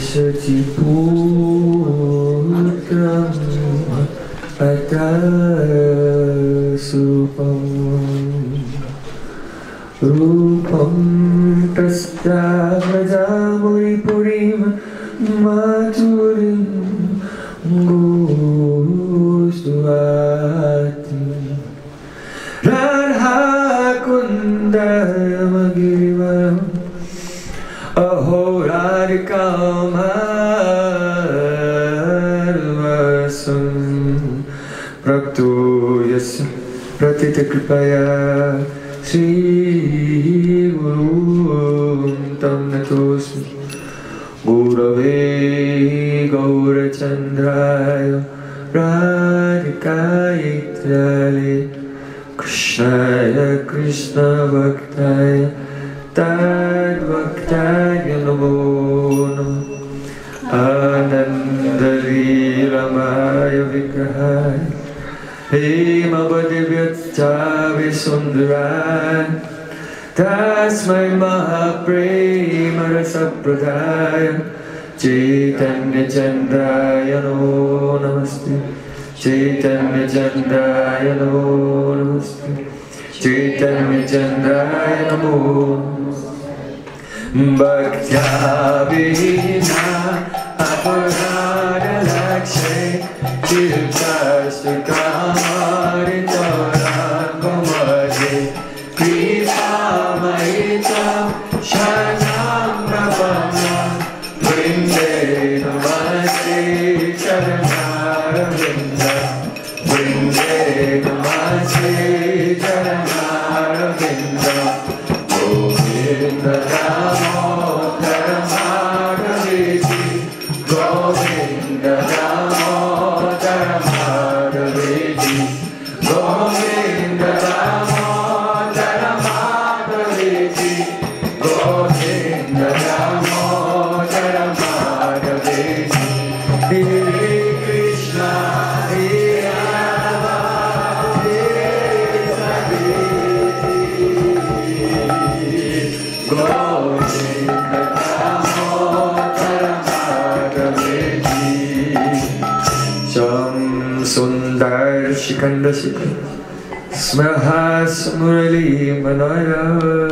Shachiputram Atasupam Rupam Tasya Vrajamuripurim Maturim Gosvati Radha Kundayamagirivaram Aho Radhikamarvasam Prakto Yasya Pratita Kripaya Shri Guru Tam Natosmi Gurave Gaurachandraya Radhikaitale Krishnaya Krishna Bhaktaya Tad Bhaktaya Namo Namo Anandari Ramaya Vigrahaya Hemavadivyatsavi Sundaran Tasmai Mahaprema Rasapradaya Chaitanya Chandraya Namo Namaste Chaitanya Chandraya Namo Namaste Chaitanya Chandraya Namo Bhaktya Vihina Aparada Lakshe Chirtastukhamari Tarangamade Kripamahitam Shanam Navamam Vrinde Namaste Charanaravinda Vrinde Namaste Charanaravinda Govinda Damodara Madhaviti Govinda Damodara Madhaviti Govinda Damodara Madhaviti Govinda Damodara Madhaviti Hare Krishna Hare Rama Hare Govinda Damodara Madhaviti Sham Sundar Shikanda Shikanda Smahas Murali Manaya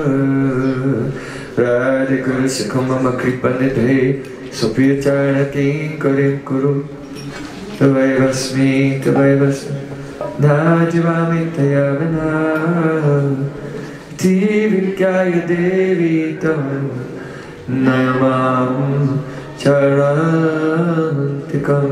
Radhikul Sikumama Kripanidhe Sopirchana Kinkarim Kuru Tavaivasmi Najivami Tayavana Tivikyaya Devi Tam Namam Charantikam.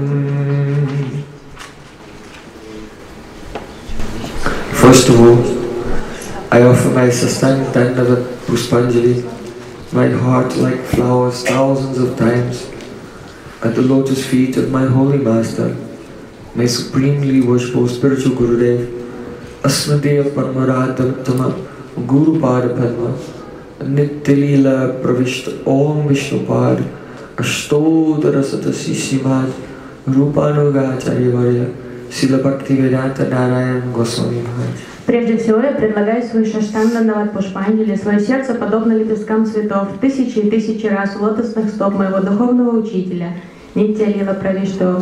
First of all, I offer my Sastang Dandavat Puspanjali, my heart like flowers thousands of times, at the lotus feet of my holy master, my supremely worshipful spiritual Gurudev, Asmadeya Paramaradhattama Guru Pada Padma, Nitya Pravishta Om Vishnupad, Ashtodara Satasi Simad, Rupanugacharya Varya, Srila Bhaktivedanta Narayan Goswami Maharaj. Прежде всего, я предлагаю свою Шаштанданават Пушпанджали, свое сердце, подобно лепесткам цветов, тысячи и тысячи раз у лотосных стоп моего духовного учителя, Нитья Лила Правишту,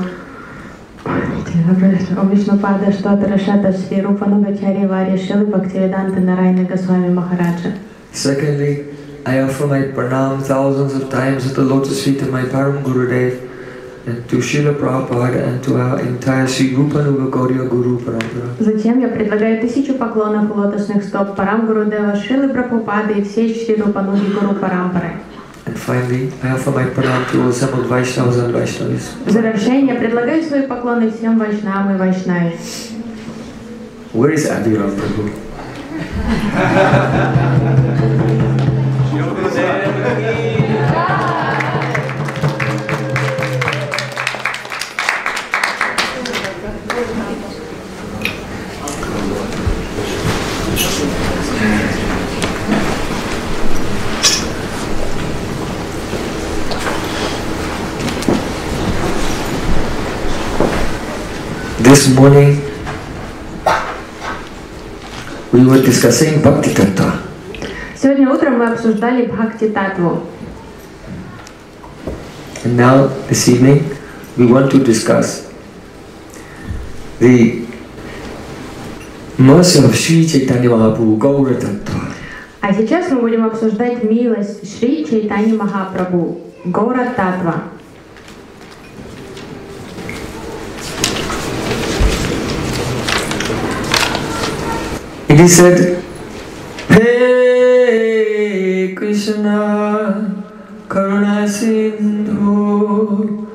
Om Vishnupada Ashtodara Satasi Rupanugacharya Varya, Srila Bhaktivedanta Narayana Goswami Maharaja. Secondly, I offer my pranam thousands of times at the lotus feet of my Param Gurudev, and to Srila Prabhupada and to our entire Sri Rupanuga Gauriya Guru Parampara. Затем я предлагаю 1000 поклонов у лотосных стоп Парам Гурудева, Шрилы Прабхупады и всей Шри Рупануги Гуру Парампары. And finally, I offer my pranam to all assembled Vaishnavas and Vaishnavis. В завершение предлагаю свои поклоны всем Вайшнавам и Вайшнаве. Where is Abhiram Prabhu? This morning we were discussing Bhakti Tattva. Сегодня утром мы обсуждали Бхакти Татву. And now, this evening, we want to discuss the mercy of Sri Chaitanya Mahaprabhu, Gaura Tattva. А сейчас мы будем обсуждать милость Шри Чайтаньи Махапрабху, Гаура Таттва. It is said, Hey Krishna, Karuna Sindhu,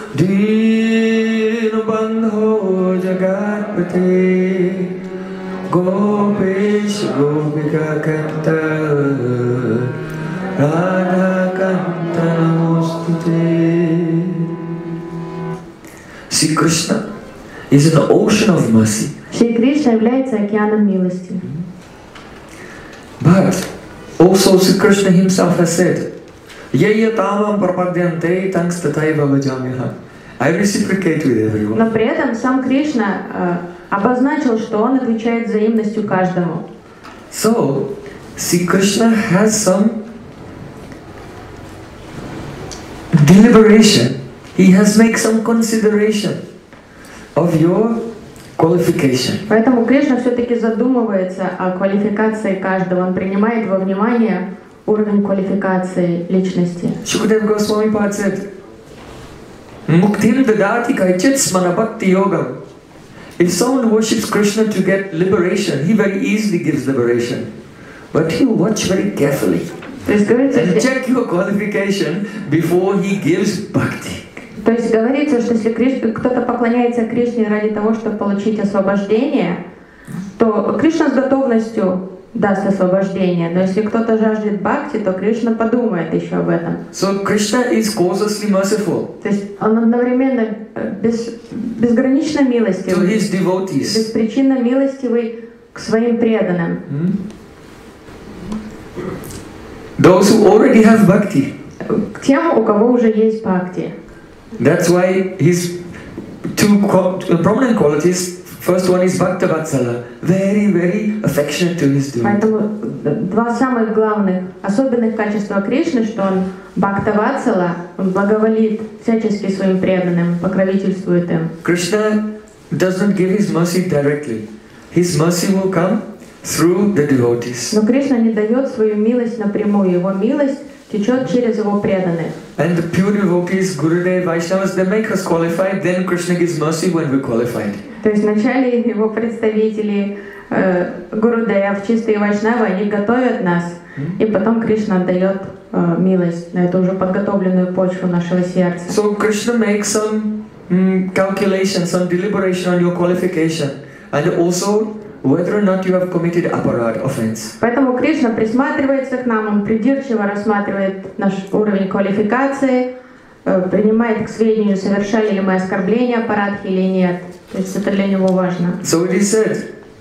Deen Bandho Jagatpate, Gopesh Gopika Kanta, Radha Kanta Namostute. See, Krishna is an ocean of mercy. Шри Кришна является океаном милости. But also Sri Krishna himself has said, Yaya tamam prapadyante tanks tataiva vajamyaha. I reciprocate with everyone. Но при этом сам Кришна обозначил, что он отвечает взаимностью каждому. So, Sri Krishna has some deliberation. He has made some consideration of your qualification. Поэтому Кришна все-таки задумывается о квалификации каждого. Он принимает во внимание уровень квалификации личности. Shukadeva Goswami Pad said, Muktim dadati kaichit smanabhakti yogam. If someone worships Krishna to get liberation, he very easily gives liberation. But you watch very carefully and check your qualification before he gives bhakti. То есть говорится, что если кто-то поклоняется Кришне ради того, чтобы получить освобождение, то Кришна с готовностью даст освобождение. Но если кто-то жаждет бхакти, то Кришна подумает еще об этом. So Krishna is causelessly merciful. То есть он одновременно безгранично милостивый, to his devotees. Беспричинно милостивый к своим преданным. Those who already have bhakti. К тем, у кого уже есть бхакти. That's why his two prominent qualities. First one is Bhakta Vatsala, very, very affectionate to his devotees. Поэтому два самых главных особенных качества Кришны, что он Бхакта Ватсала, он благоволит всячески своим преданным, покровительствует им. Krishna does not give his mercy directly. His mercy will come through the devotees. Но Кришна не дает свою милость напрямую, его милость течет через его преданных. And the pure devotees, Gurudev, Vaishnavas, they make us qualified, then Krishna gives mercy when we're qualified. То есть вначале его представители Гурудев, чистые вайшнавы, они готовят нас, и потом Кришна отдает милость на эту уже подготовленную почву нашего сердца. So Krishna makes some calculation, some deliberation on your qualification, and also whether or not you have committed aparad offense. Поэтому Кришна присматривается к нам, он придирчиво рассматривает наш уровень квалификации, принимает к сведению, совершали ли мы оскорбление аппаратхи или нет. То есть это для него важно. So it is said,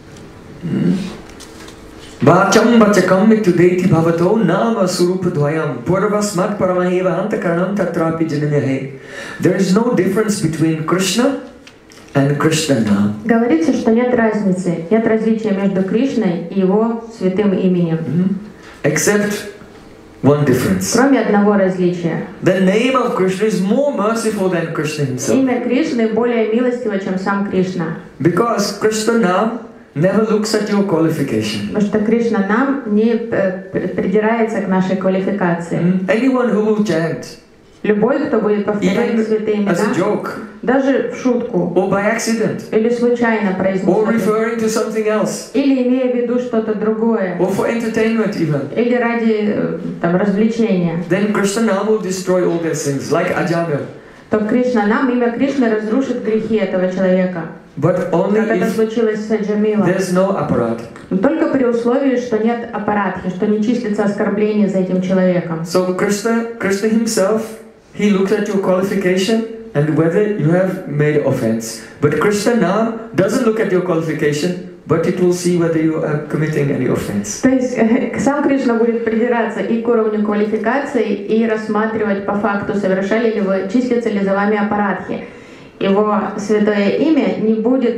Vacham vachakam mitudeti bhavato nama surupa dvayam purvasmat paramaheva antakaranam tatrapi janamyahe. There is no difference between Krishna and Krishna Nam. Говорится, что нет разницы, нет различия между Кришной и его святым именем. Except one difference. Кроме одного различия. The name of Krishna is more merciful than Krishna himself. Имя Кришны более милостиво, чем сам Кришна. Because Krishna Nam never looks at your qualification. Потому что Кришна Нам не придирается к нашей квалификации. Anyone who will chant, любой, кто будет повторять святые имена, даже в шутку, or by accident, или случайно or произнесет, referring to something else, или имея в виду что-то другое, or for entertainment even, или ради развлечения, then Krishna Nam will destroy all their sins, like Ajamil. то Кришна Нам, имя Кришны разрушит грехи этого человека. But only как это if случилось с Аджамилом. there's no aparad. Но только при условии, что нет аппаратхи, что не числится оскорбление за этим человеком. So Krishna himself, he looks at your qualification and whether you have made offense. But Krishna Nam doesn't look at your qualification, but it will see whether you are committing any offense. То есть сам Кришна будет придираться и к уровню квалификации, и рассматривать по факту, совершали ли вы, числится ли за вами аппаратхи. Его святое имя не будет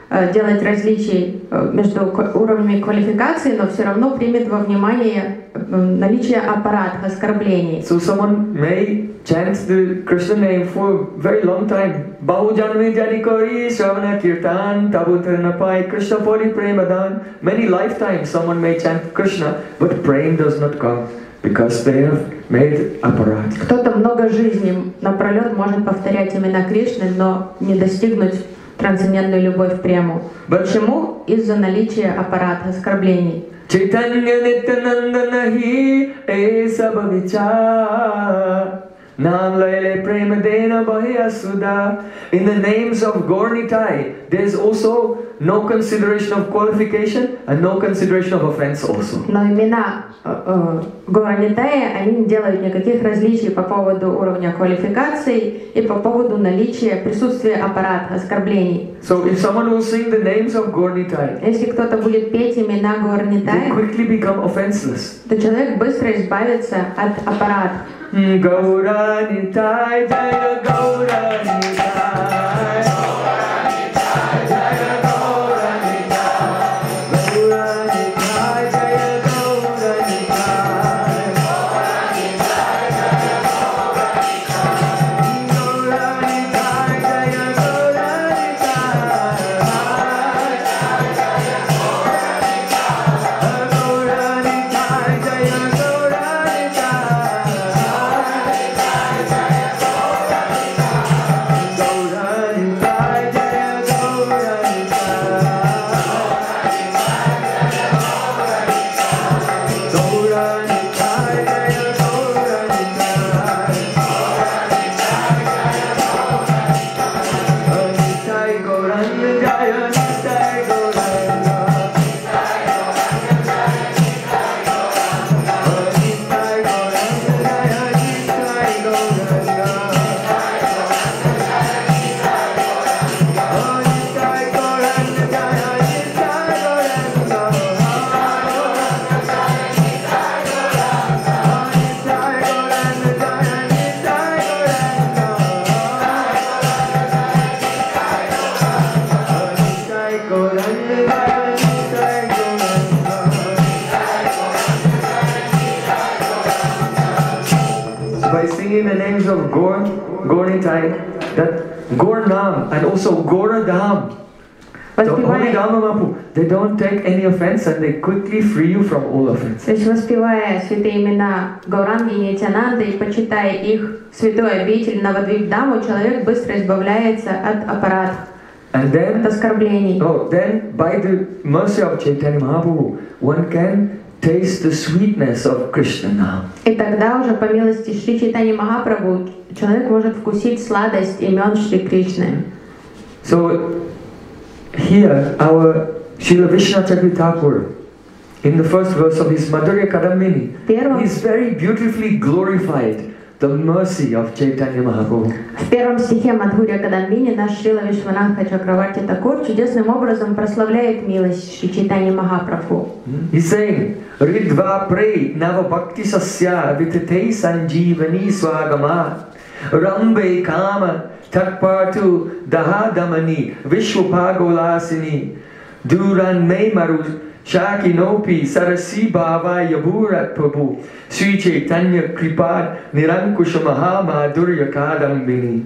делать различий между уровнями квалификации, но все равно примет во внимание наличие аппаратных оскорблений. So someone may chant the Krishna name for a very long time. Bahu janme jani kori shravana kirtan tabutarana pai Krishna pori premadan. Many lifetimes someone may chant Krishna, but prema does not come because they have made аппарат. Кто-то много жизней напролет может повторять имена Кришны, но не достигнуть трансцендентную любовь прему. Почему? Из-за наличия аппарата оскорблений. Chaitanya Nityananda hi esab vichar Nam Laile Prema Dena Bahya Sudha. In the names of Gaur-Nitai, there is also no consideration of qualification and no consideration of offense also. Но имена Gaur-Nitaya, они не делают никаких различий по поводу уровня квалификации и по поводу наличия присутствия аппарата оскорблений. So if someone will sing the names of Gaur-Nitai, Если кто-то будет петь имена they Gaur-Nitaya, quickly become offenseless. то человек быстро избавится от аппарата. Gaur-Nitai, Jaya Gaur-Nitai. By singing the names of Gaur-Nitai, that Gaur-Nam and also Gaur-Dham, the Holy Dhamma, they don't take any offense and they quickly free you from all offense. То есть, воспевая святые имена Гауранги и Нитянанды и почитая их святой обитель Навадвип-Даму, человек быстро избавляется от аппарата, And then, от оскорблений. then by the mercy of Chaitanya Mahaprabhu, one can taste the sweetness of Krishna now. И тогда уже по милости Шри Чайтаньи Махапрабху человек может вкусить сладость имен Шри Кришны. So here our Srila Vishnu Chakri Thakur, in the first verse of his Madhurya Kadambini, he's very beautifully glorified the mercy of Chaitanya Mahaprabhu. В первом стихе Мадхурья Кадамбини наш Шрила Вишванатха Чакраварти Такур чудесным образом прославляет милость Шри Чайтаньи Махапрабху. He's saying, Ridva Pre Nava Bhakti Sasya Vitate Sanjeevani Swagama Rambe Kama Tatpartu Dahadamani Vishwapagolasini Duran Me Maru Shakinopi Sarasi Bhava Yaburat Prabhu Sri Chaitanya Kripad Nirankusha Maha Madhurya Kadambini.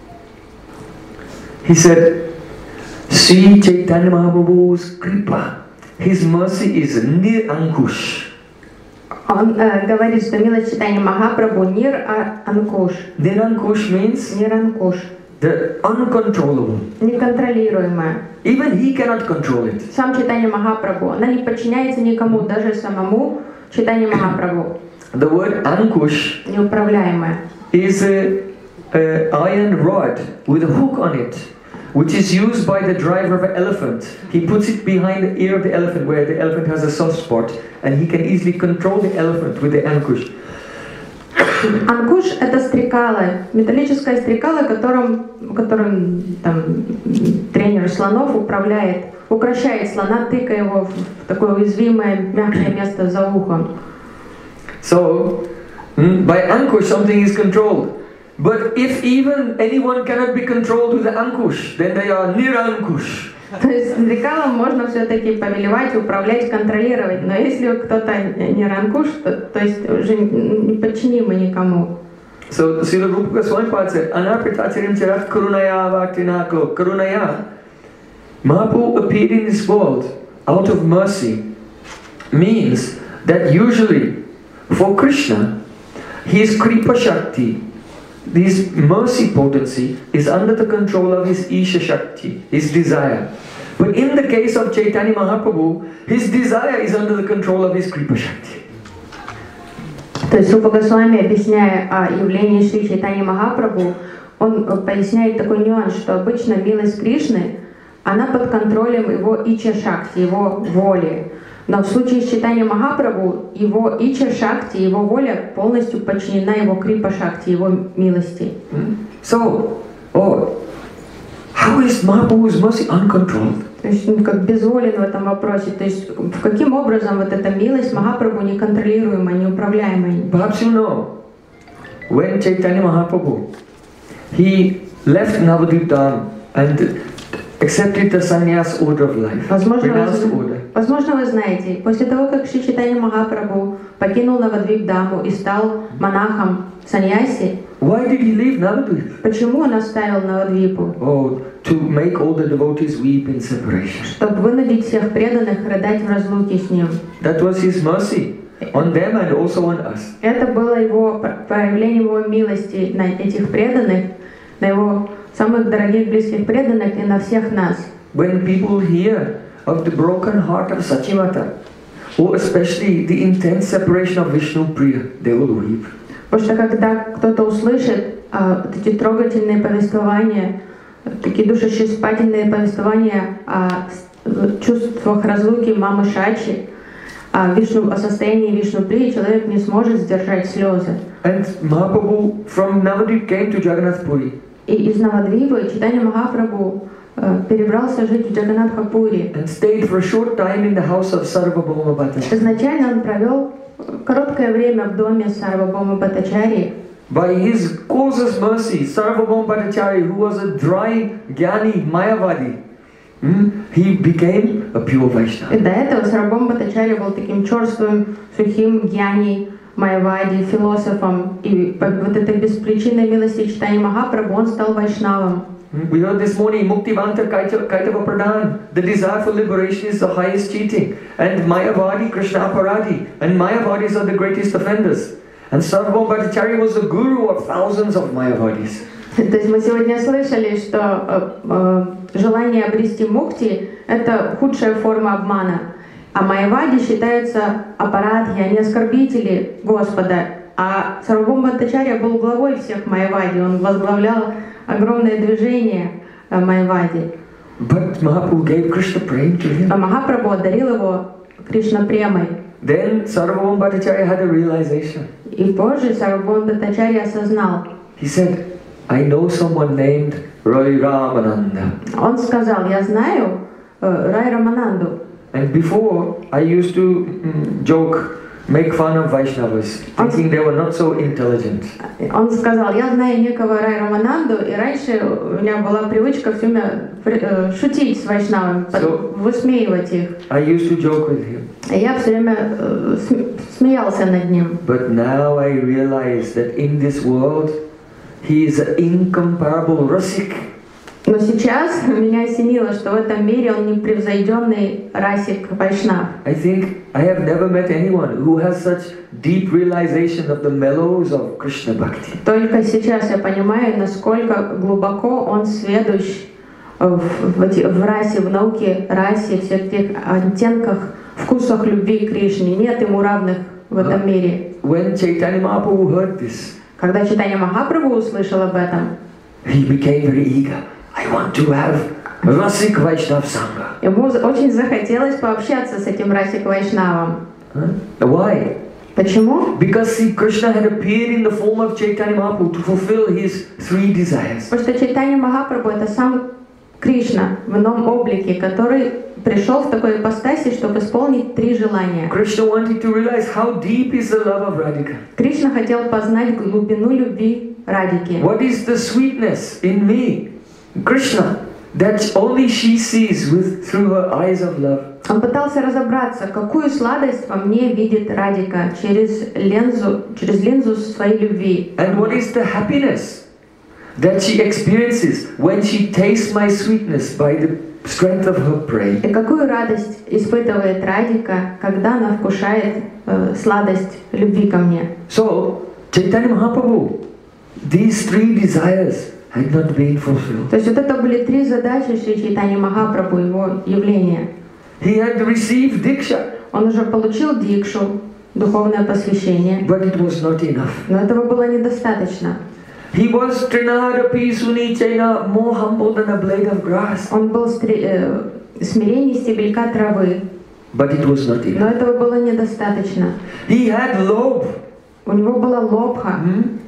He said, Sri Chaitanya Mahaprabhu's Kripa, his mercy is Nirankush. Он говорит, что милость Чайтаньи Махапрабху Нир Анкуш. Nirankush means Ниранкуш. the uncontrollable. Неконтролируемая. Even he cannot control it. Сам Чайтанья Махапрабху, она не подчиняется никому, даже самому Чайтаньи Махапрабху. The word Ankush Неуправляемая. is a iron rod with a hook on it, which is used by the driver of an elephant. He puts it behind the ear of the elephant where the elephant has a soft spot, and he can easily control the elephant with the Ankush. Анкуш — это стрекала, металлическая стрекала, которым там, тренер слонов управляет, укращает слона, тыкая его в такое уязвимое, мягкое место за ухом. So, by Ankush something is controlled. But if even anyone cannot be controlled with the Ankush, then they are Nirankush. То есть лекалом можно все-таки повелевать, управлять, контролировать, но если кто-то не ранкуш, то есть уже не подчинимый никому. So Srila Rupa Goswami Pad said, Anarpitacharim charat karunaya vartinako. Karunaya. Mahaprabhu appeared in this world out of mercy means that usually for Krishna, his Kripa Shakti, his mercy potency is under the control of his Isha Shakti, his desire. But in the case of Chaitanya Mahaprabhu, his desire is under the control of his Kripa Shakti. То есть Рупа Госвами, объясняя о явлении Шри Чайтаньи Махапрабху, он поясняет такой нюанс, что обычно милость Кришны, она под контролем его Ича Шакти, его воли. Но в случае с Чайтаньей Махапрабху, его Ича Шакти, его воля полностью подчинена его Крипа Шакти, его милости. So, how is Mahaprabhu's mercy uncontrolled? То есть он как безволен в этом вопросе. То есть каким образом вот эта милость Махапрабху неконтролируемая, неуправляемая? Perhaps you know, when Chaitanya Mahaprabhu, he left Navadvip Dham and accepted the sannyas order of life. Возможно, вы знаете, после того, как Шри Чайтанья Махапрабху покинул Навадвип Даму и стал монахом саньяси, why did he leave Navadvip? Почему он оставил Навадвипу? Oh, to make all the devotees weep in separation. Чтобы вынудить всех преданных рыдать в разлуке с ним. That was his mercy on them and also on us. Это было его проявление его милости на этих преданных, на его самых дорогих близких преданных и на всех нас. When people hear of the broken heart of Sachimata, or especially the intense separation of Vishnu Priya, they will weep. Потому что когда кто-то услышит эти трогательные повествования, такие душещипательные повествования о чувствах разлуки мамы Шачи, о состоянии Вишну Прии, человек не сможет сдержать слезы. And Mahaprabhu from Navadvip came to Jagannath Puri. И из Навадвипы Чайтанья Махапрабху перебрался жить в Джаганнатхапури. And stayed for a short time in the house of Sarvabhauma Bhattacharya. Изначально он провел короткое время в доме Сарвабхаума Бхаттачарьи. By his causeless mercy, Sarvabhauma Bhattacharya, who was a dry, Jnani, Mayavadi, he became a pure Vaishnava. И до этого Сарвабхаума Бхаттачарья был таким черствым, сухим гьяни, Майавади, философом. И вот этой беспричинной милости Чайтаньи Махапрабху он стал вайшнавом. We heard this morning, Muktivanta Kaitava Pradhan, the desire for liberation is the highest cheating. And Mayavadi, Krishna Aparadi, and Mayavadis are the greatest offenders. And Sarvabhauma Bhattacharya was the guru of thousands of Mayavadis. То есть мы сегодня слышали, что желание обрести мукти – это худшая форма обмана. А Майявади считаются апарадхи, они оскорбители Господа. А Сарвабхаума Бхаттачарья был главой всех Майявади, он возглавлял огромное движение Майявади. But Mahaprabhu gave Krishna prema to him. А Махапрабху одарил его Кришна премой. Then Sarvabhauma Bhattacharya had a realization. И позже Сарвабхаума Бхаттачарья осознал. He said, I know someone named Rai Ramananda. Он сказал, я знаю Рай Рамананду. And before, I used to joke, make fun of Vaishnavas, thinking they were not so intelligent. Он сказал, я знаю некого Рай Рамананду, и раньше у меня была привычка все время шутить с вайшнавами, высмеивать их. I used to joke with him. Я все время смеялся над ним. But now I realize that in this world, he is an incomparable rasik. Но сейчас меня осенило, что в этом мире он непревзойденный расик вайшнав. I think I have never met anyone who has such deep realization of the mellows of Krishna Bhakti. Только сейчас я понимаю, насколько глубоко он сведущ в расе, в науке расе, всех тех оттенках, вкусах любви к Кришне. Нет ему равных в этом мире. When Chaitanya Mahaprabhu heard this, когда Чайтанья Махапрабху услышал об этом, he became very eager. I want to have Rasik Vaishnav Sangha. Ему очень захотелось пообщаться с этим Расик Вайшнавом. Why? Почему? Because see, Krishna had appeared in the form of Chaitanya Mahaprabhu to fulfill his three desires. Потому что Чайтанья Махапрабху это сам Кришна в ином облике, который пришел в такой ипостаси, чтобы исполнить три желания. Krishna wanted to realize how deep is the love of Radhika. Кришна хотел познать глубину любви Радики. What is the sweetness in me, Krishna? that only she sees through her eyes of love. Он пытался разобраться, какую сладость во мне видит Радика через линзу своей любви. And what is the happiness that she experiences when she tastes my sweetness by the strength of her prey. И какую радость испытывает Радика, когда она вкушает сладость любви ко мне. So, Chaitanya Mahaprabhu, these three desires had not been fulfilled. То есть вот это были три задачи Шри Чайтаньи Махапрабху, его явления. He had received Diksha. Он уже получил дикшу, духовное посвящение. But it was not enough. Но этого было недостаточно. He was Trinadapi Sunichena, more humble than a blade of grass. Он был смирение стебелька травы. But it was not enough. Но этого было недостаточно. He had lobh. У него была лобха.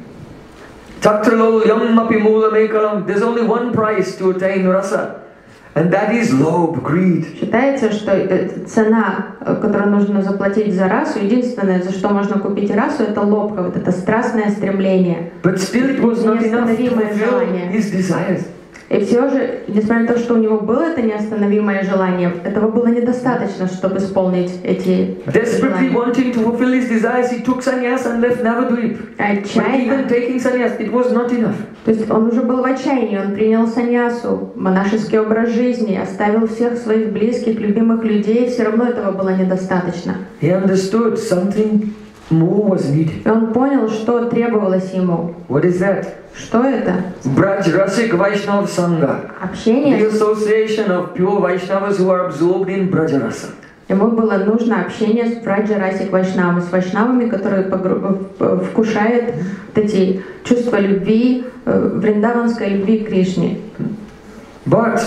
Tatralo yammapi mula mekalam. There's only one price to attain rasa. And that is lobh, greed. Считается, что цена, которую нужно заплатить за расу, единственное, за что можно купить расу, это лобха, вот это страстное стремление. But still it was not enough to fulfill his desires. И все же, несмотря на то, что у него было это неостановимое желание, этого было недостаточно, чтобы исполнить эти Desperately желания. wanting to fulfill his desires, he took sannyas and left Navadvip. But even taking sannyas, it was not enough. То есть он уже был в отчаянии, он принял саньясу, монашеский образ жизни, оставил всех своих близких, любимых людей, все равно этого было недостаточно. He understood something more was needed. И он понял, что требовалось ему. What is that? Что это? Braj Rasik Vaishnav Sangha. Общение. The association of pure Vaishnavas who are absorbed in Braj Rasa. Ему было нужно общение с Браджа Расик Вайшнавами, с вайшнавами, которые вкушают вот эти чувства любви, вриндаванской любви к Кришне. But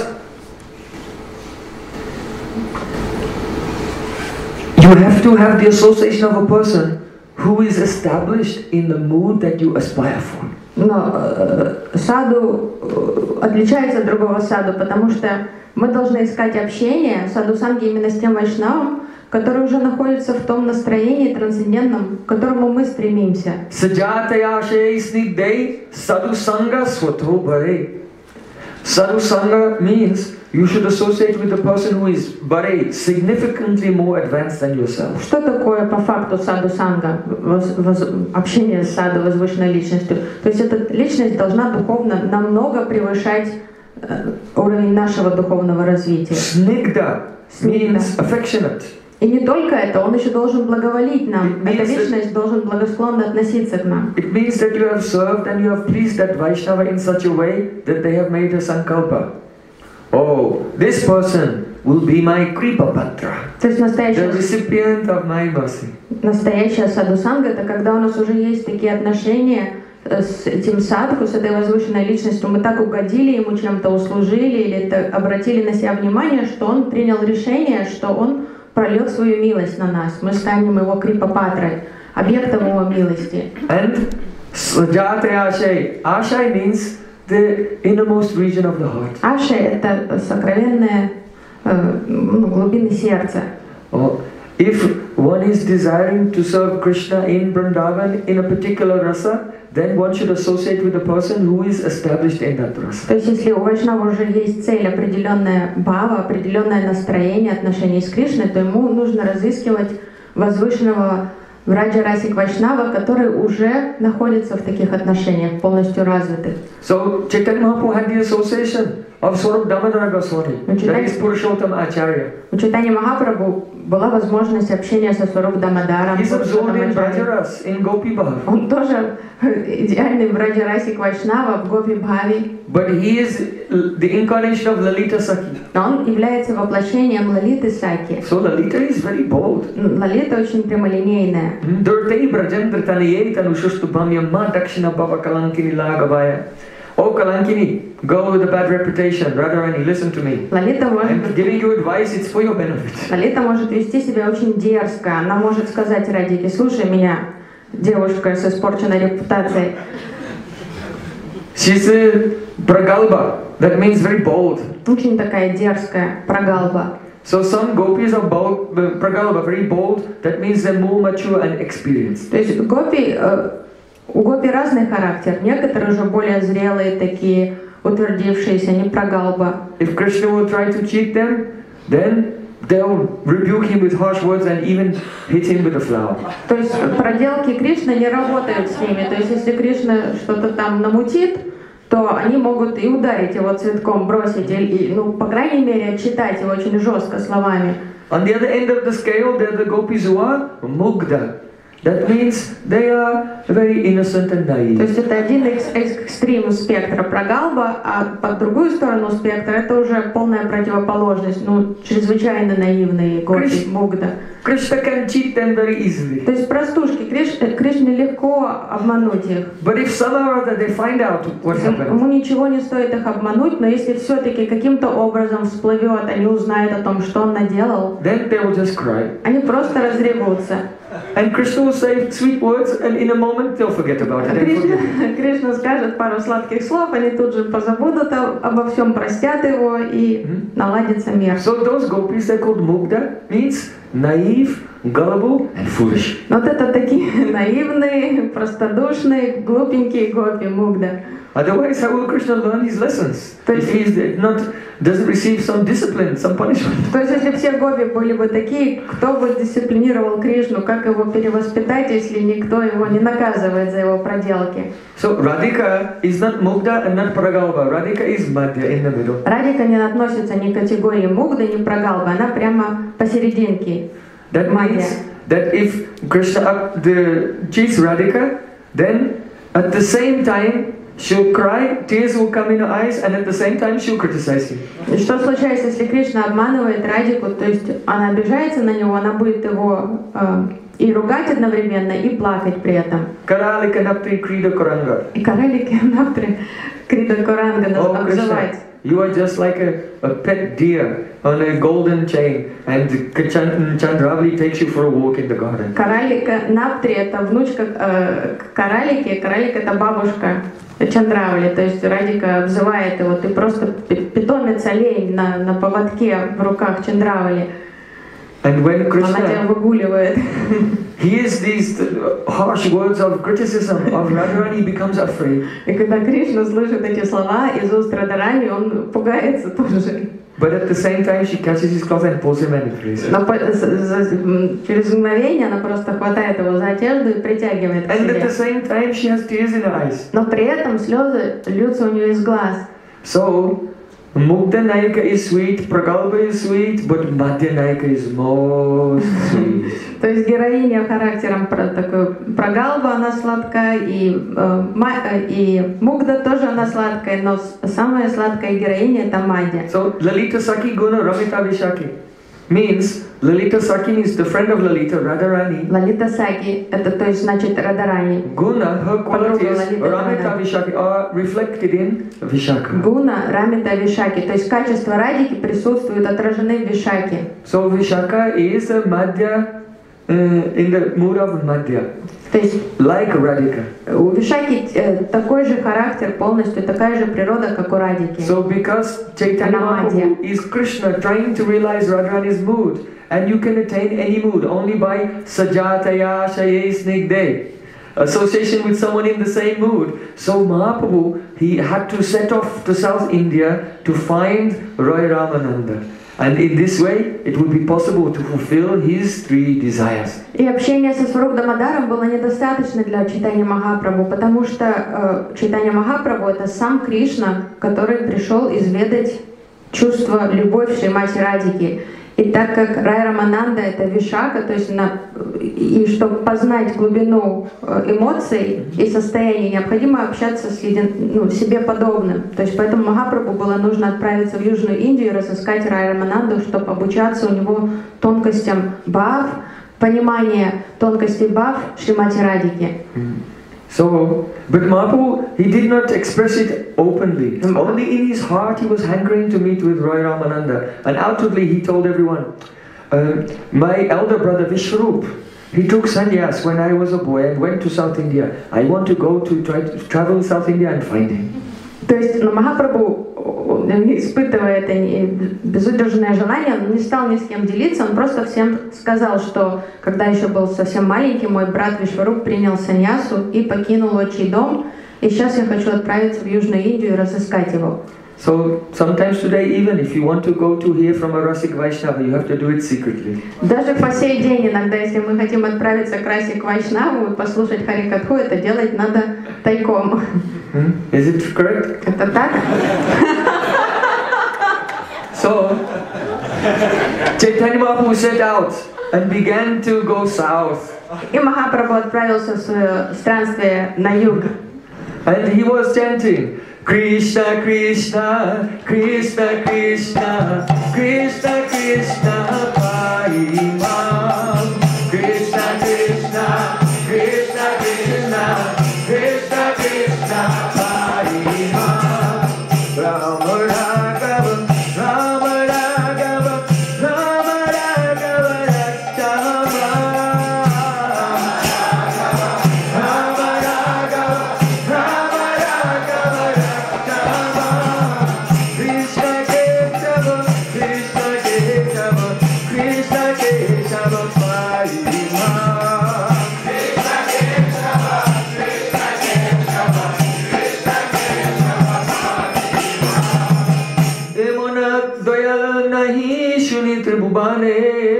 you have to have the association of a person who is established in the mood that you aspire for. Но саду отличается от другого саду, потому что мы должны искать общение саду-санги именно с тем вайшнавом, который уже находится в том настроении трансцендентном, к которому мы стремимся. Sadhu-sanga means you should associate with the person who is bare, significantly more advanced than yourself. Что такое по факту саду-санга, общение с саду, возвышенной личностью? То есть эта личность должна духовно намного превышать уровень нашего духовного развития. Snigdha means affectionate. И не только это, он еще должен благоволить нам. Эта личность должен благосклонно относиться к нам. It means that you have served and you have pleased that Vaishnava in such a way that they have made a sankalpa. Oh, this person will be my kripa patra, the recipient of my mercy. Настоящая саду-санга — это когда у нас уже есть такие отношения с этим садху, с этой возвышенной личностью. Мы так угодили ему, чем-то услужили или обратили на себя внимание, что он принял решение, что он прольет свою милость на нас. Мы станем его крипа-патрой, объектом его милости. And Sajate Ashay. Ashay means the innermost region of the heart. Ашай — это сокровенные глубины сердца. If one is desiring to serve Krishna in Vrindavan in a particular rasa, then one should associate with a person who is established in that rasa. То есть, если у Вайшнава уже есть цель, определенная бхава, определенное настроение отношений с Кришной, то ему нужно разыскивать возвышенного Враджа Расик Вайшнава, который уже находится в таких отношениях, полностью развитых. So Chaitanya Mahaprabhu had the association of Swarup Damodara Goswami, that is Purushottam Acharya. У Чайтаньи Махапрабху была возможность общения со Сваруб Дамодаром. He's absorbed in Brajaras, in Gopi Bhav. Он тоже идеальный Враджа Расик Вайшнава в Гопи Бхави. But he is the incarnation of Lalita Sakhi. Он является воплощением Лалиты Саки. So Lalita is very bold. Лалита очень прямолинейная. Durtei Brajendra Taniyei Tanushustubham Yamma Dakshina Bhava Kalankini Lagavaya. Oh Kalankini, girl with a bad reputation, Radharani, listen to me. I'm giving you advice, it's for your benefit. Лалита может вести себя очень дерзко. Она может сказать Радике: слушай меня, девушка с испорченной репутацией. She's a pragalba, that means very bold. Очень такая дерзкая, прагалба. So some gopis are bold, pragalba, very bold, that means they're more mature and experienced. То есть у гопи разный характер. Некоторые уже более зрелые, такие утвердившиеся, не прагалба. If Krishna will try to cheat them, then they'll rebuke him with harsh words and even hit him with a flower. То есть проделки Кришны не работают с ними. То есть если Кришна что-то там намутит, то они могут и ударить его цветком, бросить, и, ну, по крайней мере, отчитать его очень жестко словами. On the other end of the scale, there are the gopis who are mugdha. That means they are very innocent and То naive. есть это один экстрим спектра прагалба, а по другую сторону спектра это уже полная противоположность, ну, чрезвычайно наивные гопи, мугда. Krishna can cheat them very easily. То есть простушки, Кришне легко обмануть их. But if somehow or other they find out what happened, Ему ничего не стоит их обмануть, но если все-таки каким-то образом всплывет, они узнают о том, что он наделал, then they will just cry. они просто разревутся. And Krishna will say sweet words, and in a moment they'll forget about it. And forget it. Кришна скажет пару сладких слов, они тут же позабудут обо всем, простят его и наладится мир. So those gopis, they're called mugdha, means naive, gullible, and foolish. Вот это такие наивные, простодушные, глупенькие гопи, мугда. Otherwise, how will Krishna learn his lessons if he doesn't receive some discipline, some punishment? То есть, если все гопи были бы такие, кто бы дисциплинировал Кришну, как его перевоспитать, если никто его не наказывает за его проделки? So Radhika is not mugdha and not pragalpa. Radhika is madhya, in the middle. Радика не относится ни к категории мугды, ни прагалба, она прямо посерединке. That means that if Krishna cheats Radhika, then at the same time she'll cry, tears will come in her eyes, and at the same time she'll criticize him. Что случается, если Кришна обманывает Радику, то есть она обижается на него, она будет его и ругать одновременно, и плакать при этом. Karalika napri krida koranga. И Каралики Напри Крида Коранга нас Oh обзывает. Krishna, you are just like a pet deer on a golden chain, and Chandravali takes you for a walk in the garden. Каралика Наптри это внучка Каралики, Каралик это бабушка Чандравали, то есть Радика обзывает его, ты просто питомец олень на поводке в руках Чандравали. And when Она тебя Krishna выгуливает. hears these harsh words of criticism of Radharani, he becomes afraid. И когда Кришна слышит эти слова из уст Радарани, он пугается тоже. But at the same time, she catches his cloth and pulls him and embraces him. Но через мгновение она просто хватает его за одежду и притягивает к And at the себе. same time, she has tears in her eyes. Но при этом слезы льются у нее из глаз. So, Mugdha Nayaka is sweet, Pragalpa is sweet, but Madhya Nayaka is most sweet. То есть героиня характером такой Прагалба, она сладкая, и Мугда тоже она сладкая, но самая сладкая героиня это Мадья. So, Lalita Saki Guna Ramita Vishaki means Lalita Saki is the friend of Lalita, Radharani. Лалита Саки, это то есть значит Радарани. Guna, her qualities, Lalita Ramita Vishaki, are reflected in Vishaka. Гуна, Рамита, Вишаки, то есть качества Радики присутствуют, отражены в Вишаке. So, Vishaka is a Madhya, in the mood of Madhya, То есть like Radhika. у Вишаки такой же характер, полностью такая же природа, как у Радики. So because Chaitanya Mahaprabhu is Krishna trying to realize Radharani's mood, and you can attain any mood only by sajataya shaye snigde, association with someone in the same mood. So Mahaprabhu, he had to set off to South India to find Roy Ramananda. And in this way, it would be possible to fulfill his three desires. И общение со Сварупдамадаром было недостаточно для Чайтанья Махапрабху, потому что Чайтанья Махапрабху это сам Кришна, который пришел изведать чувство, любовь Шримати Радики. И так как Рай Рамананда это Вишака, то есть и чтобы познать глубину эмоций и состояний, необходимо общаться с себе подобным. То есть поэтому Махапрабху было нужно отправиться в Южную Индию и разыскать Рай Рамананду, чтобы обучаться у него тонкостям бхав, понимание тонкостей бхав Шримати Радики. So, but Mahaprabhu, he did not express it openly. Only in his heart he was hankering to meet with Roy Ramananda. And outwardly he told everyone, my elder brother Vishwarup, he took sannyas when I was a boy and went to South India. I want to go to try to travel in South India and find him. То есть Махапрабху, испытывая это безудержное желание, он не стал ни с кем делиться, он просто всем сказал, что когда еще был совсем маленький, мой брат Вишваруп принял саньясу и покинул отчий дом, И сейчас я хочу отправиться в Южную Индию и разыскать его. So sometimes today, even if you want to go to hear from a Rasik Vaishnava, you have to do it secretly. Даже по сей день иногда, если мы хотим отправиться к Расик Вайшнаву и послушать Харикатху, это делать надо тайком. Is it correct? Это так? So Chaitanya Mahaprabhu set out and began to go south. И Махапрабху отправился в свое странствие на юг. And he was chanting, Krishna, Krishna, Krishna, Krishna, Krishna, Krishna, Parimam. Krishna, Krishna, Krishna, Krishna, Krishna, Krishna, Parimam. Rama Raghava, Rama Raghava, Rama Raghava, Raghava. Rama Raghava, Rama Raghava, Raghava. Krishna Keshava, Krishna Keshava, Krishna Keshava, Parimam. Krishna Keshava, Krishna Keshava, Krishna Keshava, Parimam. Emona doyal nahi shuni tribhubane,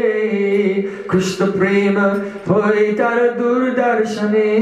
Krishna prema hoy tar durdarshane.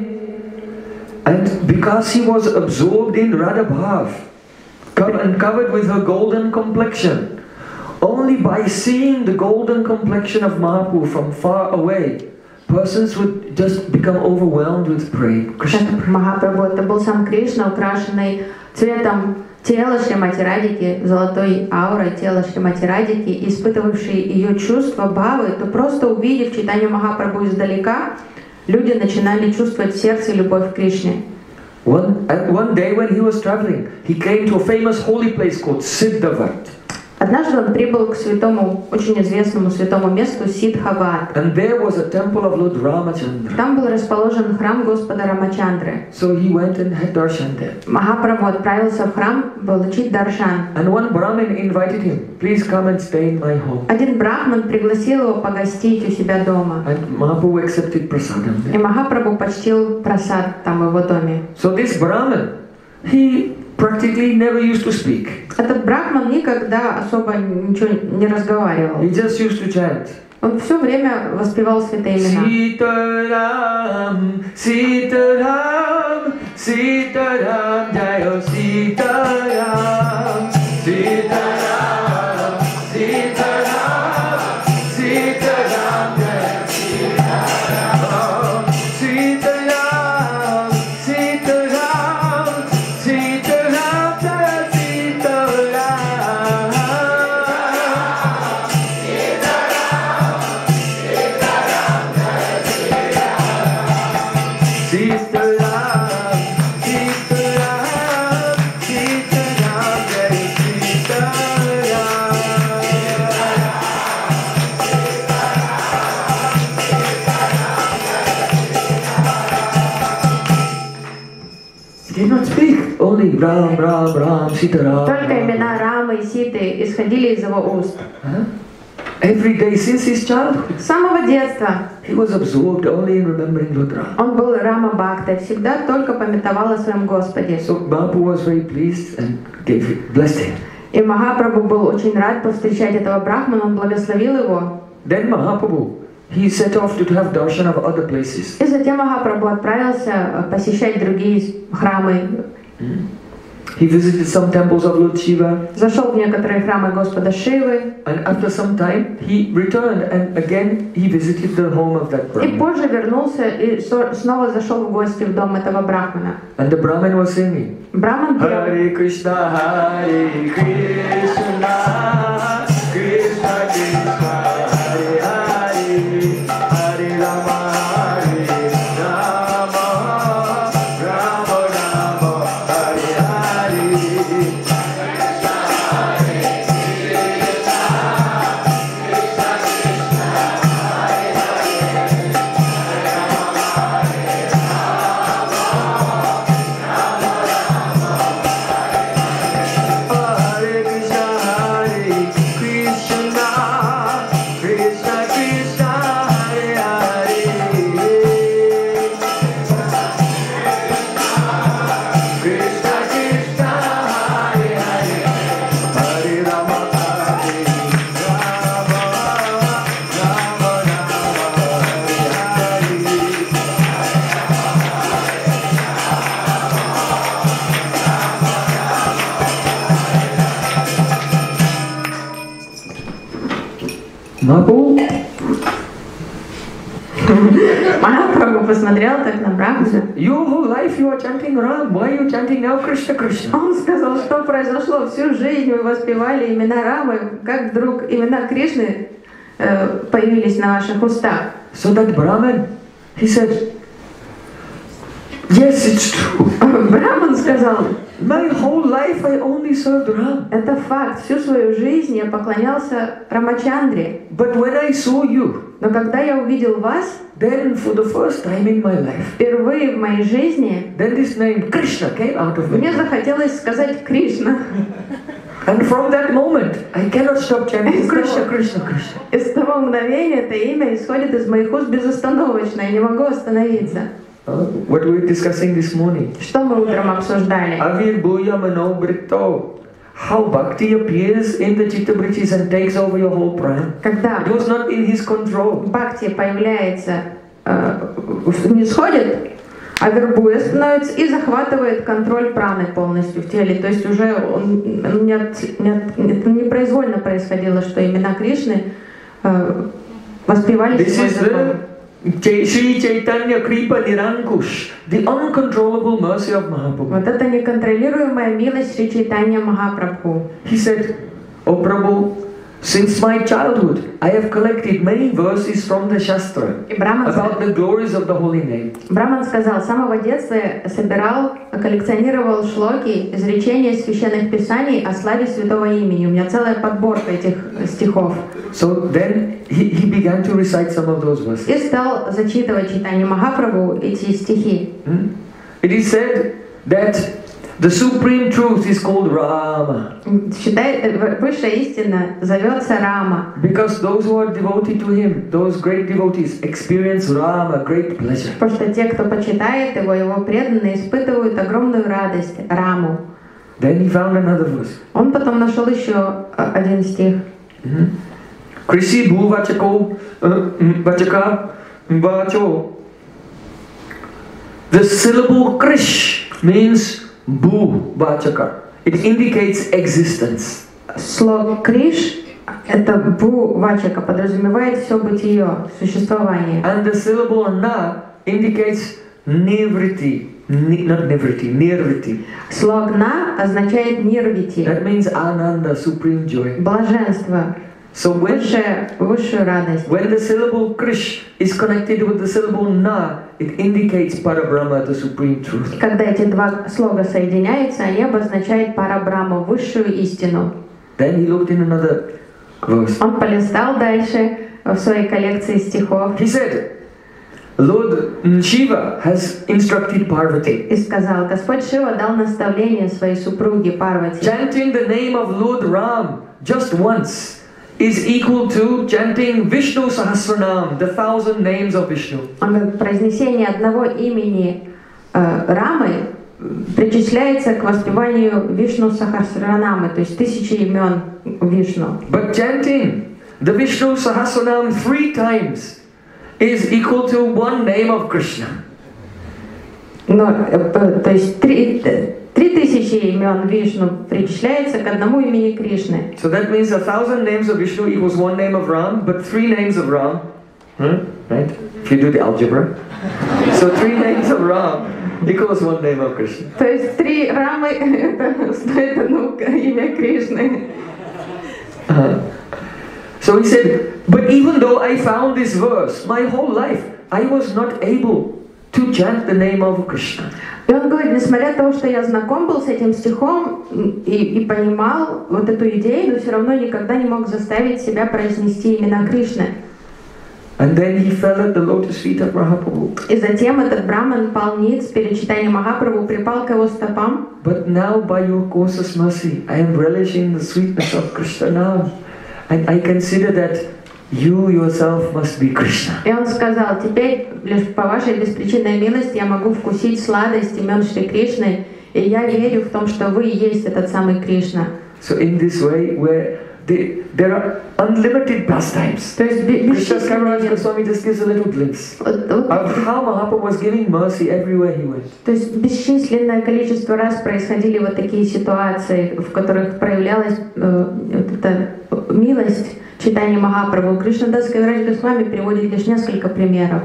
And because he was absorbed in Radha Bhav and covered with her golden complexion, only by seeing the golden complexion of Mahaprabhu from far away, persons would just become overwhelmed with praying. Krishna. Махапрабху, это был сам Кришна, украшенный цветом тела Шримати Радхики, золотой аурой тела Шримати Радхики, испытывавший ее чувства, бхавы, то просто увидев читание Махапрабху издалека, люди начинали чувствовать в сердце любовь к Кришне. One day when he was traveling, he came to a famous holy place called Siddhavat. Однажды он прибыл к святому, очень известному святому месту Сиддхават. And there was a temple of Lord Ramachandra. Там был расположен храм Господа Рамачандры. So he went and had darshan there. Махапрабху отправился в храм получить даршан. And one Brahmin invited him, please come and stay in my home. Один брахман пригласил его погостить у себя дома. And Mahaprabhu accepted prasadam И there. Махапрабху почтил прасад там в его доме. So this Brahmin, he practically never used to speak. Этот брахман никогда особо ничего не разговаривал. He just used to chant. Он все время воспевал святые имена. Sitaram, Sitaram, Sitaram, Jayo Sitaram, Sitaram, Sitaram, Sitaram, Jayo Sitaram, Sitaram, Sitaram, Sitaram, Jayo Sitaram. Sitaram, Sitaram, Sitaram, Jai Sitaram. He did not speak, only Ram, Ram, Ram, Sitaram. Только имена Рамы и Ситы исходили из его уст. Every day since his childhood, С самого детства he was absorbed only in remembering Lord Ram. он был Рама Бхакта, всегда только памятовал о своем Господе. So Mahaprabhu was very pleased and blessed him. И Махапрабху был очень рад повстречать этого брахмана, он благословил его. Then Mahaprabhu, he set off to have darshan of other places. И затем Махапрабху отправился посещать другие храмы. He visited some temples of Lord Shiva. Зашел в некоторые храмы Господа Шивы. And after some time, he returned and again he visited the home of that И Brahmin. позже вернулся и снова зашел в гости в дом этого брахмана. And the Brahmin was singing, Брахман пел: Hare Krishna, Hare Krishna, Krishna Krishna, Hare Hare, Hare Rama, Hare Rama, Rama Rama, Hare Hare. Hare Krishna, Hare Krishna, Krishna Krishna, Hare Hare. Mahaprabhu, Махапрабху посмотрел так на Брамана. your whole life you are chanting Ram. Why are you chanting now Krishna, Krishna? Он сказал, что произошло всю жизнь, вы воспевали имена Рамы, как вдруг имена Кришны появились на ваших устах. So that Brahman, he said, yes, it's true. Браман сказал, My whole life I only served Ram. это факт, всю свою жизнь я поклонялся Рамачандре. But when I saw you, Но когда я увидел вас, then for the first time in my life, впервые в моей жизни, then this name Krishna came out of мне me. захотелось сказать Кришна. And from that moment, I cannot stop chanting Krishna, Krishna, Krishna. И с того мгновения это имя исходит из моих уст безостановочно, я не могу остановиться. What we were discussing this morning. Что мы утром обсуждали? Avir Bhuya Mano Britto. How bhakti appears in the Chitta Vritis and takes over your whole prana. Когда It was not in his control. бхакти появляется, не сходит, а вербуя становится и захватывает контроль праны полностью в теле. То есть уже это непроизвольно происходило, что имена Кришны воспевались This свой is закон. the Sri Chaitanya Kripa Nirankush, the uncontrollable mercy of Mahaprabhu. Вот это неконтролируемая милость Шри Чайтанья Махапрабху. He said, "O Prabhu, since my childhood, I have collected many verses from the Shastra И Браман about the glories of the holy name. Браман сказал, с самого детства я собирал, коллекционировал шлоки, изречения священных писаний о славе святого имени. У меня целая подборка этих стихов. So then he began to recite some of those verses. И стал зачитывать Чайтанья Махапрабху эти стихи. It is said that the supreme truth is called Rama, Высшая истина зовется Рама. because those who are devoted to him, those great devotees, experience Rama, great pleasure. Потому что те, кто почитает его, его преданные, испытывают огромную радость, Раму. Then he found another verse. Он потом нашел еще один стих. Krishi bhu vachako vachaka vacho. The syllable Krish means bhu vachaka. It indicates existence. Слог Криш, это бу вачака, подразумевает все бытие, существование. And the syllable na indicates nivriti. Not nivriti, nirvriti. Слог на означает нирвити, That means ananda, supreme joy. блаженство, So высшую радость. when the syllable Krish is connected with the syllable na, it indicates Parabrahma, the supreme truth. Когда эти два слога соединяются, они обозначают Парабраму, высшую истину. Then he looked in another verse. Он полистал дальше в своей коллекции стихов He said, Lord Shiva has instructed Parvati. и сказал, Господь Шива дал наставление своей супруге Парвати. Chanting the name of Lord Ram just once is equal to chanting Vishnu Sahasranam, the 1,000 names of Vishnu. Произнесение одного имени Рамы причисляется к воспеванию Вишну Сахасранамы, то есть 1000 имен Вишну. But chanting the Vishnu Sahasranam 3 times is equal to one name of Krishna. Но, то есть 3000 имен Вишну причисляется к одному имени Кришны. So that means 1,000 names of Vishnu equals one name of Ram, but 3 names of Ram, right? If you do the algebra. So 3 names of Ram equals one name of Krishna. То есть 3 Рамы это имя Кришны. So he said, but even though I found this verse, my whole life, I was not able to chant the name of Krishna. И он говорит, несмотря на то, что я знаком был с этим стихом и понимал вот эту идею, но все равно никогда не мог заставить себя произнести имена Кришны. And then he fell at the lotus feet of Mahaprabhu. И затем этот браман пал ниц перед читанием Махапрабху, припал к его стопам. But now by your course's mercy, I am relishing the sweetness of Krishna now. And I consider that you yourself must be Krishna. И он сказал, теперь лишь по вашей беспричинной милости я могу вкусить сладость имен Шри Кришны, и я верю в том, что вы и есть этот самый Кришна. So in this way, where there are unlimited pastimes. То есть Krishna Kaviraj бесчисленные... Goswami just gives a little glimpse of how Mahaprabhu was giving mercy everywhere he went. То есть бесчисленное количество раз происходили вот такие ситуации, в которых проявлялась вот эта милость Чайтаньи Махапрабху. Кришнадас Кавирадж Госвами приводит лишь несколько примеров.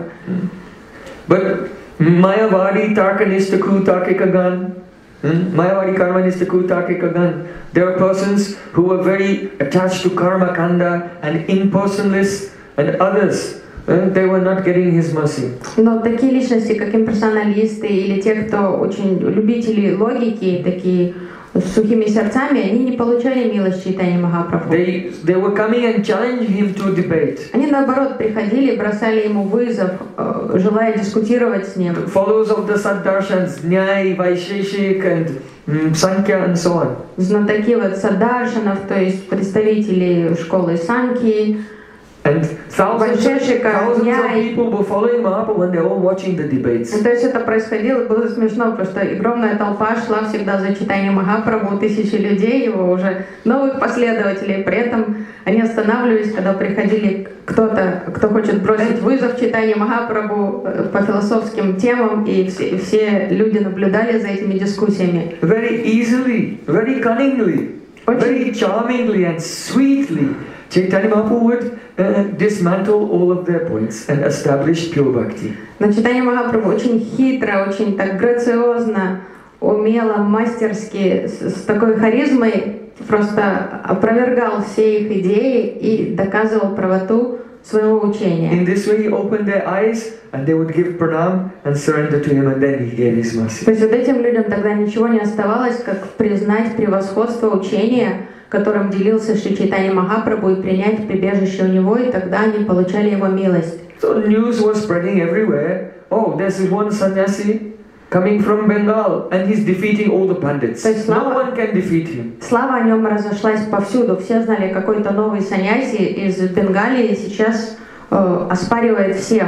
But Mayavadi Tarkanistaku Takikagan, Mayavadi Karmanistaku Takikagan, there are persons who are very attached to Karma Kanda and impersonalists, and others, they were not getting his mercy. Но такие личности, как имперсоналисты или те, кто очень любители логики, такие с сухими сердцами, они не получали милость Чайтаньи Махапрабху. They were coming and challenging him to a debate. Они наоборот приходили, бросали ему вызов, желая дискутировать с ним. Followers of the Saddarshans, Nyay, Vaisheshik and Sankhya and so on. Знатоки вот садаршанов, то есть представители школы Санки, and thousands of people were following Mahaprabhu when they were all watching the debates. То есть это происходило, было смешно, потому что огромная толпа шла всегда за Чайтаньей Махапрабху, тысячи людей, его уже новых последователей. При этом они останавливались, когда приходили кто-то, кто хочет бросить вызов Чайтаньи Махапрабху по философским темам, и все люди наблюдали за этими дискуссиями. Very easily, very cunningly, very charmingly and sweetly, Chaitanya Mahaprabhu would dismantle all of their points and establish pure bhakti. Но Чайтанья Махапрабху очень хитро, очень так грациозно, умело, мастерски, с такой харизмой просто опровергал все их идеи и доказывал правоту своего учения. In this way he opened their eyes and they would give pranam and surrender to him, and then he gave his mercy. То есть вот этим людям тогда ничего не оставалось, как признать превосходство учения, которым делился Шри Чайтанья Махапрабху, и принять прибежище у него, и тогда они получали его милость. So news was spreading everywhere. Oh, there's this one sannyasi coming from Bengal, and he's defeating all the pandits. No one can defeat him. Слава о нем разошлась повсюду. Все знали, какой-то новый саньяси из Бенгалии сейчас оспаривает всех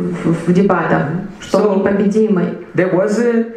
в дебатах, что он непобедимый. There was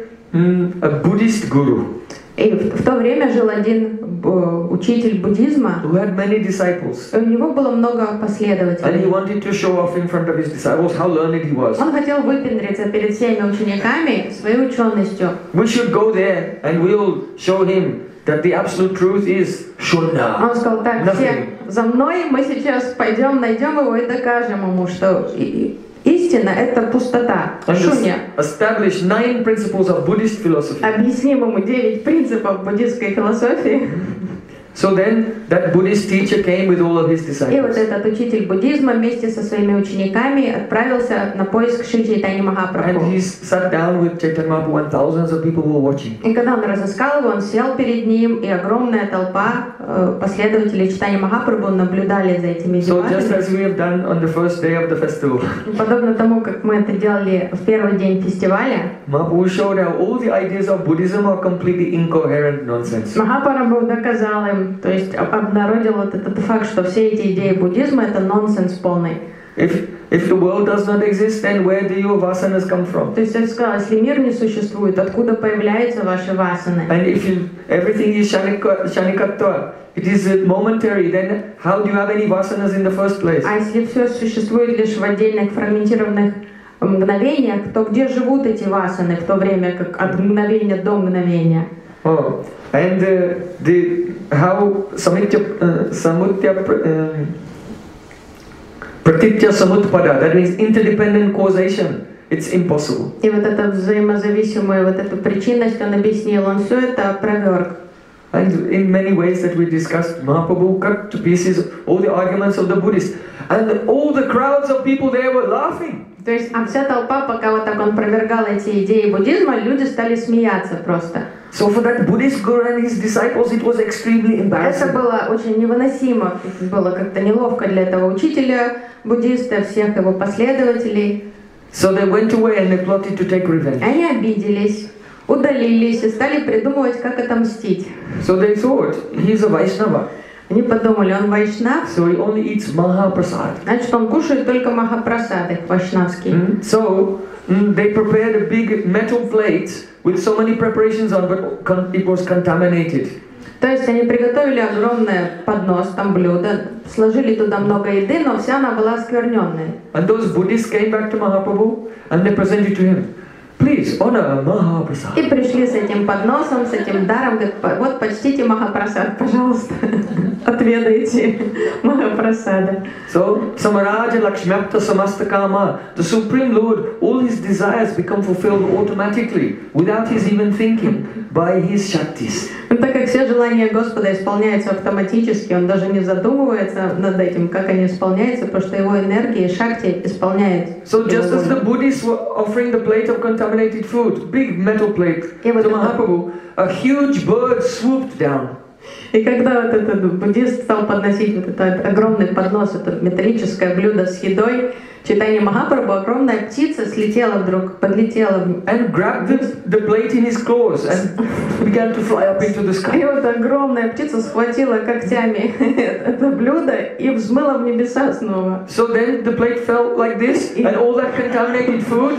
a Buddhist guru. И в то время жил один учитель буддизма. Who had many disciples. У него было много последователей. And he wanted to show off in front of his disciples how learned he was. Он хотел выпендриться перед всеми учениками своей ученостью. We should go there and we'll show him that the absolute truth is Shunya. Он сказал: так, все за мной, мы сейчас пойдем, найдем его и докажем ему, что истина — это пустота, шунья. Establish 9 principles of Buddhist philosophy. Объясним ему 9 принципов буддистской философии. So then that Buddhist teacher came with all of his disciples. И вот этот учитель буддизма вместе со своими учениками отправился на поиск Шри Чайтаньи Махапрабху. And he sat down with Chaitanya Mahaprabhu and thousands of people were watching. И когда он разыскал его, он сел перед ним, и огромная толпа последователей Чайтаньи Махапрабху наблюдали за этими дебатами. So just as we have done on the first day of the festival. Подобно тому, как мы это делали в первый день фестиваля, Mahaprabhu showed how all the ideas of Buddhism are completely incoherent nonsense. Махапрабху доказал им, то есть обнародил вот этот факт, что все эти идеи буддизма — это нонсенс полный. If the world does not exist, then where do your vasanas come from? То есть он сказал: если мир не существует, откуда появляются ваши васаны? And if everything is shanikatva, it is momentary, then how do you have any vasanas in the first place? А если все существует лишь в отдельных фрагментированных мгновениях, то где живут эти васаны в то время, как от мгновения до мгновения? Oh, and how pratitya samutpada, that means interdependent causation, it's impossible. И вот эту взаимозависимую вот эту причинность он объяснил, он все это опроверг. And in many ways that we discussed, Mahaprabhu cut to pieces all the arguments of the Buddhists, and all the crowds of people there were laughing. То есть, а вся толпа, пока вот так он опровергал эти идеи буддизма, люди стали смеяться просто. So for that Buddhist guru and his disciples, it was extremely embarrassing. Это было очень невыносимо, было как-то неловко для этого учителя буддиста, всех его последователей. So they went away and they plotted to take revenge. Они обиделись, удалились и стали придумывать, как отомстить. So they thought, he's a Vaishnava. Они подумали: он вайшнав, So he only eats Mahaprasad. значит, он кушает только махапрасады вайшнавские. So they prepared a big metal plate with so many preparations on, but it was contaminated. То есть они приготовили огромный поднос, там блюдо, сложили туда много еды, но вся она была оскверненной. And those Buddhists came back to Mahaprabhu and they presented to him, please honor Mahaprasad. И пришли с этим подносом, с этим даром, говорят, вот почтите Махапрасад, пожалуйста, отведайте Махапрасада. So, Samaraja Lakshmyapta Samastakama, the Supreme Lord, all his desires become fulfilled automatically, without his even thinking, by his Shaktis. Так как все желания Господа исполняются автоматически, он даже не задумывается над этим, как они исполняются, потому что его энергия, шакти исполняет. So just as the Buddhists were offering the plate of contaminated food, big metal plate, to Mahaprabhu, a huge bird swooped down. И когда вот этот буддист стал подносить вот этот огромный поднос, это металлическое блюдо с едой, Чайтанья Махапрабху, огромная птица слетела вдруг, подлетела and grabbed the plate in his claws and began to fly up into the sky. И вот огромная птица схватила когтями это блюдо и взмыла в небеса снова. So then the plate fell like this, and all that contaminated food.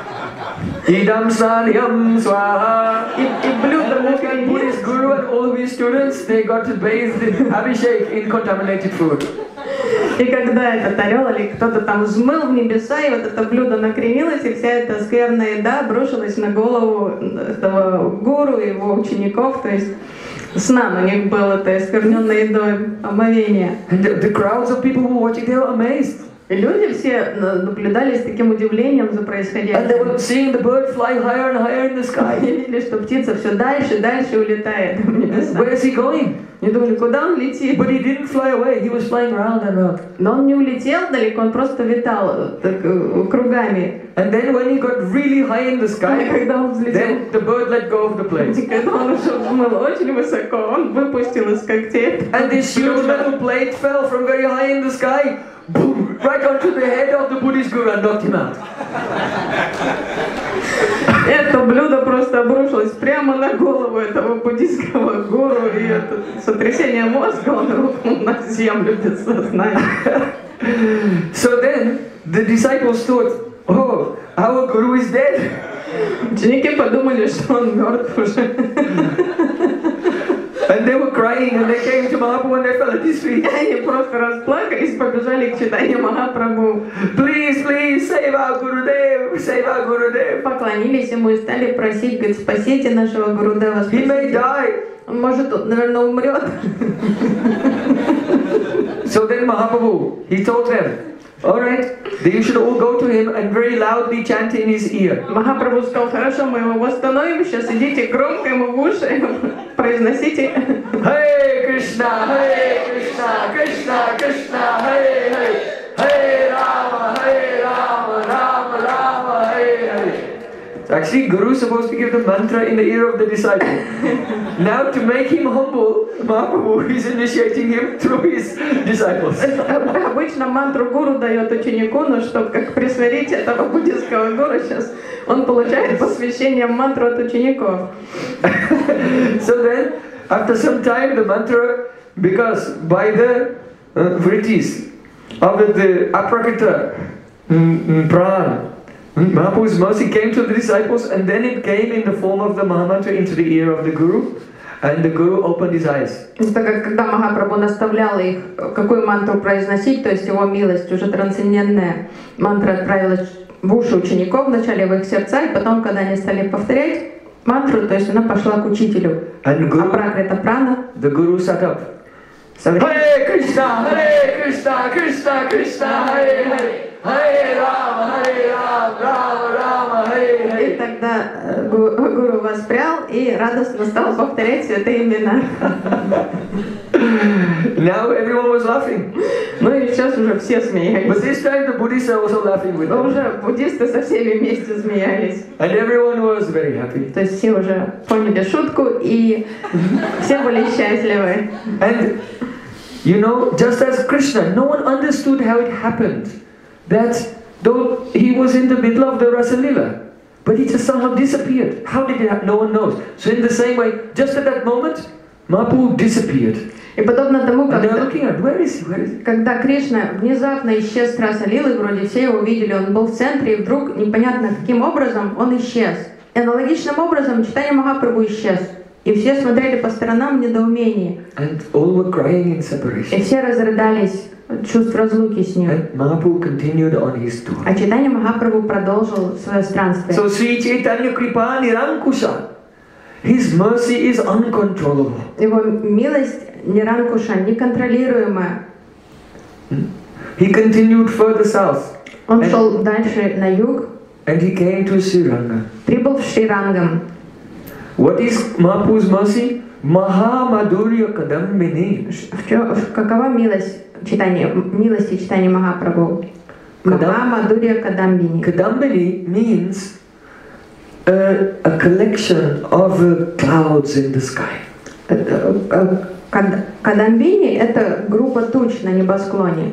Idam Sanyam Swaha. И блюдо The Buddhist guru and all of his students, they got to bathe in Abhishek in contaminated food. И когда этот орел или кто-то там взмыл в небеса, и вот это блюдо накренилось, и вся эта скверная еда обрушилась на голову этого гуру и его учеников, то есть снан у них был это оскверненной едой омовение. And the crowds of people who were watching, they were amazed. И люди все наблюдали с таким удивлением за происходящим. And they were seeing the bird fly higher and higher in the sky. Они видели, что птица все дальше и дальше улетает в небеса. Where is he going? Не думали, куда он летит. But he didn't fly away. He was flying round and round. Но он не улетел далеко, он просто витал так, кругами. And then when he got really high in the sky, когда он взлетел, then the bird let go of the plate. Когда он уже взмыл очень высоко, он выпустил из когтей. And this huge metal plate fell from very high in the sky, boom, right onto the head of the Buddhist guru and knocked him out. Это блюдо просто обрушилось прямо на голову этого буддийского гуру, и это сотрясение мозга, он рухнул на землю без сознания. So then the disciples thought, oh, our guru is dead. Ученики подумали, что он мертв уже. And they were crying and they came to Mahaprabhu and they fell at his feet. Они просто расплакались, побежали к Чайтанье Махапрабху. Please, please, save our Gurudev, save our Gurudev. Поклонились ему и стали просить, говорит, спасите нашего Гурудева. He may die. Он может, наверное, умрет. So then Mahaprabhu, he told them, all right, you should all go to him and very loudly chant in his ear. Махапрабху сказал, хорошо, мы его восстановим, сейчас идите громко ему в уши, произносите. Hare Krishna, Krishna Krishna, Hare Hare, Hare Rama, Rama Rama, Hare Hare. So actually, Guru is supposed to give the mantra in the ear of the disciple. Now, to make him humble, Mahaprabhu is initiating him through his disciples. Обычно мантру гуру дает ученику, но чтобы как присвоить этого буддийского гуру, сейчас он получает посвящение мантру от учеников. So then, after some time, the mantra, because by the vrittis of the aprakita prana, Mahaprabhu's mercy came to the disciples, and then it came in the form of the Mahamantra into the ear of the Guru, and the Guru opened his eyes. Так как когда Махапрабху наставлял их, какую мантру произносить, то есть его милость, уже трансцендентная мантра отправилась в уши учеников, вначале в их сердца, и потом, когда они стали повторять мантру, то есть она пошла к учителю. Апракрита прана. The Guru sat up. Hare Krishna, Krishna Krishna, Hare Hare. Hare Rama, Rama Rama, Hare Hare. И тогда гуру воспрял и радостно стал повторять святые имена. Now everyone was laughing. Ну и сейчас уже все смеялись. But this time the Buddhists are also laughing with them. Уже буддисты со всеми вместе смеялись. And everyone was very happy. То есть все уже поняли шутку и все были счастливы. And you know, just as Krishna, no one understood how it happened. That though he was in the middle of the Rasa Lila, but he just somehow disappeared. How did it happen? No one knows. So in the same way, just at that moment, Mahaprabhu disappeared. И подобно тому, когда Кришна внезапно исчез с Раса Лилы, вроде все его видели, он был в центре, и вдруг непонятно каким образом он исчез. И аналогичным образом Чайтанья Махапрабху исчез. И все смотрели по сторонам в недоумении. And all were crying in И separation. все разрыдались от чувств разлуки с ним. And Mahaprabhu continued on his tour. А Чайтанья Махапрабху продолжил свое странствие. So Sri Chaitanya Kripa Nirankusha, his mercy is uncontrollable. Его милость Ниранкуша, неконтролируемая. He continued further south. Он шел дальше на юг, And he came to Sriranga. прибыл в Шрирангам. What is Mahaprabhu's mercy? Mahamadurya Kadambini. Какова милости Чайтаньи Махапрабху? Махамадурья Кадамбини. Kadambini means a collection of clouds in the sky. Кадамбини — это группа туч на небосклоне.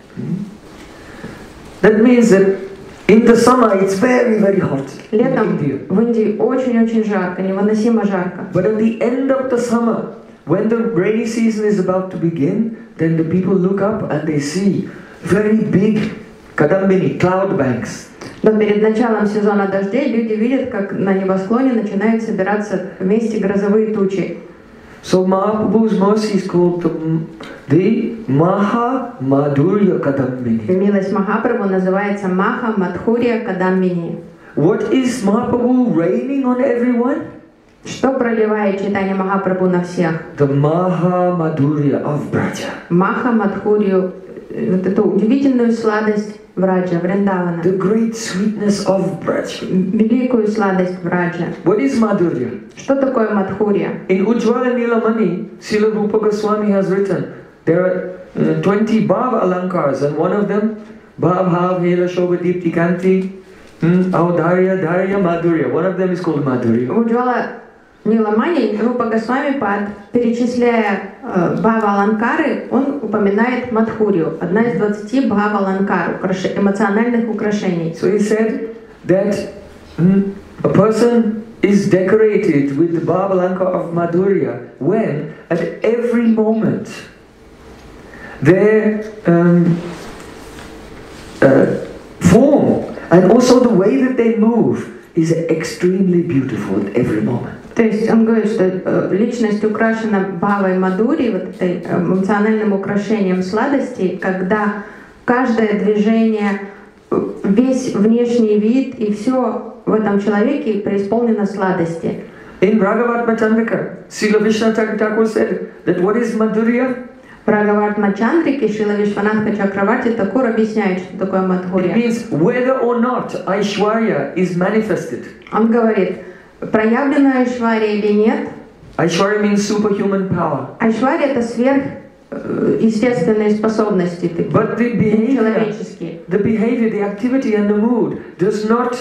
That means that in the summer it's very, very hot in Летом India. в Индии очень-очень жарко, невыносимо жарко. But at the end of the summer, when the rainy season is about to begin, then the people look up and they see very big Kadambini, cloud banks. Но перед началом сезона дождей люди видят, как на небосклоне начинают собираться вместе грозовые тучи. So Mahaprabhu's mercy is called the Maha Madhurya Kadambini. Милость Махапрабху называется Маха Мадхурья Кадамбини. What is Mahaprabhu raining on everyone? Что проливает Чайтанья Махапрабху на всех? The Maha Madhurya of Braja. Маха Мадхурью, вот эту удивительную сладость Враджа, Вриндавана. The great sweetness of Braja. Великую сладость Враджа. What is Madhurya? Что такое Мадхурья? In Ujjvala Nilamani, Srila Rupa Goswami has written, there are 20 Bhav Alankars, and one of them, Bhav Bhav Hela Shobha Deepti Kanti, Audharya Dharya Madhurya. One of them is called Madhurya. В Уджвала Ниламани Рупа Госвами Пад, перечисляя Бхава Аланкары, он упоминает Мадхурью, одна из 20 Бхава Аланкар, эмоциональных украшений. So he said that a person is decorated with the Bhav Alankar of Madhurya when at every moment their form and also the way that they move is extremely beautiful at every moment. То есть он говорит, что личность украшена Бхавой Мадхурьей, вот этой эмоциональным украшением сладости, когда каждое движение, весь внешний вид и все в этом человеке преисполнено сладости. In Bhagavad Chandrika, Srila Vishwanath Thakur said that what is Madhurya? В Бхагават Чандрике Шрила Вишванатха Чакраварти Такур объясняет, что такое It Мадхурья. means whether or not Aishwarya is manifested. Он говорит, проявлена Айшвария или нет. Aishwarya means superhuman power. Айшвария — это сверхъестественные способности, такие, But the behavior, человеческие. the activity and the mood does not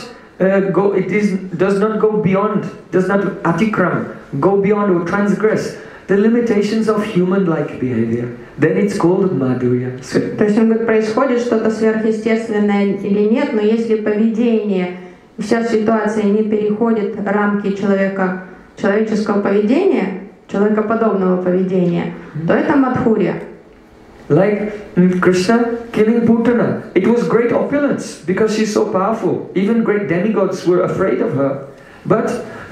does not go beyond, does not atikram, go beyond or transgress the limitations of human-like behavior. Then it's called Madhurya. То есть он говорит, происходит что-то сверхъестественное или нет, но если поведение, вся ситуация не переходит рамки человеческого поведения, человекоподобного поведения, то это Мадхурья. Like Krishna killing Putana. It was great opulence because she's so powerful. Even great demigods were afraid of her. But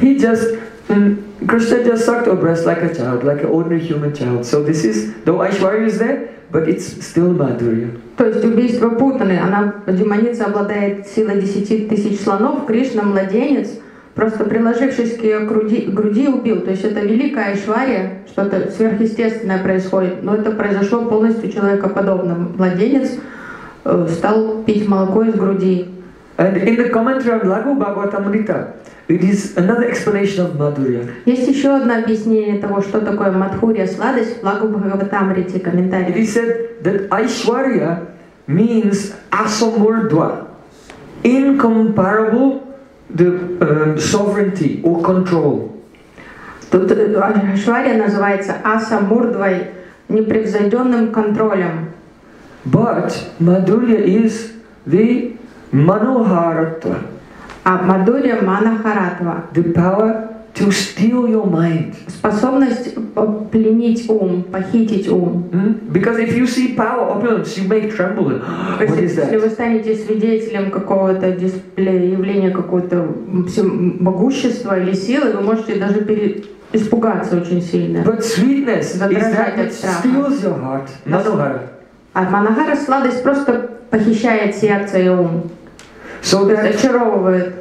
Krishna just sucked her breast like a child, like an ordinary human child. So this is, though Aishwarya is there, but it's still Madhurya. То есть убийство Путаны, она, демоница, обладает силой 10 тысяч слонов, Кришна, младенец, просто приложившись к ее груди убил. То есть это великая Айшвария, что-то сверхъестественное происходит, но это произошло полностью человекоподобным. Младенец стал пить молоко из груди. And in the commentary on Laghu Bhagavatamrita, it is another explanation of Madhurya. Есть еще одно объяснение того, что такое Мадхурья, сладость, в Лагу Бхагаватамрите, It комментарий. is said that Aishwarya means asamurdva, incomparable the sovereignty or control. Тут Айшвария называется Асамурдвой, непревзойденным контролем. But Madhurya is the manoharatva, А Мадхурья Манахаратва, the power to steal your mind. способность пленить ум, похитить ум. Because if you see power, opulence, you may tremble. What is Если вы that? станете свидетелем какого-то дисплея, явления какого-то могущества или силы, вы можете даже испугаться очень сильно. But sweetness is Задрожать that от which страха. steals your heart. Manohara. А манахара, сладость, просто похищает сердце и ум. So То есть that очаровывает.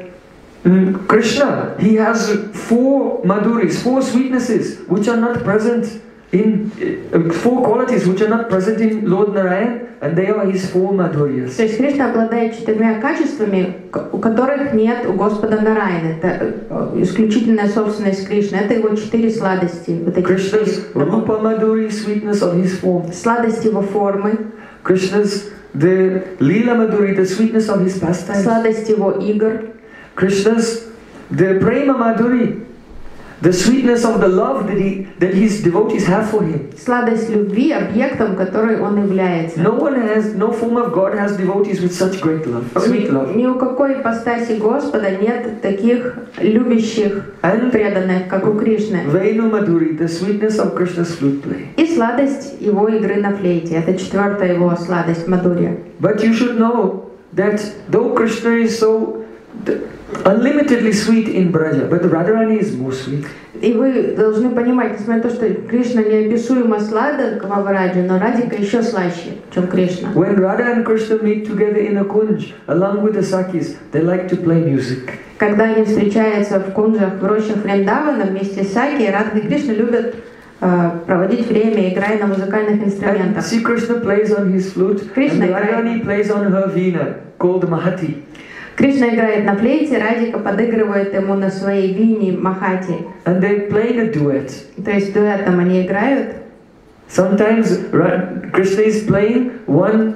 Krishna, he has 4 maduris, 4 sweetnesses which are not present in 4 qualities which are not present in Lord Narayan, and they are his 4 maduryas. То есть Кришна обладает 4 качествами, у которых нет у Господа Нараяна. Это исключительная собственность Кришны. Это его 4 сладости. Вот эти Krishna's rupa maduri, sweetness of his form. Сладость его формы, Krishna's the lila maduri, the sweetness of his pastimes. сладость его игр, Krishna's the prema maduri, the sweetness of the love that his devotees have for him. сладость любви объектом, который он является. No form of God has devotees with such great love, sweet love. Ни у какой ипостаси Господа нет таких любящих, преданных, как у Кришны. Venu maduri, the sweetness of Krishna's flute play. И сладость его игры на флейте. Это 4-я его сладость, Мадурья. But you should know that though Krishna is so unlimitedly sweet in Braja, but Radharani is more sweet. И вы должны понимать, несмотря на то, что Кришна неописуемо сладок в Авараджи, но Радика еще слаще, чем Кришна. When Radha and Krishna meet together in a kunj, along with the Sakis, they like to play music. Когда они встречаются в кунджах, в рощах Вриндавана вместе с Саки, Радха и Кришна любят проводить время, играя на музыкальных инструментах. See, Krishna plays on his flute, Krishna and Radharani plays on her veena, called Mahati. Кришна играет на флейте, Радика подыгрывает ему на своей вине Махати. And they play a duet. То есть дуэтом они играют. Sometimes Krishna is playing one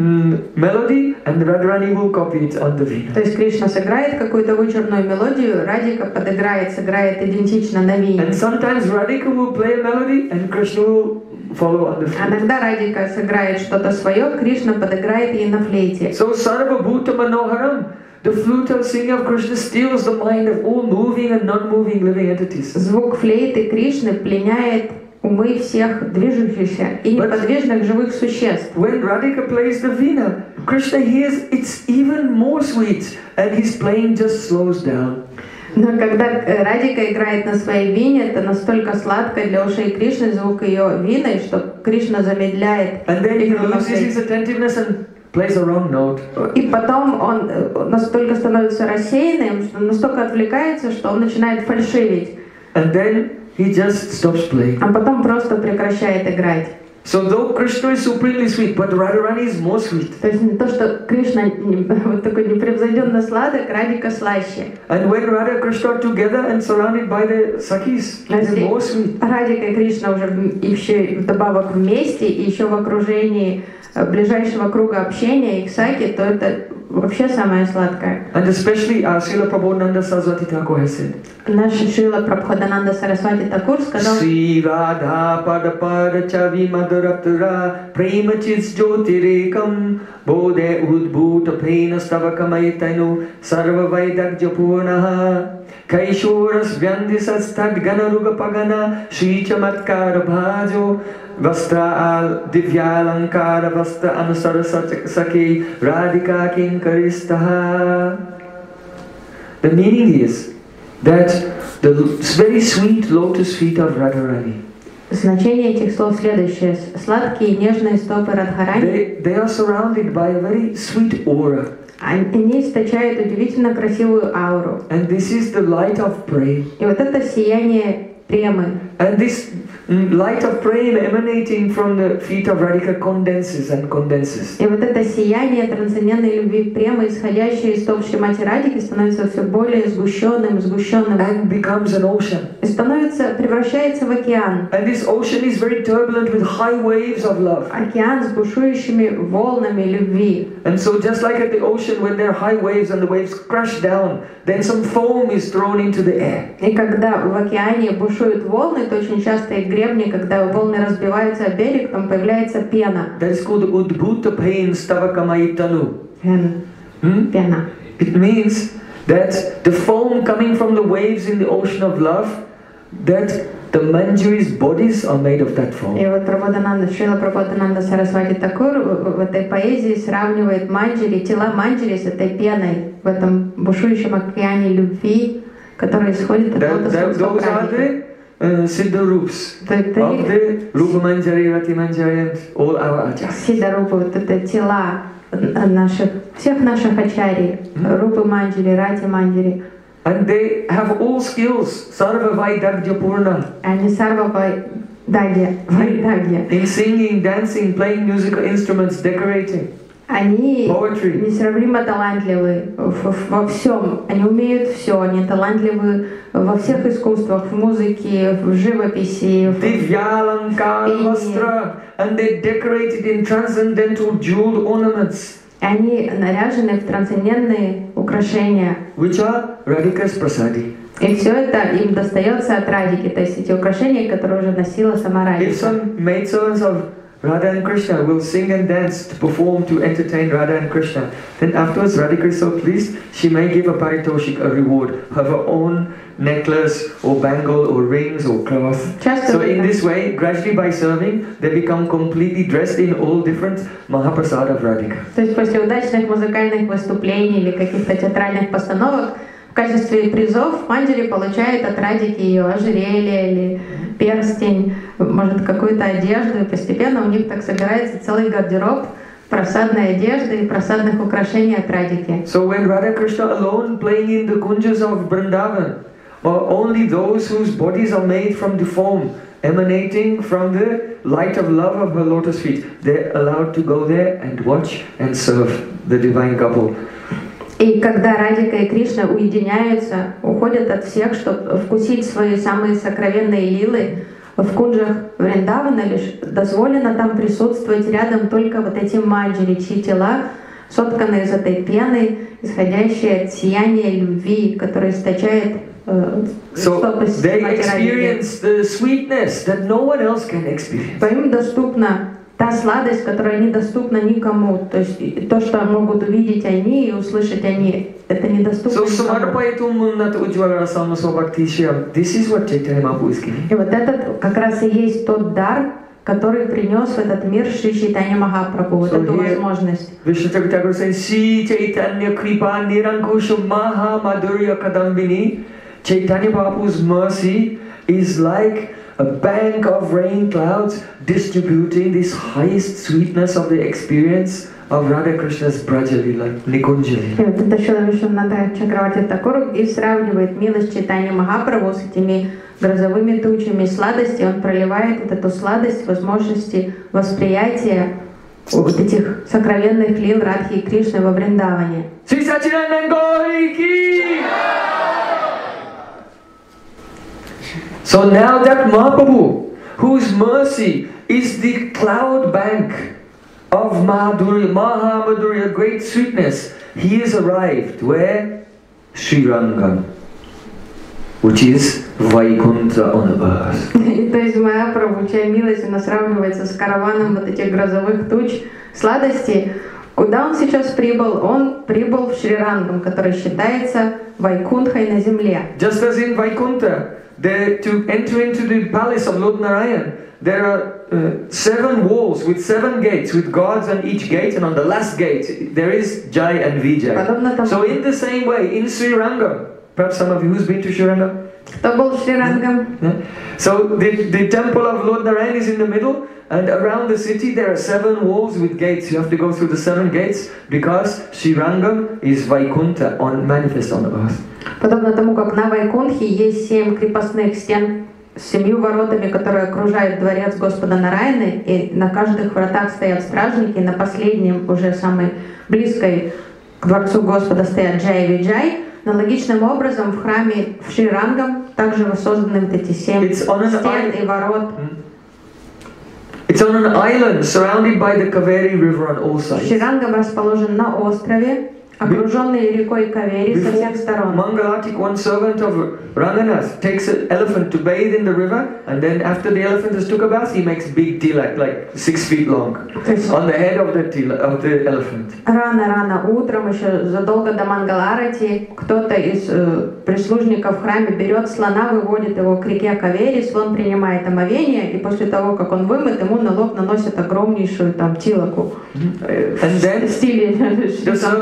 melody, and Radharani will copy it on the veena. То есть Кришна сыграет какую-то вычурную мелодию, Радика подыграет, сыграет идентично на вине. And sometimes Radhika will play a melody, and Krishna will follow on the flute. Иногда Радика сыграет что-то свое, Кришна подыграет ей на флейте. So Sarva Bhuta Manoharam, the flute of singing of Krishna steals the mind of all moving and non-moving living entities. Звук флейты Кришны пленяет умы всех движущихся и неподвижных живых существ. When Radhika plays the veena, Krishna hears it's even more sweet, and his playing just slows down. Но когда Радика играет на своей вине, это настолько сладко для ушей Кришны звук ее вины, что Кришна замедляет игру на флейте. Plays a wrong note. И потом он настолько становится рассеянным, что настолько отвлекается, что он начинает фальшивить. And then he just stops playing. А потом просто прекращает играть. So though Krishna is supremely sweet, but Radharani is more sweet. То есть не то, что Кришна вот такой непревзойденно сладок, Радика слаще. And when Radha and Krishna are together and surrounded by the Sakis, they're more sweet. Радика и Кришна уже еще вдобавок вместе, и еще в окружении ближайшего круга общения их Саки, то это вообще самое сладкое. And especially Srila Prabodhananda Saraswati Thakur has said. Наш Шрила Прабхадананда Сарасвати Такур сказал: Sri Radha Pada Pada Chavi Madhuraptura Premachis Jyotirekam Bodhe Udbhuta Prena Stavakamaitanu Sarva Vaidak Japurnaha Kaishoras Vyandisas Tadganaruga Pagana Shri Chamatkara Bhajo Vastra Divyalankara Vastra Anusara Saki Radhika Kinkaristaha. The meaning is that the very sweet lotus feet of Radharani, Значение этих слов следующее: сладкие и нежные стопы Радхарани. They are surrounded by a very sweet aura. Они источают удивительно красивую ауру. And this is the light of prema. И вот это сияние премы. And this light of prema emanating from the feet of Radhika condenses and condenses. И вот это сияние трансцендентной любви премы, исходящее из стоп Шримати Радхики, становится все более сгущенным. And becomes an ocean. И превращается в океан. And this ocean is very turbulent with high waves of love. Океан с бушующими волнами любви. And so just like at the ocean when there are high waves and the waves crash down, then some foam is thrown into the air. И когда в океане бушуют волны, то очень часто и гребни, когда волны разбиваются о берег, там появляется пена. That is called Udbhuta Pain Stavakamaitanu. Пена. It means that the foam coming from the waves in the ocean of love, that the Manjari's bodies are made of that foam. И вот Шрила Прабхадананда Сарасвати Такур в этой поэзии сравнивает манджари, тела манджари с этой пеной в этом бушующем океане любви, который исходит от лотосового Siddharups of the Rupa Manjari, Rati Manjari and all our acharyas. Сиддарупы, вот это тела наших, всех наших ачарий, Рупы Манджари, Рати Манджари. And they have all skills, Sarva Vaidagya Purna. Они Сарва Вайдагья. In singing, dancing, playing musical instruments, decorating. Они Poetry. несравнимо талантливы во всем. Они умеют все. Они талантливы во всех искусствах, в музыке, в живописи, в Divyalankara, and they decorated in transcendental jeweled ornaments. Они наряжены в трансцендентные украшения. Which are Radhika's prasadi. И все это им достается от Радики, то есть эти украшения, которые уже носила сама Радика. If some maidservants of Radha and Krishna will sing and dance to perform to entertain Radha and Krishna, then afterwards Radhika is so pleased, she may give a paritoshik, a reward, of her own necklace or bangle or rings or cloth. So in this way, gradually by serving, they become completely dressed in all different Mahaprasad of Radhika. То есть после удачных музыкальных выступлений или каких-то театральных постановок в качестве призов Манджари получает от Радики ее ожерелье или перстень, может какую-то одежду, и постепенно у них так собирается целый гардероб просадной одежды и просадных украшений от Радики. So when Radha Krishna alone playing in the kunjas of Vrindavan, or only those whose bodies are made from the foam emanating from the light of love of her lotus feet, they're allowed to go there and watch and serve the divine couple. И когда Радика и Кришна уединяются, уходят от всех, чтобы вкусить свои самые сокровенные лилы, в кунджах Вриндавана лишь дозволено там присутствовать рядом только вот эти манджари, чьи тела сотканы из этой пены, исходящей от сияния любви, которая источает So they experience the sweetness that no one else can experience. Им доступна та сладость, которая недоступна никому. То есть то, что могут увидеть они и услышать они, это недоступно никому. This is what Chaitanya Mahaprabhu is giving. И вот этот как раз и есть тот дар, который принес в этот мир Шри Чайтанья Махапрабху, вот эту возможность. Vishnu Thakur says, Shri Chaitanya Kripa Nirankusha Maha Madhurya Kadambini. Chaitanya Mahaprabhu's mercy is like a bank of rain clouds distributing this highest sweetness of the experience of Radha Krishna's Brajalila, Nikunjalila. И вот это Шрила Вишванатха Чакраварти Такур и сравнивает милость Чайтаньи Махапрабху с этими грозовыми тучами сладости. Он проливает вот эту сладость возможности восприятия вот этих сокровенных лил Радхи и Кришны во Вриндаване. Шри Саччинананда Gauri ki! So now that Mahaprabhu, whose mercy is the cloud bank of Madhurya, Mahamadhurya, great sweetness, he is arrived where? Srirangam, which is Vaikuntha on earth. То есть Махапрабху, чья милость у нас сравнивается с караваном вот этих грозовых туч сладости. Куда он сейчас прибыл? Он прибыл в Шрирангам, который считается Вайкунтхой на земле. Just as in Vaikuntha, there, to enter into the palace of Lord Narayan, there are 7 walls with 7 gates, with gods on each gate, and on the last gate there is Jai and Vijay. So in the same way, in Srirangam, perhaps some of you who's been to Srirangam? Кто был в Шрирангам? So the temple of Lord Narayan is in the middle, and around the city there are 7 walls with gates. You have to go through the 7 gates because Srirangam is Vaikuntha, manifest on earth. Подобно тому, как на Вайкунтхе есть 7 крепостных стен с 7 воротами, которые окружают дворец Господа Нараяны, и на каждых вратах стоят стражники, и на последнем, уже самой близкой к дворцу Господа, стоят Джай и Виджай. Аналогичным образом в храме в Шрирангам также воссозданы вот эти 7 стен и ворот. It's on an island surrounded by the Kaveri river on all sides. Шрирангам расположен на острове, окруженный рекой Кавери со всех сторон. Mangalatik, one servant of Ranganath, takes an elephant to bathe in the river, and then after the elephant has took a bath, he makes big tilak, like 6 feet long, on the head of the elephant. Рано-рано утром, еще задолго до Мангаларати, кто-то из прислужников в храме берет слона, выводит его к реке Кавери, слон принимает омовение, и после того, как он вымыт, ему на лоб наносят огромнейшую там тилаку в стиле Сампрадай.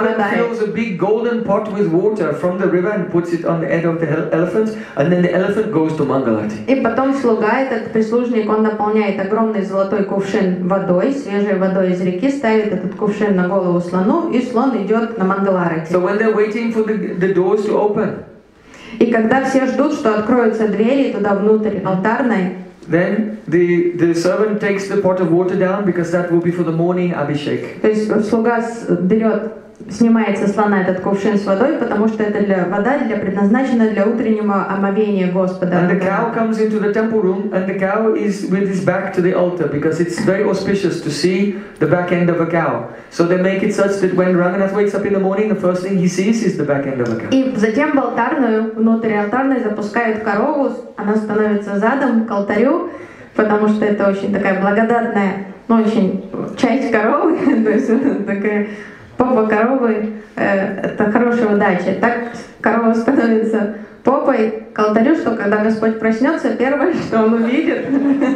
fills a big golden pot with water from the river and puts it on the head of the elephant, and then the elephant goes to Mangalati. И потом слуга, этот прислужник, он наполняет огромный золотой кувшин водой, свежей водой из реки, ставит этот кувшин на голову слону, и слон идет на Мангаларати. So when they're waiting for the doors to open, И когда все ждут, что откроются двери туда внутрь алтарной, then the servant takes the pot of water down because that will be for the morning Abhishek. то есть слуга снимает со слона этот кувшин с водой, потому что это вода предназначена для утреннего омовения Господа. And the cow comes into the temple room, and the cow is with his back to the altar because it's very auspicious to see the back end of a cow. So they make it such that when Ranganath wakes up in the morning, the first thing he sees is the back end of a cow. И затем в алтарную, внутрь алтарной запускают корову, она становится задом к алтарю, потому что это очень такая благодатная, ну очень часть коровы, то есть такая попа коровы, это хорошая удача. Так корова становится попой к алтарю, что когда Господь проснется, первое, что он увидит,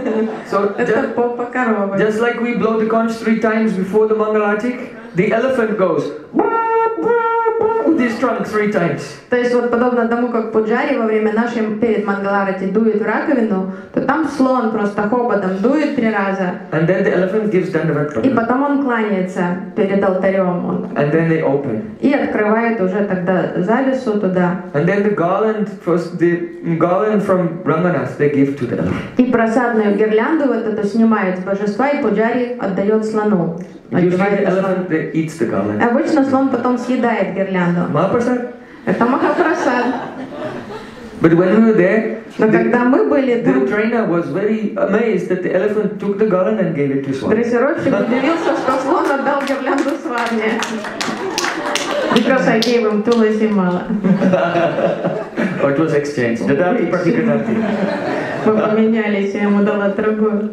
это попа коровы. Just like we blow the conch 3 times before the Mangalatik, the elephant goes with his trunk 3 times. То есть вот подобно тому, как Пуджари во время нашей перед Мангаларати дует в раковину, то там слон просто хоботом дует 3 раза. And then the elephant gives Dandavat. И потом он кланяется перед алтарем. And then they open. И открывает уже тогда завесу туда. And then the garland from Ranganath they give to the elephant. И просадную гирлянду вот эту снимают с божества, и Пуджари отдает слону. Usually the elephant eats the garland. Обычно слон потом съедает гирлянду. Mahaprasad? Это Махапрасад. But when we were there, Но когда мы были там, the trainer was very amazed that the elephant took the garland and gave it to Swami. дрессировщик удивился, что слон отдал гирлянду Сварне. Because I gave him Tulasi Mala. Oh, it was exchanged. Dadati Pratikadati. Мы поменялись, я ему дала другую.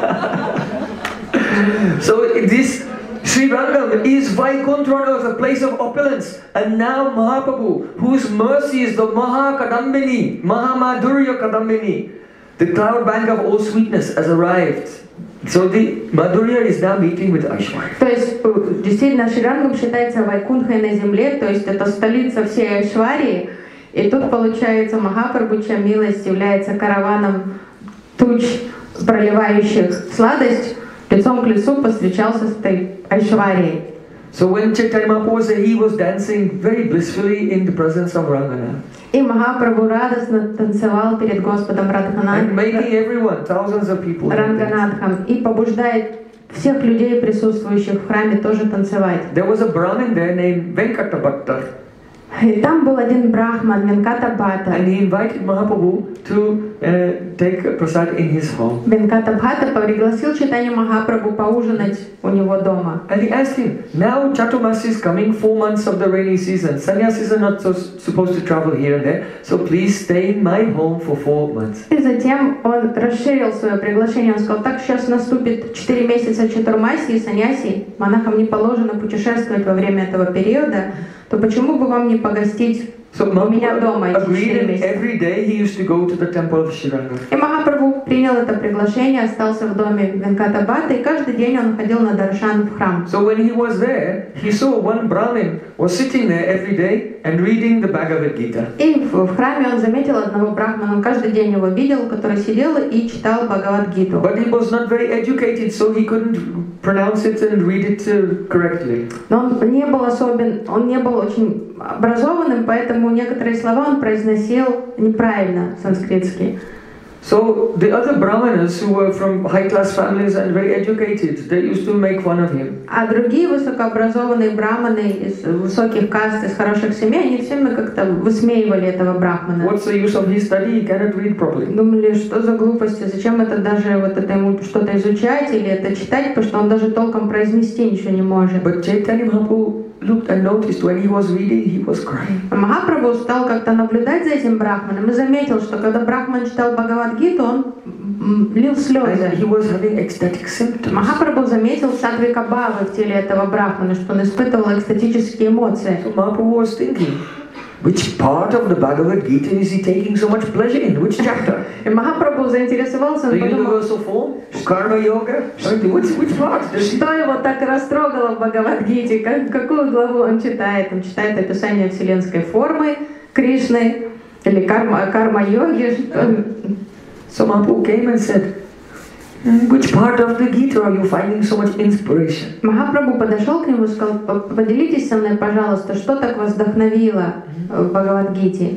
So this Sri Rangam is Vaikuntha on earth, a place of opulence. And now Mahaprabhu, whose mercy is the Maha Kadambini, Maha Madhurya Kadambini, the cloud bank of all sweetness, has arrived. So the Madhurya is now meeting with Aishwarya. То есть действительно Шри Рангам считается Вайкунтхой на земле, то есть это столица всей Айшварии. И тут получается Махапрабху, чья милость является караваном туч, проливающих сладость, лицом к лицу повстречался с этой Айшварией. So when Chaitanya Mahaprabhu was there, he was dancing very blissfully in the presence of Ranganath. И Махапрабху радостно танцевал перед Господом And making everyone, thousands of people, Ранганатхом, и побуждает всех людей, присутствующих в храме, тоже танцевать. There was a Brahmin there named Venkata. И там был один брахман, Венката Бхата. And he invited Mahaprabhu to take prasad in his home. Венката Бхата пригласил Чайтанью Махапрабху поужинать у него дома. And he asked him, now Chaturmasi is coming, 4 months of the rainy season. Sannyasis are not supposed to travel here and there, so please stay in my home for 4 months. И затем он расширил свое приглашение. Он сказал, так сейчас наступит 4 месяца Чатурмаси и саньяси, монахам не положено путешествовать во время этого периода, то почему бы вам не погостить у меня дома эти 4 месяца? Every day he used to go to the temple of Sri Rangam. И Махапрабху принял это приглашение, остался в доме Венката Бхата, и каждый день он ходил на даршан в храм. So when he was there, he saw one Brahmin was sitting there every day and reading the Bhagavad Gita. И в храме он заметил одного брахмана, он каждый день его видел, который сидел и читал Бхагавад-гиту. But he was not very educated, so he couldn't pronounce it and read it correctly. Но он не был очень образованным, поэтому некоторые слова он произносил неправильно санскритски. So the other brahmanas who were from high-class families and very educated, they used to make fun of him. А другие высокообразованные брахманы из высоких каст, из хороших семей, они все время как-то высмеивали этого брахмана. What's the use of his study? He cannot read properly. Думали, что за глупости, зачем это даже вот это ему что-то изучать или это читать, потому что он даже толком произнести ничего не может. But Chaitanya Mahaprabhu looked and noticed when he was reading, he was crying. Махапрабху стал как-то наблюдать за этим брахманом и заметил, что когда брахман читал Бхагавад-гиту, он лил слезы. And he was having ecstatic symptoms. Махапрабху заметил сатвика бхавы в теле этого брахмана, что он испытывал экстатические эмоции. So Mahaprabhu was thinking, which part of the Bhagavad Gita is he taking so much pleasure in? Which chapter? И Махапрабху заинтересовался, он The подумал, universal form? Karma yoga? Which part? что его так растрогало в Бхагавад-гите, какую главу он читает. Он читает описание вселенской формы Кришны или карма-йоги. So Mahaprabhu came and said, which part of the Gita are you finding so much inspiration? Махапрабху подошел к нему и сказал, поделитесь со мной, пожалуйста, что так вас вдохновило в Бхагавад-гите.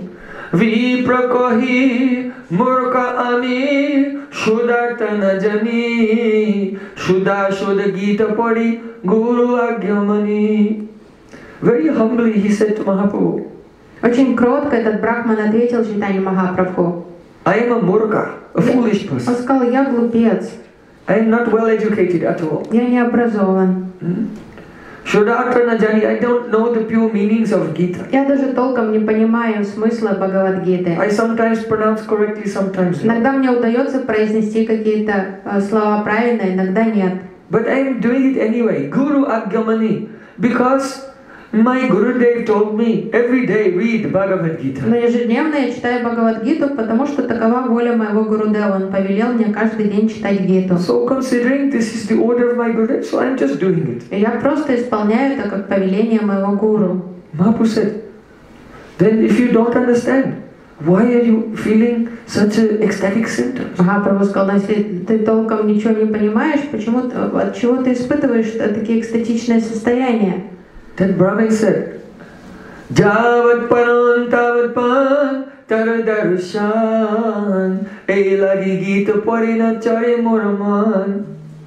Viprakohi murka ami shudartana jani shuddha shuddha Gita padi guru agyamani. Very humbly he said to Mahaprabhu, Очень кротко этот брахман ответил Чайтанья Махапрабху. I am a murka, a foolish Он person. сказал, я глупец, I am not well educated at all. я не образован. Shuddhartana jani, I don't know the pure meanings of Gita. Я даже толком не понимаю смысла Бхагавад-гиты. I sometimes pronounce correctly, sometimes not. Иногда мне удается произнести какие-то слова правильно, иногда нет. But I am doing it anyway. Guru Agyamani. Because my Gurudev told me every day read Bhagavad Gita. Но ежедневно я читаю Бхагавад-гиту, потому что такова воля моего Гурудева. Он повелел мне каждый день читать гиту. So considering this is the order of my Gurudev, so I am just doing it. И я просто исполняю это как повеление моего гуру. Mahaprabhu said, then if you don't understand, why are you feeling such ecstatic symptoms? Махапрабху сказал, если ты толком ничего не понимаешь, от чего ты испытываешь такие экстатичные состояния? Then Brahmin said, Javat paran tavat pan tar darshan elagi Gita parina chare moraman.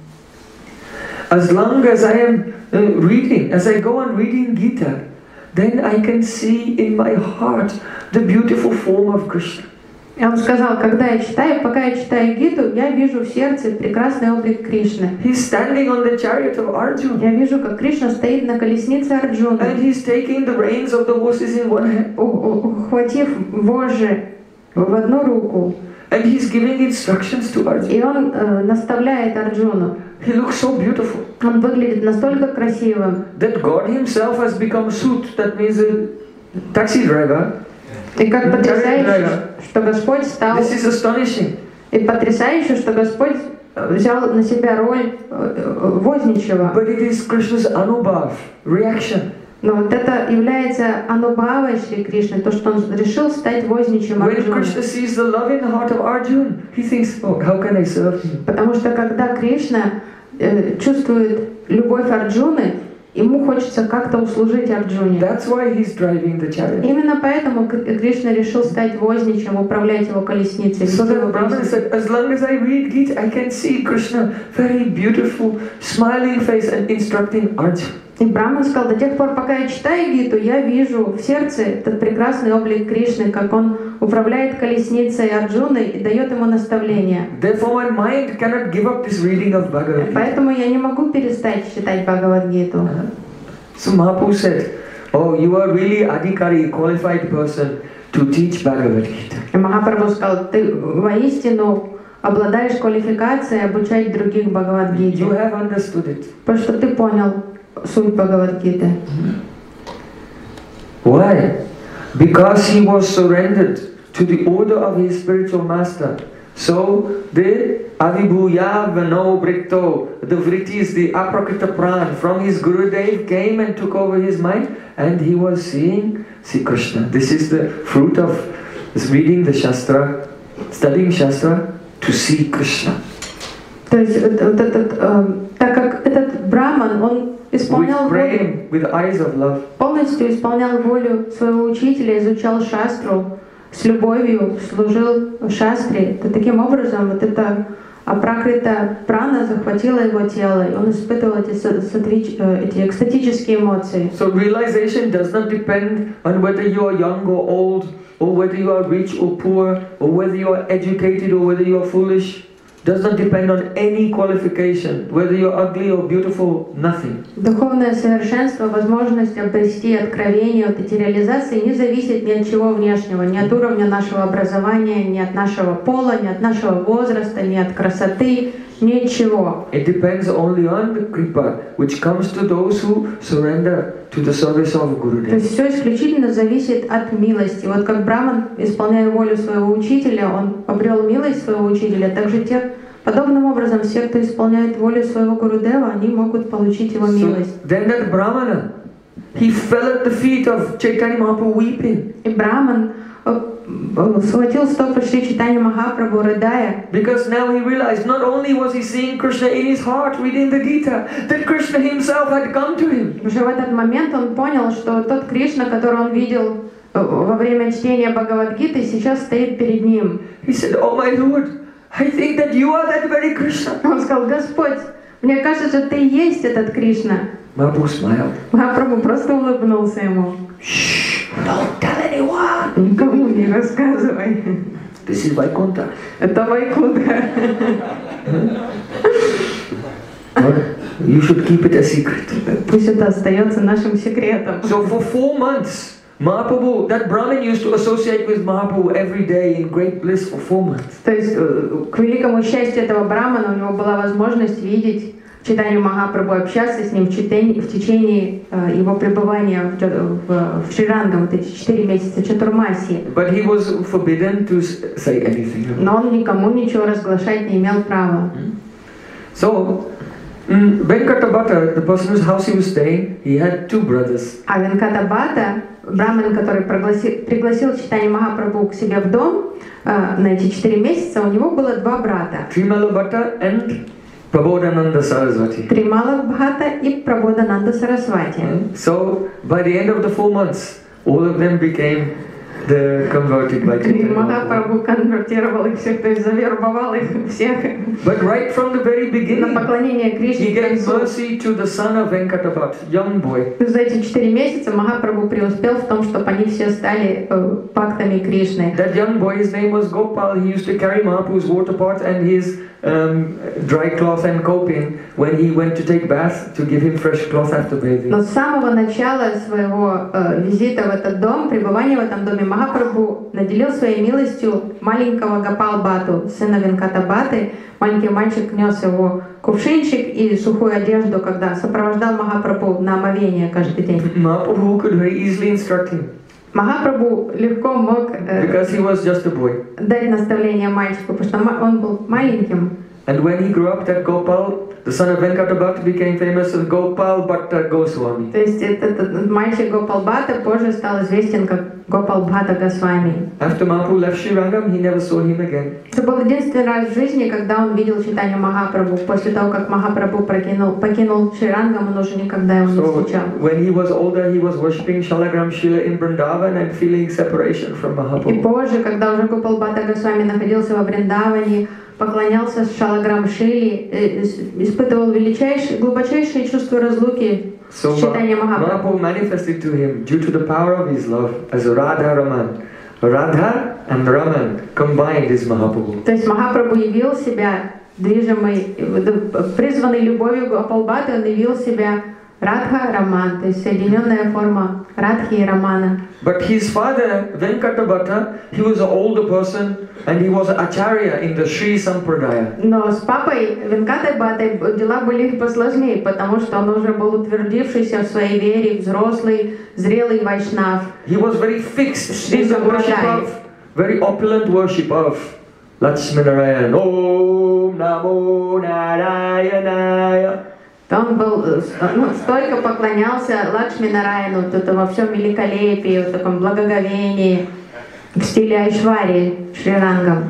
As long as I am reading, as I go on reading Gita, then I can see in my heart the beautiful form of Krishna. И он сказал, когда я читаю, пока я читаю Гиту, я вижу в сердце прекрасный облик Кришны. He's standing on the chariot of Arjuna. Я вижу, как Кришна стоит на колеснице Арджуны, And he's taking the reins of the horses in one hand. ухватив вожжи в одну руку. And he's giving instructions to Arjuna. И он наставляет Арджуну. He looks so beautiful. Он выглядит настолько красивым. That God himself has become Sut, that means a taxi driver. И как потрясающе, что Господь стал... This is astonishing. И потрясающе, что Господь взял на себя роль возничего. But it is Krishna's anubhav, reaction. Но вот это является анубхавой Шри Кришны, то, что он решил стать возничим When Арджуны. Krishna sees the love in the heart of Arjuna, he thinks, oh, how can I serve him? Потому что когда Кришна чувствует любовь Арджуны, ему хочется как-то услужить Арджуне. That's why he's driving the chariot. Именно поэтому Кришна решил стать возничим, управлять его колесницей. So the Brahman said, as long as I read Gita, I can see Krishna, very beautiful, smiling face and instructing Arjuna. И Брахман сказал, до тех пор, пока я читаю Гиту, я вижу в сердце этот прекрасный облик Кришны, как он управляет колесницей Арджуны и дает ему наставления. Therefore my mind cannot give up this reading of Bhagavad Gita. Поэтому я не могу перестать читать Бхагавад-гиту. So Mahaprabhu said, oh, you are really adhikari, qualified person to teach Bhagavad Gita. И Махапрабху сказал, ты воистину обладаешь квалификацией обучать других Бхагавад-гите. You have understood it. Потому что ты понял суть Бхагавад-гиты. Why? Because he was surrendered to the order of his spiritual master. So the Avibhuya Vano Brikto, the Vrittis, the Aprakrita Pran from his Gurudev came and took over his mind, and he was seeing Sri Krishna. This is the fruit of reading the Shastra, studying Shastra to see Krishna. То есть так как этот Брахман, он исполнял волю, with eyes of love. полностью исполнял волю своего учителя, изучал шастру с любовью, служил шастре, то таким образом вот эта апракрита прана захватила его тело, и он испытывал эти экстатические эмоции. So realization does not depend on whether you are young or old, or whether you are rich or poor, or whether you are educated or whether you are foolish. Does not depend on any qualification, whether you're ugly or beautiful, nothing. Духовное совершенство, возможность обрести откровение, вот эти реализации не зависит ни от чего внешнего, ни от уровня нашего образования, ни от нашего пола, ни от нашего возраста, ни от красоты, Ничего. It depends only on the kripa, which comes to those who surrender to the service of То Gurudev. есть все исключительно зависит от милости. Вот как Браман, исполняя волю своего учителя, он обрел милость своего учителя, также подобным образом все, кто исполняет волю своего Гурудева, они могут получить его милость. So then that Brahmana, he fell at the feet of Chaitanya Mahaprabhu weeping. И Браман схватил стопы Шри Чайтанья Махапрабху, рыдая. Because now he realized not only was he seeing Krishna in his heart reading the Gita, that Krishna himself had come to him. Уже в этот момент он понял, что тот Кришна, которого он видел во время чтения Бхагавад-гиты, сейчас стоит перед ним. He said, "Oh my Lord, I think that you are that very Krishna." Он сказал: Господь, мне кажется, ты и есть этот Кришна. Mahaprabhu smiled. Махапрабху просто улыбнулся ему. Shh, don't tell anyone. Никому не рассказывай. This is Vaikuntha. Это Вайкунтха. You should keep it a secret. Пусть это остается нашим секретом. So for 4 months, Mahaprabhu, that Brahmin used to associate with Mahaprabhu every day in great bliss for 4 months. То есть, к великому счастью этого брамана, у него была возможность видеть Чайтанью Махапрабху, общаться с ним в течение его пребывания в Шри-Рангам, вот эти 4 месяца Чатурмасии. But he was forbidden to say anything. Но он никому ничего разглашать не имел права. So, Venkatabhata, the person whose house he was staying, he had 2 brothers. А Венкатабхата, браман, который пригласил Чайтанью Махапрабху к себе в дом на эти 4 месяца, у него было 2 брата. Trimala Bhatta and Prabodhananda Saraswati. Тримала Бхата и Прабодхананда Сарасвати. So, by the end of the 4 months, all of them became the converted by И Chaitanya Mahaprabhu. Махапрабху конвертировал их всех, то есть завербовал их всех But right from the very на beginning, поклонение he Кришне. gave mercy to the son of Venkatabhat, young boy. За эти 4 месяца Махапрабху преуспел в том, чтобы они все стали бхактами Кришны. That young boy, his name was Gopal. He used to carry Mahaprabhu's water pot and his dry cloth and coping when he went to take bath to give him fresh cloth after bathing. Но с самого начала своего визита в этот дом, пребывания в этом доме, Махапрабху наделил своей милостью маленького Гопал-бхату, сына Венкатабхаты. Маленький мальчик нес его кувшинчик и сухую одежду, когда сопровождал Махапрабху на омовение каждый день. Mahaprabhu could very easily instruct him Махапрабху легко мог because he was just a boy. дать наставление мальчику, потому что он был маленьким. And when he grew up, that Gopal, the son of Venkatabhat, became famous as Gopal Bhatta Goswami. То есть этот мальчик Гопал-бхата позже стал известен как Гопал-бхата Госвами. After Mahaprabhu left Sri Rangam, he never saw him again. Это был единственный раз в жизни, когда он видел Чайтанью Махапрабху. После того, как Махапрабху покинул Шри-Рангам, он уже никогда его не So встречал. when he was older, he was worshipping Shalagram Shila in Vrindavan and feeling separation from И Mahaprabhu. позже, когда уже Гопал-бхата Госвами находился во Вриндаване, поклонялся Шалаграм Шили, испытывал глубочайшие чувства разлуки с So Чайтаньей Махапрабху. Mahaprabhu manifested to him due to the power of his love as Radha Raman. Radha and Raman combined is Mahaprabhu. То есть Махапрабху явил себя, движимый, призванный любовью Гопал-бхаты, он явил себя Радха Раман, то есть соединенная форма Радхи и Рамана. But his father, Venkatabhata, he was an older person and he was an acharya in the Sri Sampradaya. Но с папой Венкатабхатой дела были посложнее, потому что он уже был утвердившийся в своей вере, взрослый, зрелый вайшнав. He was very fixed in the worship of, very opulent worship of Lakshminarayan. Om Namo Narayanaya. Он был, столько поклонялся Лакшми Нараяну, вот во всем великолепии, в таком благоговении, в стиле Айшвари, Шри-Рангам.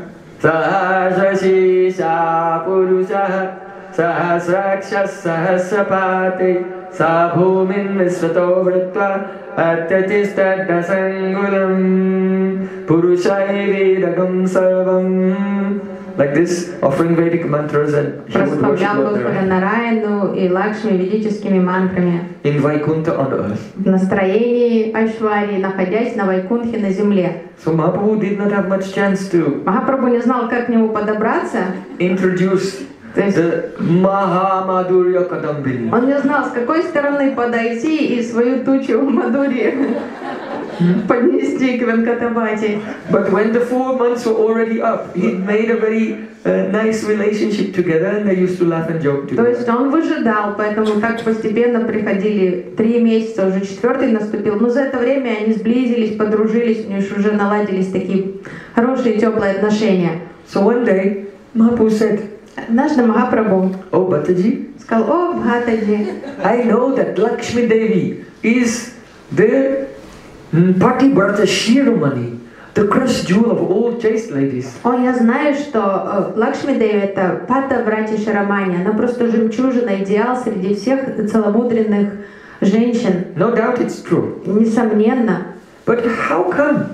Сахасрашиша Пуруша Сахасракша Сахасрапати Сабхумин Висвато Вритва Атятистадда Сангулам Purushai Vedagam Sarvam. Like this, offering Vedic mantras and he would worship Прославлял Lord Господа Narayana Нараяну и Лакшми ведическими мантрами in Vaikuntha on earth. в настроении Айшвари, находясь на Вайкунтхе на земле. So Mahaprabhu did not have much chance to Махапрабху не знал, как к нему подобраться, introduce the Mahamadurya Kadambini. он не знал, с какой стороны подойти и свою тучу Мадури поднести к Венкатабхати. But when the 4 months were already up, he made a very nice relationship together, and they used to laugh and joke То together. есть он выжидал, поэтому так постепенно приходили 3 месяца, уже 4-й наступил. Но за это время они сблизились, подружились, у них уже наладились такие хорошие, теплые отношения. So one day, Mahaprabhu said, Однажды Махапрабху "Oh Bhattaji, сказал: «О, Бхатаджи, I know that Lakshmi Devi is the Pativrata Shiromani, the crushed jewel of all chaste ladies. я знаю, что Лакшми Деви это Патаврати Шарамани, она просто жемчужина, идеал среди всех целомудренных женщин». No doubt it's true. Несомненно. But how come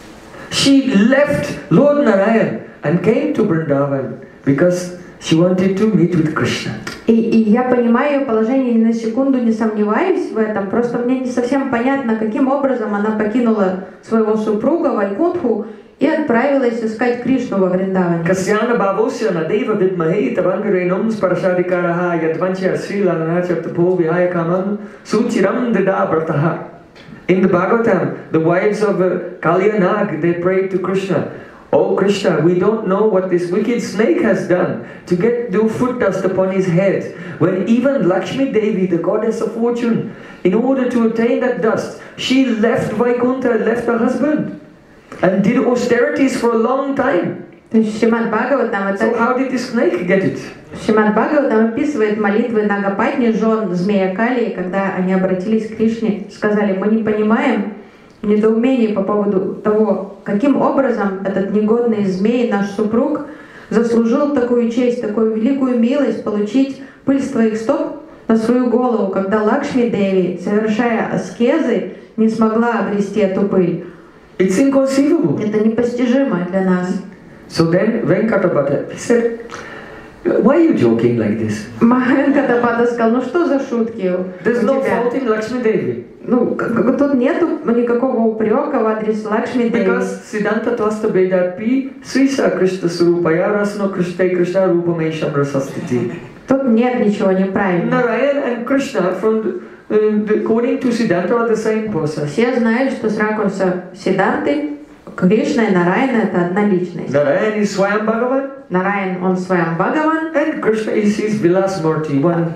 she left Lord Narayan and came to Vrindavan because she wanted to meet with Krishna? И я понимаю ее положение, ни на секунду не сомневаюсь в этом. Просто мне не совсем понятно, каким образом она покинула своего супруга Вайкунтху и отправилась искать Кришну во Вриндаване. Kasyana Bhavosya Nadeva Vidmahe Tavangarenam Sparashadikaraha Yadvancha Srilananachattapo Vihayakamam Suchiram Didabrataha. In the Bhagavatam, the wives of Kalyanag, they prayed to Krishna, "Oh Krishna, we don't know what this wicked snake has done to do foot dust upon his head, when even Lakshmi Devi, the goddess of fortune, in order to attain that dust, she left Vaikuntha, left her husband, and did austerities for a long time. То есть Шримад Бхагаватам So how did the snake get it?" Шримад Бхагаватам описывает молитвы Нагапатни, жен змея Кали, когда они обратились к Кришне, сказали: «Мы не понимаем, в недоумении по поводу того, каким образом этот негодный змей, наш супруг, заслужил такую честь, такую великую милость получить пыль с твоих стоп на свою голову, когда Лакшми Деви, совершая аскезы, не смогла обрести эту пыль». It's inconceivable. Это непостижимо для нас. So then Venkatapati said, "Why are you joking like this? Венкатапада сказал: «Ну что за шутки у There's no тебя? fault in Lakshmi Devi. Тут нету никакого упрека в адрес Лакшми Деви». Because Siddhanta Tvasta Vedapi Srisa Krishna Surupaya Rasno Krishna Krishna Rupamesham Rasastiti. Тут нет ничего неправильного. Narayan and Krishna, according to Siddhanta, are the same person. Все знают, что с ракурса Сиддханты Кришна и Нараяна это одна личность. Narayan is Swayam Bhagavan, Нараян он Сваян Бхагаван, and Krishna is his Vilas Murti, one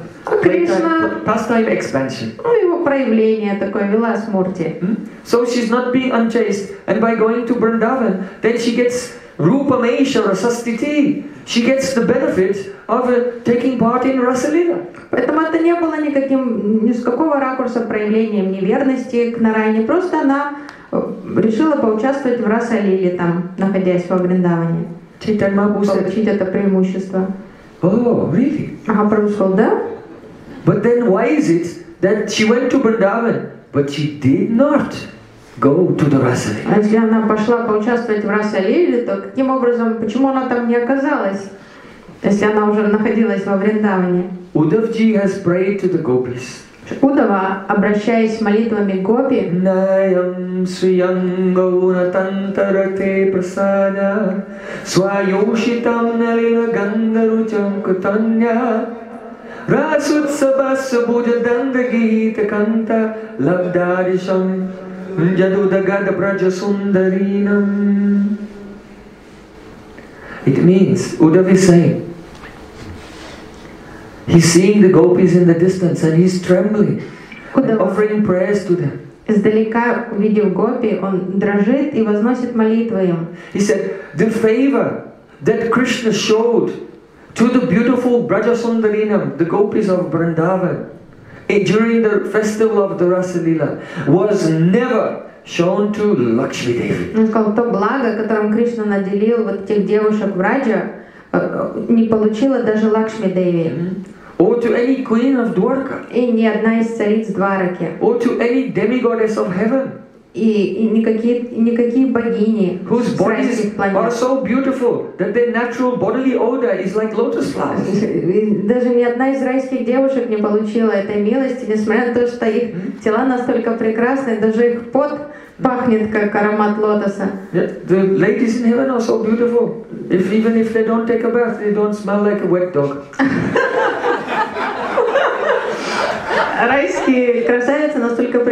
pastime expansion. его проявление такое, Вилас Мурти. So she's not being unchaste, and by going to Vrindavan, then she gets Rupamesha Rasastiti. She gets the benefit of taking part in Rasalila. Поэтому это не было ни с какого ракурса проявлением неверности к Нараяне, просто она решила поучаствовать в Раса-лиле, там, находясь во Вриндаване, получить это преимущество. Oh, really? Махапрабху сказал: «Да». But then why is it that she went to Vrindavan, but she did not go to the Rasalila? А если она пошла поучаствовать в Раса-лиле, то каким образом, почему она там не оказалась, если она уже находилась во Вриндаване? Uddhavji has prayed to the gopis. Удава, обращаясь молитвами к гопи, Nayam Sriyam Gaunatantarate Prasada Swayoshitam Nalina Gangarucham Kutanya Rasutsabasa Buddha Dandagita Kanta Labdarisham Jadudagada Braja Sundarinam. It means, Uddhav is saying, he's seeing the gopis in the distance and he's trembling and offering prayers to them. Издалека, увидев гопи, он дрожит и возносит молитвы им. He said, the favor that Krishna showed to the beautiful Brajasundarinam, the gopis of Vrindavan, during the festival of the Rasalila, was never shown to Lakshmi Devi. Он сказал, то благо, которым Кришна наделил вот этих девушек в Раджа, не получила даже Лакшми Деви. Or to any queen of Dwarka. И ни одна из цариц Двараки. Or to any demigoddess of heaven. И никакие богини whose bodies are so beautiful that their natural bodily odor is like lotus flowers. Даже ни одна из райских девушек не получила этой милости, несмотря на то, что их тела настолько прекрасны, даже их пот пахнет как аромат лотоса. The ladies in heaven are so beautiful. Even if they don't take a bath, they don't smell like a wet dog. Райские красавицы настолько прекрасны,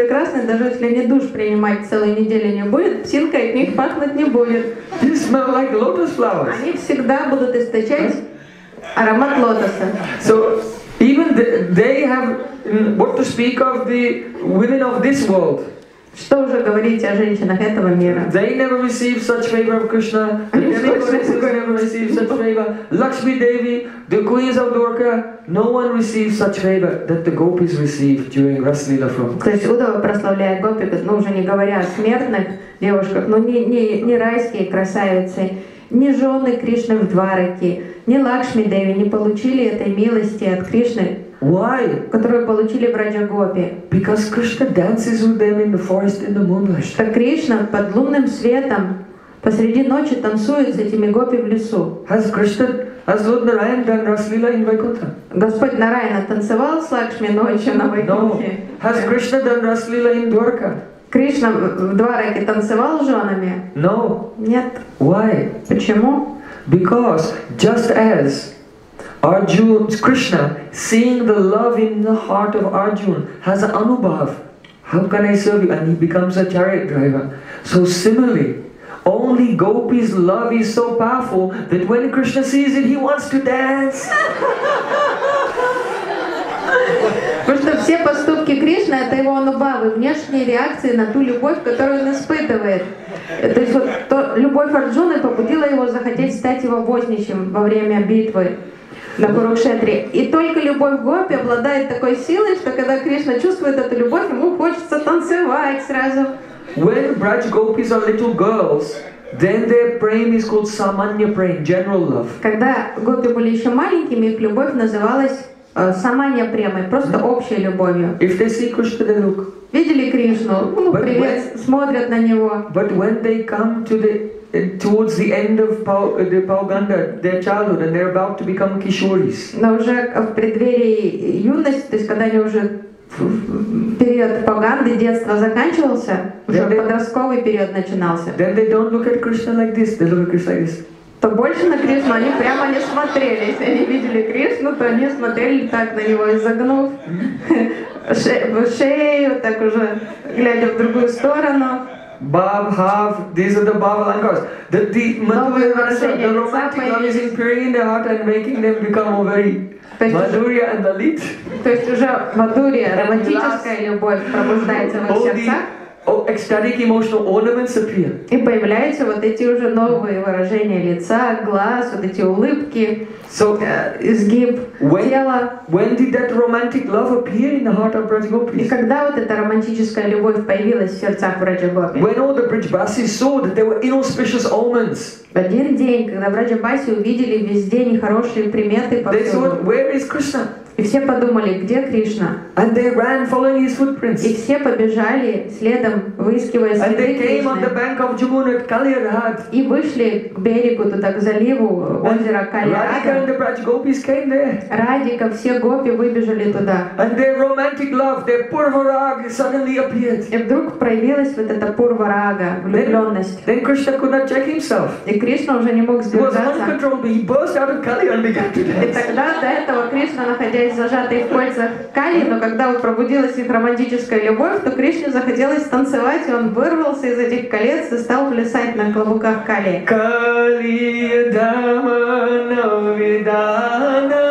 даже если они душ принимать целую неделю не будет, псинкой от них пахнуть не будет. They smell like lotus flowers. Они всегда будут источать аромат лотоса. So even they have, what to speak of the women of this world. Что уже говорить о женщинах этого мира? They never received such favor of Krishna. The demigoddesses never received such favor. Lakshmi Devi, the queens of Dwarka, no one received such favor that the gopis received during Raslila from. То есть Удава прославляет гопи, ну уже не говоря о смертных девушках, но не райские красавицы, ни жены Кришны в Двараке, ни Лакшми Деви не получили этой милости от Кришны. Why? Которую получили Браджа Гопи. Because Krishna dances with them in the forest in the moonlight. Что Кришна под лунным светом посреди ночи танцует с этими гопи в лесу. Has Lord Narayan done Raslila in Vaikuntha? Господь Нараяна танцевал с Лакшми ночью на Вайкунтхе? No. Has Krishna done Raslila in Dwarka? Кришна в Двараке танцевал с женами? No. Нет. Why? Почему? Because just as Krishna, seeing the love in the heart of Arjuna, has an anubhav. How can I serve you? And he becomes a chariot driver. So similarly, only Gopi's love is so powerful that when Krishna sees it, he wants to dance. Потому что все поступки Кришны — это его анубхавы, внешние реакции на ту любовь, которую он испытывает. То есть вот любовь Арджуны побудила его захотеть стать его возничим во время битвы на Курукшетре. И только любовь Гопи обладает такой силой, что когда Кришна чувствует эту любовь, ему хочется танцевать сразу. When Braj Gopis are little girls, then their prem is called Samanya prem, general love. Когда гопи были еще маленькими, их любовь называлась саманья премой, просто общей любовью. If they see Krishna, they look. Видели Кришну? Ну, привет, смотрят на него. But when they come towards the end of the Pauganda, their childhood, and they're about to become Kishoris. Но уже в преддверии юности, то есть когда они уже период Пауганды, детства заканчивался, уже подростковый период начинался. Then they don't look at Krishna like this, they look at Krishna like this. То больше на Кришну они прямо не смотрели. Если они видели Кришну, то они смотрели так на него, изогнув шею, так уже глядя в другую сторону. Bhav, Hav, these are the Bhav Alankars. The romantic love is appearing in their heart and making them become very Madhurya and Lalit. То есть уже Мадхурья, романтическая любовь пробуждается во их сердцах. Ecstatic emotional ornaments appear. И появляются вот эти уже новые выражения лица, глаз, вот эти улыбки, изгиб тела. When did that romantic love appear in the heart of Braj Gopis? И когда вот эта романтическая любовь появилась в сердцах Браджа Гопи? When all the Brijbasis saw that there were inauspicious omens. В один день, когда Браджа Баси увидели везде нехорошие приметы повсюду. They thought, where is Krishna? И все подумали, где Кришна? And they ran following his footprints. И все побежали следом, выискивая следы Кришны. И вышли к берегу, туда к заливу озера Кали-Рада. Радика, все гопи выбежали туда. And their romantic love, their Purvarag suddenly appeared. И вдруг проявилась вот эта Пурварага, влюбленность. Then Krishna could not check himself. И Кришна уже не мог сдержаться. He was uncontrollable. He burst out of Kali and began to dance. И тогда до этого Кришна, находясь зажатый в кольцах Кали, но когда пробудилась их романтическая любовь, то Кришне захотелось танцевать, и он вырвался из этих колец и стал плясать на клобуках Кали. Kali Damana Vidana,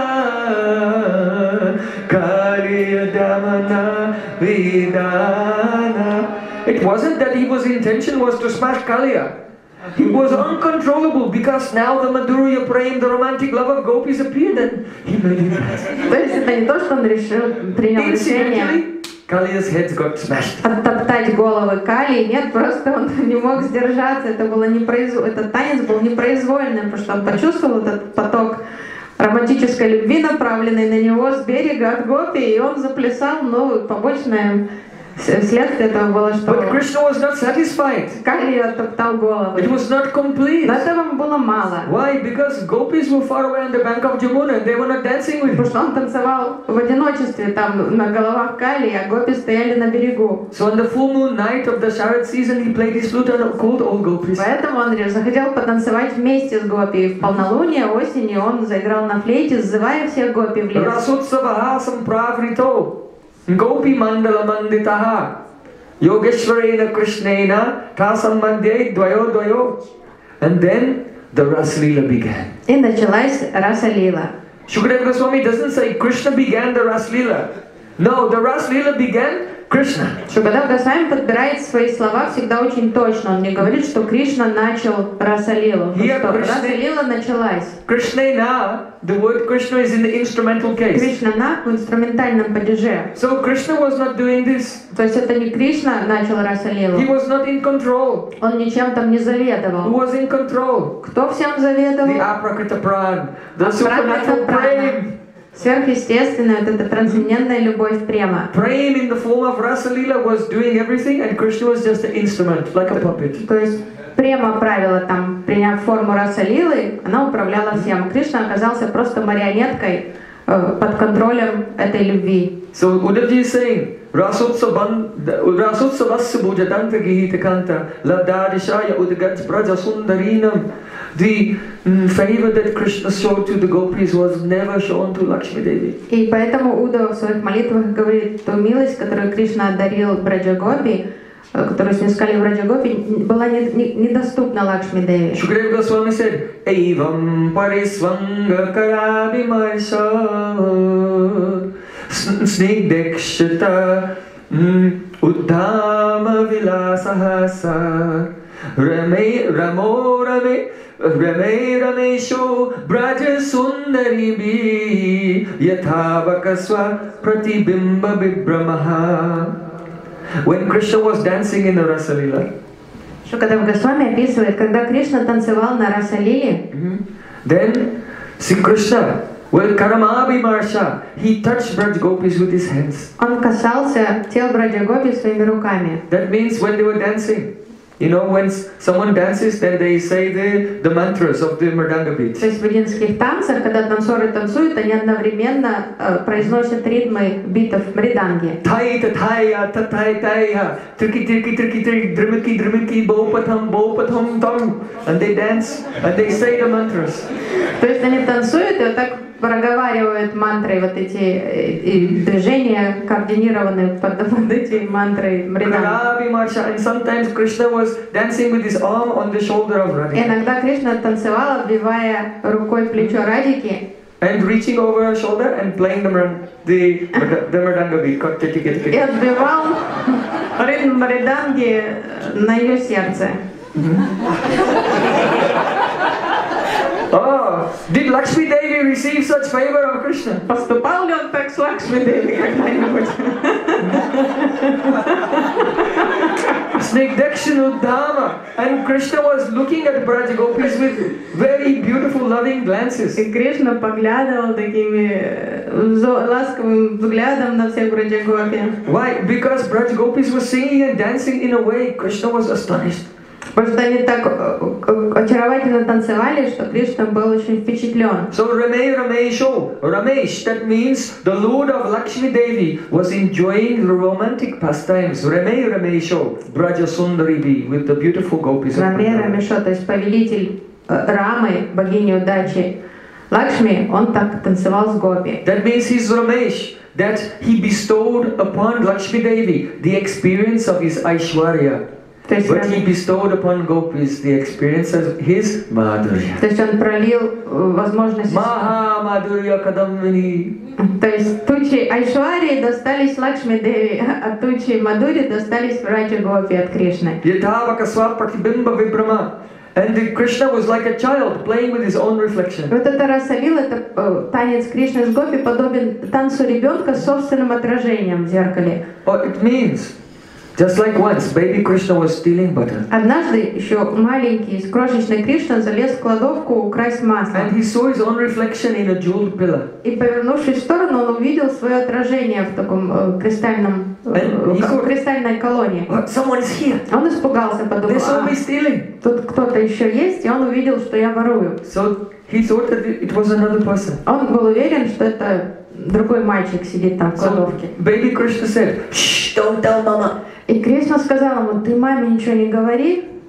Kali Damana Vidana. It wasn't that his intention was to smash Kaliya. He was uncontrollable because now the Madhurya Prem, the romantic love of gopis appeared and he made it dance. То есть это не то, что он принял решение Kaliya's heads got smashed. оттоптать головы Кали. Нет, просто он не мог сдержаться. Этот танец был непроизвольным, потому что он почувствовал этот поток романтической любви, направленной на него с берега от гопи, и он заплясал, но побочное следствие этого было, что But Krishna was not satisfied. Кали оттоптал головы. It was not complete. Но этого было мало. Why? Because gopis were far away on the bank of Jamuna and they were not dancing with him. Потому что он танцевал в одиночестве там на головах Кали, а гопи стояли на берегу. So on the full moon night of the Sharad season, he played his flute and called all gopis. Поэтому он захотел потанцевать вместе с гопи. В полнолуние осенью он заиграл на флейте, сзывая всех гопи в лес. Rasutsavaha sampravrito Gopi mandala manditaha Yogeshwarena Krishnena Tasamandhe Dvayo Dvayo. And then the Rasalila began. И началась Раса-лила. Shukadeva Goswami doesn't say Krishna began the Rasalila. No, the Rasalila began Krishna. Шукадев Госвами подбирает свои слова всегда очень точно. Он не говорит, что Кришна начал Раса-лилу. Раса-лила началась. Krishnena, the word Krishna is in the instrumental case. Кришнана в инструментальном падеже. So Krishna was not doing this. То есть это не Кришна начал Раса-лилу. He was not in control. Он ничем там не заведовал. Who was in control? Кто всем заведовал? The Aprakrita Pran, the supernatural Prem. Сверхъестественная, вот эта трансцендентная любовь према. Prem in the form of Rasalila was doing everything, and Krishna was just an instrument, like a puppet. То есть према правила там, приняв форму Раса-лилы, она управляла всем. Кришна оказался просто марионеткой под контролем этой любви. So Uddhavji is saying, Rasotsavasya bhujatanta gihita kanta labdadishaya udgat braja sundarinam. The favor that Krishna showed to the gopis was never shown to Lakshmi Devi. И поэтому Удава в своих молитвах говорит, ту милость, которую Кришна одарил Браджа-гопи, которую снискали Браджа-гопи, была недоступна Лакшми Деви. Shukadeva Goswami said, Evam parisvanga karabimarsha snigdekshita uddhama vilasahasa Rame Ramesho Braja Sundari Bi Yathavakaswa Pratibimba Vibramaha. When Krishna was dancing in the Rasalila, Шукадев Госвами описывает, когда Кришна танцевал на Раса-лиле, then see Krishna, well, Karamabhimarsha, he touched Braj Gopis with his hands. Он касался тел Браджа-гопи своими руками. That means when they were dancing, you know, when someone dances, then they say the mantras of the Mridanga beats. То есть в индийских танцах, когда танцоры танцуют, они одновременно произносят ритмы битов мриданги. Thai tathaya tathai taiha triki triki triki triki drimiki drimiki bopatham tam, and they dance and they say the mantras. То есть они танцуют и вот так проговаривают мантры, вот эти движения координированы под эти мантры мриданги. And sometimes Krishna was dancing with his arm on the shoulder of Radhika. Иногда Кришна танцевал, обвивая рукой плечо Радики. And reaching over her shoulder and playing the Mridanga beat. И отбивал ритм мриданги на ее сердце. Oh, did Lakshmi Devi receive such favor of Krishna? Поступал ли он так с Лакшми Деви когда-нибудь? Snigdakshan Uddhama, and Krishna was looking at Braj Gopis with very beautiful loving glances. И Кришна поглядывал такими ласковым взглядом на всех Браджа-гопи. Why? Because Braj Gopis were singing and dancing in a way Krishna was astonished. Потому что они так очаровательно танцевали, что Кришна был очень впечатлен. So Ramesh, that means the Lord of Lakshmi Devi was enjoying the romantic pastimes. Ramesho, Braja Sundari Bi, with the beautiful gopis. Рамешо, то есть повелитель Рамы, богини удачи. Лакшми, он так танцевал с гопи. That means he's Ramesh, that he bestowed upon Lakshmi Devi the experience of his Aishwarya. But he bestowed upon gopis the experience of his Madhurya. То есть он пролил возможность. Maha Madhurya Kadamini. То есть тучи Айшварии достались Лакшми Деви, а тучи Мадури достались Браджа-гопи от Кришны. Yathavakasva Pratibimba Vibrama. And Krishna was like a child playing with his own reflection. Вот это Раса-лила, это танец Кришны с гопи подобен танцу ребенка с собственным отражением в зеркале. Oh, it means just like once, baby Krishna was stealing butter. Однажды еще маленький, крошечный Кришна залез в кладовку украсть масло. And he saw his own reflection in a jeweled pillar. И повернувшись в сторону, он увидел свое отражение в таком кристальной колонне. Someone is here. Он испугался, подумал, They saw me stealing. Тут кто-то еще есть, и он увидел, что я ворую. So he thought that it was another person. Он был уверен, что это другой мальчик сидит там в кладовке. So baby Krishna said, "Shh, don't tell mama." И Кришна сказал ему, ты маме ничего не говори.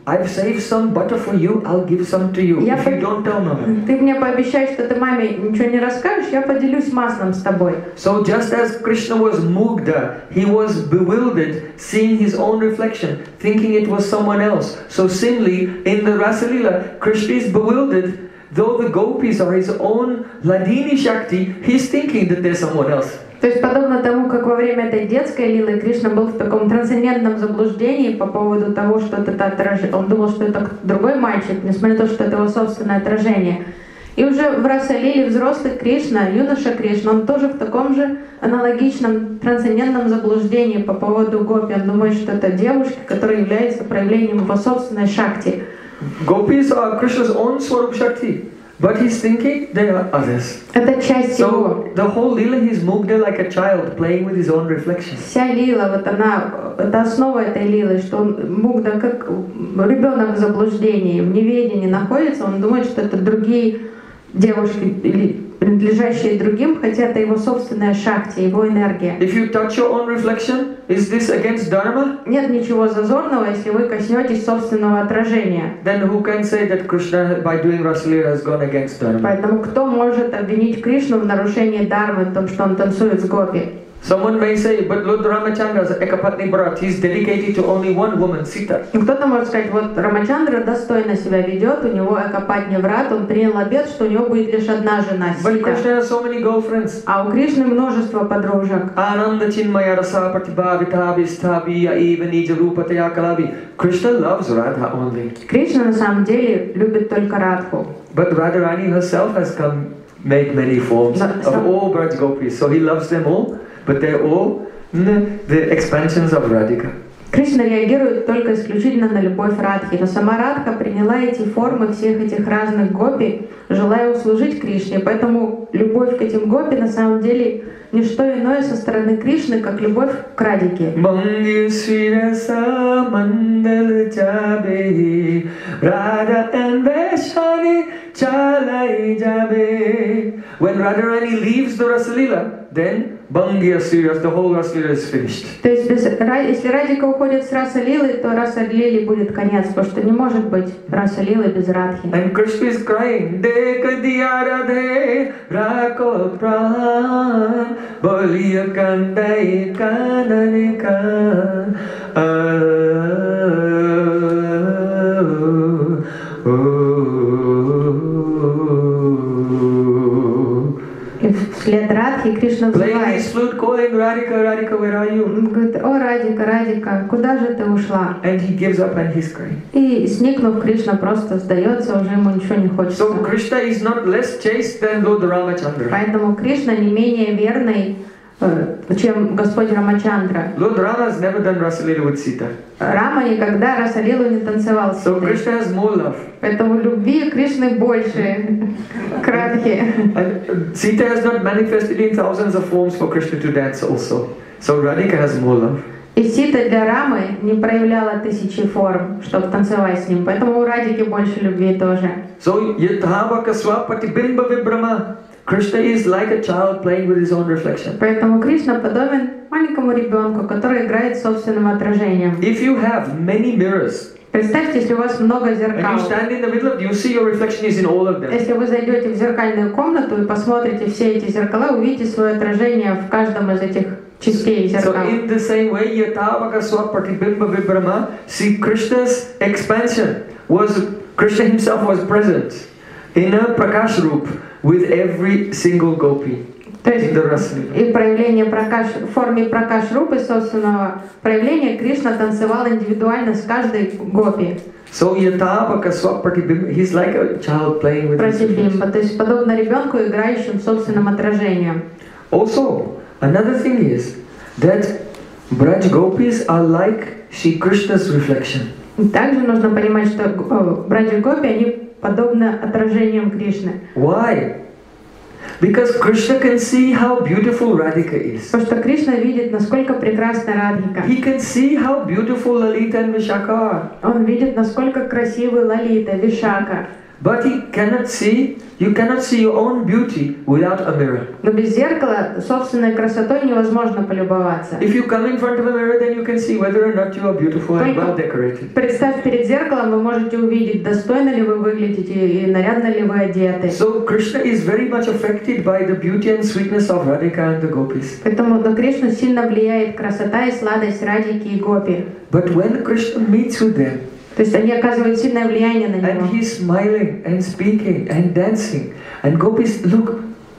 I've saved some butter for you, I'll give some to you. If you don't tell Mama. Ты мне пообещай, что ты маме ничего не расскажешь, я поделюсь маслом с тобой. So just as Krishna was mugdha, he was bewildered, seeing his own reflection, thinking it was someone else. So similarly, in the Rasa Leela, Krishna is bewildered, though the gopis are his own Ladini Shakti, he's thinking that there's someone else. То есть подобно тому, как во время этой детской лилы Кришна был в таком трансцендентном заблуждении по поводу того, что это отражение. Он думал, что это другой мальчик, несмотря на то, что это его собственное отражение. И уже в Раса-лиле взрослый Кришна, юноша Кришна, он тоже в таком же аналогичном трансцендентном заблуждении по поводу гопи. Он думает, что это девушки, которые являются проявлением его собственной шакти. Gopis are Krishna's own Swarup Shakti. But he's thinking they are others. Это часть его. So the whole lila, he's mugdha like a child playing with his own reflection. Вся лила, вот она, это основа этой лилы, что он мугда как ребенок в заблуждении, в неведении находится, он думает, что это другие девушки или принадлежащие другим, хотя это его собственная шакти, его энергия. If you touch your own reflection, is this against dharma? Нет ничего зазорного, если вы коснетесь собственного отражения. Then who can say that Krishna by doing Rasalila has gone against dharma? Поэтому кто может обвинить Кришну в нарушении дharмы, в том, что он танцует с гопи? Someone may say, but Lord Ramachandra's Ekapatni Bharat, he's dedicated to only one woman, Sita. Кто-то может сказать, вот Рамачандра достойно себя ведет, у него Экапатни Врат, он принял обет, что у него будет лишь одна жена, But Сита. Krishna has so many girlfriends. А у Кришны множество подружек. Ananda Chinmaya Rasa Pratibhavitabi Stabhi Eva Nija Rupataya Kalabi. Krishna loves Radha only. Кришна на самом деле любит только Радху. But Radharani herself has made many forms of all Braj Gopis. So he loves them all, but they're all the expansions of Radhika. Кришна реагирует только исключительно на любовь Радхи, но сама Радха приняла эти формы всех этих разных гопи, желая услужить Кришне. Поэтому любовь к этим гопи на самом деле не что иное со стороны Кришны, как любовь к Радике. When Radharani leaves the Rasalila, then Bhangya Sriras, the whole Rasalila is finished. То есть если Радика уходит с Раса Лилы, то Раса Лили будет конец, потому что не может быть Раса Лилы без Радхи. And Krishna is crying, Dekha diya radhe, rakho pran, boliya kandai kananika. И вслед Радхи Кришна Playing взывает. his flute, calling Radhika, Radhika, where are you? Он говорит: о, Радика, Радика, куда же ты ушла? And he gives up and he's crying. И сникнув, Кришна просто сдается, уже ему ничего не хочется. So Krishna is not less chaste than Lord Ramachandra. Поэтому Кришна не менее верный, чем Господь Рамачандра. Lord Rama has never done Rasalila with Sita. Рама никогда Расалилу не танцевал с So Ситой. Krishna has more love. Поэтому любви Кришны больше к Радхе. And Sita has not manifested in thousands of forms for Krishna to dance also. So Radhika has more love. И Сита для Рамы не проявляла тысячи форм, чтобы танцевать с ним. Поэтому у Радики больше любви тоже. So Yathavaka Swapati Bimba Vibrama. Krishna is like a child playing with his own reflection. Поэтому Кришна подобен маленькому ребенку, который играет собственным отражением. If you have many mirrors, Представьте, если у вас много and зеркал. you stand in the middle of, you see your reflection is in all of them. Если вы зайдете в зеркальную комнату и посмотрите все эти зеркала, увидите свое отражение в каждом из этих частей So зеркал. in the same way, Yathavaka Swapati Bimba Vibrama, see Krishna's expansion was, Krishna himself was present in a Prakash Roop with every single gopi. То есть и проявление пракаш, в форме пракаш-рупы собственного проявления Кришна танцевал индивидуально с каждой гопи. So Yathavaka Swapati Bimba, he's like a child playing with his reflection. Пратибимба, то есть подобно ребенку, играющему собственным отражением. Also, another thing is that Braj Gopis are like Shri Krishna's reflection. И также нужно понимать, что браджа гопи, они подобны отражениям Кришны. Why? Because Krishna can see how beautiful Radhika is. Потому что Кришна видит, насколько прекрасна Радхика. He can see how beautiful Lalita and Vishaka are. Он видит, насколько красивы Лалита, Вишака. But you cannot see your own beauty without a mirror. Но без зеркала собственной красотой невозможно полюбоваться. If you come in front of a mirror, then you can see whether or not you are beautiful and well decorated. Представь перед зеркалом, вы можете увидеть, достойно ли вы выглядите и нарядно ли вы одеты. So Krishna is very much affected by the beauty and sweetness of Radhika and the gopis. Поэтому на Кришну сильно влияет красота и сладость Радхики и Гопи. But when Krishna meets with them, то есть они оказывают сильное влияние на него. And he's smiling and speaking and dancing, and gopis look.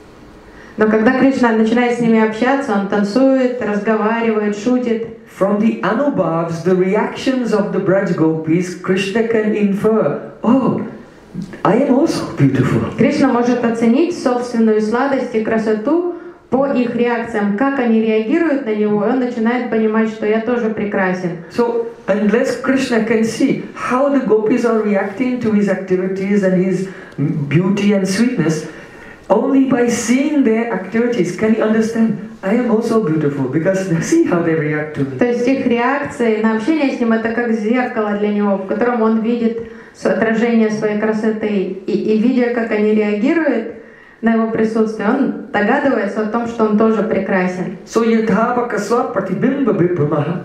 Но когда Кришна начинает с ними общаться, он танцует, разговаривает, шутит. From the anubhavs, the reactions of the Braj gopis, Krishna can infer, oh, I am also beautiful. Кришна может оценить собственную сладость и красоту по их реакциям, как они реагируют на него, и он начинает понимать, что я тоже прекрасен. So, unless Krishna can see how the gopis are reacting to his activities and his beauty and sweetness, only by seeing their activities can he understand, I am also beautiful, because see how they react to me. То есть их реакции на общение с ним это как зеркало для него, в котором он видит отражение своей красоты, и видя, как они реагируют на его присутствие, он догадывается о том, что он тоже прекрасен. So yathabhakasva pratibimba vibramaha.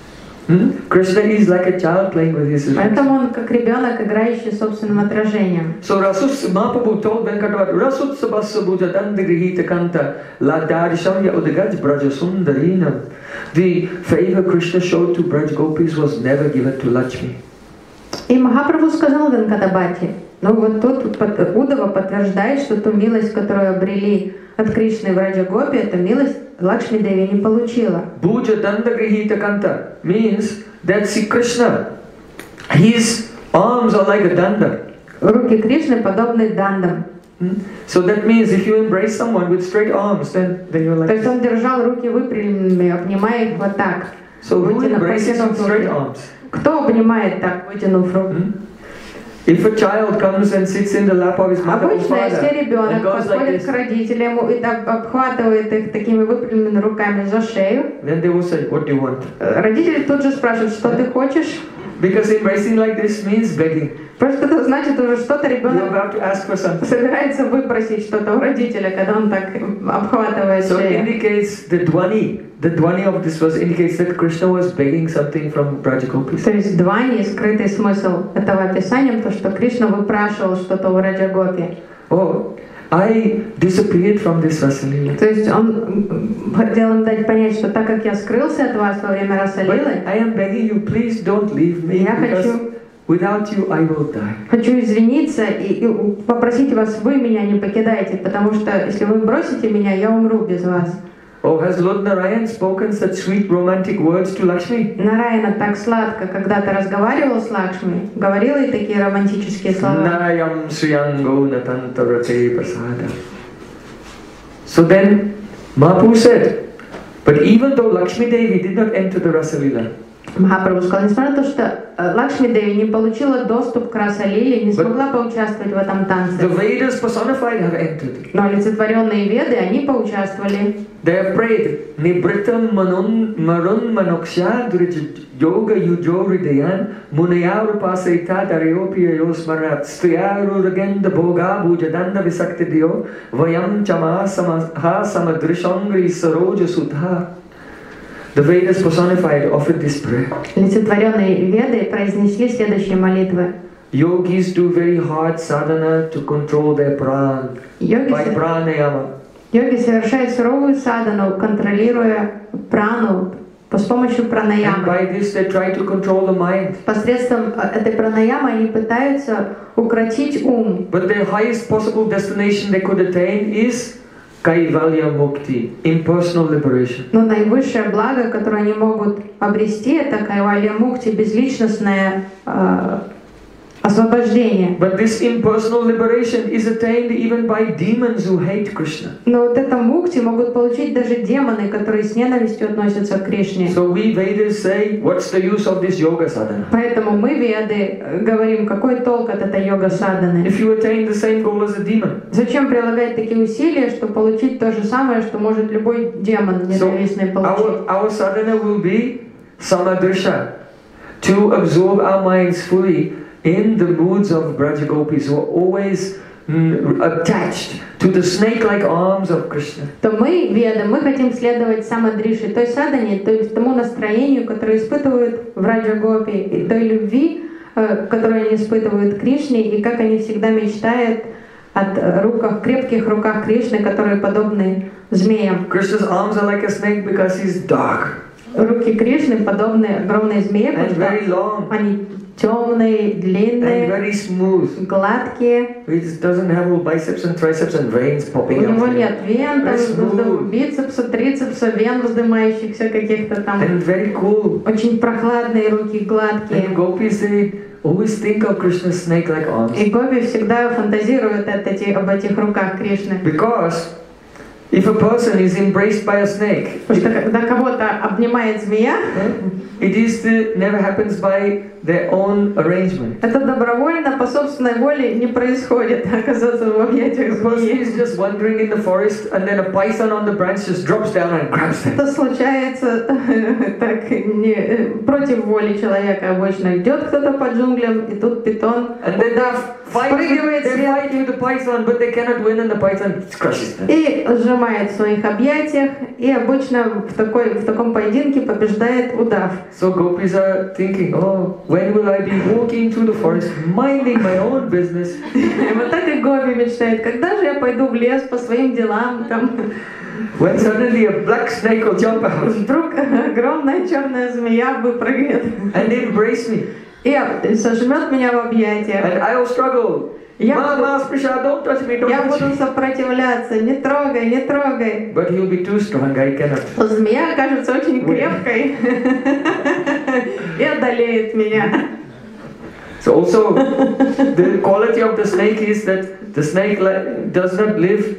Krishna is like a child playing with his reflection. Поэтому он как ребенок, играющий собственным отражением. So Rasus Mahaprabhu told Venkatavad, Rasut sabassa bhuja dandagrihita kanta ladadishamya udagaj braja sundarinam. The favor Krishna showed to Braj gopis was never given to Lakshmi. И Махапрабху сказал Венкатабхати, ну вот тут Удава подтверждает, что ту милость, которую обрели от Кришны в Раджа Гопи, эту милость Лакшми Деви не получила. Bhuja dandagrihita kanta means that see Krishna, his arms are like a danda. Руки Кришны подобны дандам. So that means if you embrace someone with straight arms, then you're like. То есть он держал руки выпрямленными, обнимая их вот так. So who embraces with straight arms? Кто обнимает так, вытянув руки? If a child comes and sits in the lap of his mother or Обычно, father если ребенок and goes like подходит this, к родителям и обхватывает их такими выпрямленными руками за шею, then they will say, "What do you want?" родители тут же спрашивают, что ты хочешь? Because embracing like this means begging. Просто это значит уже что-то You're ребенок about to ask for something. собирается выпросить что-то у родителя, когда он так обхватывает So it шею. indicates the dhvani of this verse indicates that Krishna was begging something from Braj gopis. То есть двани, скрытый смысл этого описания, то, что Кришна выпрашивал что-то у Раджа Гопи. Oh, I disappeared from this Rasalila. То есть он хотел им дать понять, что так как я скрылся от вас во время Расалилы, I am begging you, please don't leave me, я because without you I will die. хочу извиниться и попросить вас, вы меня не покидайте, потому что если вы бросите меня, я умру без вас. Oh, has Lord Narayan spoken such sweet romantic words to Lakshmi? Нараяна так сладко когда-то разговаривал с Лакшми, говорил ей такие романтические слова. Narayam Sriyango Natantarate Prasada. So then Mahaprabhu said, but even though Lakshmi Devi did not enter the Rasalila, Махапрабху сказал, несмотря на то, что Лакшми Деви не получила доступ к Раса-лиле, не смогла поучаствовать в этом танце. the Vedas personified have entered. Но олицетворенные Веды, они поучаствовали. They have prayed, Nibritam Marun Manoksha Yoga Yujo Ridayan Munayaur Pasaita Dareopia Yosmarat Striyaru Ragenda Boga Bujadanda Visaktidio Vayam Chama Samaha Samadrishangri Saroja Sudha. The Vedas personified offered this prayer. Олицетворенные Веды произнесли следующие молитвы. Yogis do very hard sadhana to control their pran by pranayama. Йоги совершают суровую садану, контролируя прану с помощью And пранаямы. by this they try to control the mind. Посредством этой пранаямы они пытаются укротить ум. But the highest possible destination they could attain is Kaivalya Mukti, impersonal liberation. Но наивысшее благо, которое они могут обрести, это Кайвалья Мукти, безличностное освобождение. But this impersonal liberation is attained even by demons who hate Krishna. Но вот это мукти могут получить даже демоны, которые с ненавистью относятся к Кришне. So we Vedas say, what's the use of this yoga sadhana? Поэтому мы, Веды, говорим, какой толк от этой йога-садханы. If you attain the same goal as a demon. Зачем прилагать такие усилия, чтобы получить то же самое, что может любой демон ненавистный получить? Our sadhana will be samadrisha, to absorb our minds fully in the moods of Brajagopis who are always attached to the snake-like arms of Krishna. То мы, веда, мы хотим следовать самадриши, той садане, то есть тому настроению, которое испытывают в Раджа-гопи, и той любви, которую они испытывают к Кришне, и как они всегда мечтают о крепких руках Кришны, которые подобны змеям. Krishna's arms are like a snake because he's dark. Руки Кришны подобны огромной змее, потому что они темные, длинные, and very smooth. Гладкие. It doesn't have all biceps and triceps and veins popping out. У него нет вен, бицепса, трицепса, вен вздымающихся каких-то там. And very cool. Очень прохладные руки, гладкие. And gopis, they always think of Krishna's snake-like arms. И гопи всегда фантазируют об этих руках Кришны. Because if a person is embraced by a snake, потому что когда кого-то обнимает змея, never happens by their own arrangement. Это добровольно, по собственной воле не происходит оказаться в объятиях змеи. He's just wandering in the forest, and then a python on the branch just drops down and grabs him. Это случается так не против воли человека обычно. Идет кто-то по джунглям, и тут питон спрыгивает с ветки. But they cannot win, and the python crushes them. И сжимает в своих объятиях, и обычно в таком поединке побеждает удав. So gopis are thinking, oh, when will I be walking through the forest, minding my own business? Вот так и гопи мечтает, когда же я пойду в лес по своим делам там. When suddenly a black snake will jump out. Вдруг огромная черная змея выпрыгнет. And embrace me. И сожмет меня в объятиях. And I will struggle. Mama, Sprisha, don't touch me, don't touch me. Я буду сопротивляться, не трогай, не трогай. But he'll be too strong, I cannot. Змея окажется очень крепкой и одолеет меня. So also, the quality of the snake is that the snake does not live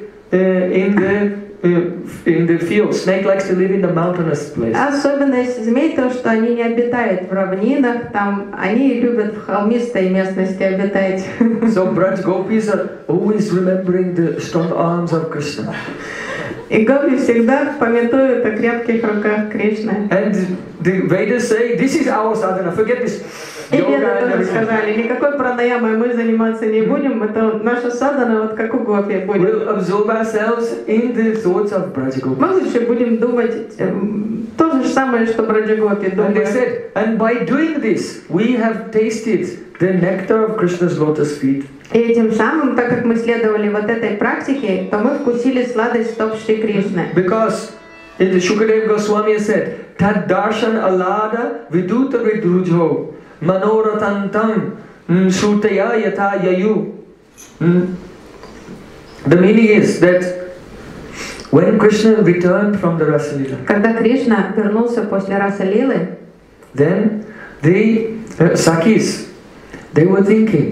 in the field. Snake likes to live in the mountainous place. Особенность змей то, что они не обитают в равнинах, там они любят в холмистой местности обитать. So Braj gopis are always remembering the strong arms of Krishna. И гопи всегда памятуют о крепких руках Кришны. And the Vedas say, this is our sadhana, forget this. И веды тоже сказали, никакой пранаямой мы заниматься не будем, это наша садхана, вот как у гопи будет. We'll absorb ourselves in the thoughts of Brajagopis. Мы лучше будем думать то же самое, что Браджагопи думают. And they said, and by doing this, we have tasted the nectar of Krishna's lotus feet. И этим самым, так как мы следовали вот этой практике, то мы вкусили сладость стоп Шри Кришны. Because in the Shukadeva Goswami said, Tad darshan alada viduta vidrujo manoratantam shrutaya yata yayu. The meaning is that when Krishna returned from the Rasa Lila, когда Кришна вернулся после Раса Лилы, then the Sakis, they were thinking,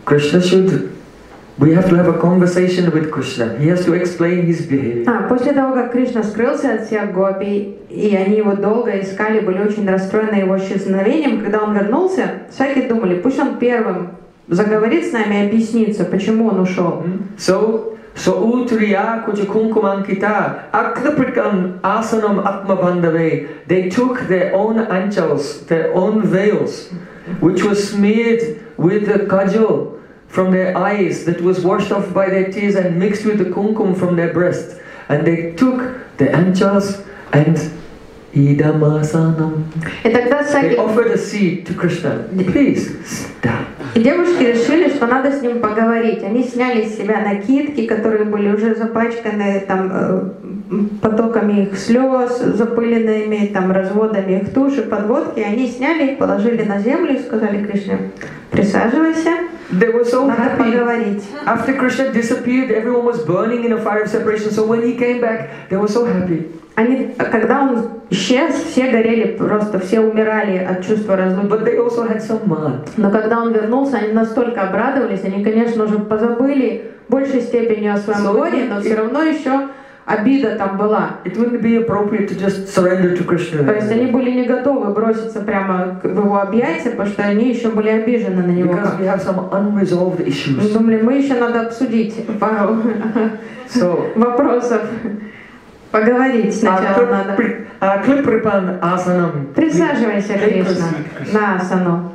we have to have a conversation with Krishna. He has to explain his behavior. После того, как Кришна скрылся от всех гопи, и они его долго искали, были очень расстроены его исчезновением, когда он вернулся, всякие думали, пусть он первым заговорит с нами и объяснится, почему он ушел. So utriya kujakunkumankita aklaprikam asanam atmabandave. They took their own anchals, their own veils, which was smeared with the kajal from their eyes, that was washed off by their tears and mixed with the kumkum from their breast. And they took the anchals and idamasanam. They offered a seat to Krishna. Please stop. И девушки решили, что надо с ним поговорить. Они сняли с себя накидки, которые были уже запачканы там потоками их слез, запыленными там разводами их туши, подводки. Они сняли их, положили на землю и сказали Кришне: присаживайся. They were so надо happy. Поговорить. After Krishna disappeared, everyone was burning in a fire of separation. So when he came back, they were so happy. Когда он исчез, все горели, просто все умирали от чувства разлуки. But they also had some mad. Но когда он вернулся, они настолько обрадовались, они, конечно, уже позабыли в большей степени о своем горе, но все равно еще обида там была. It wouldn't be appropriate to just surrender to Krishna. То есть они были не готовы броситься прямо в его объятия, потому что они еще были обижены на него. Because we have some unresolved issues. Думали, мы еще надо обсудить пару вопросов. Поговорить сначала надо. Клиприпан асанам. Присаживайся, Кришна, на асану.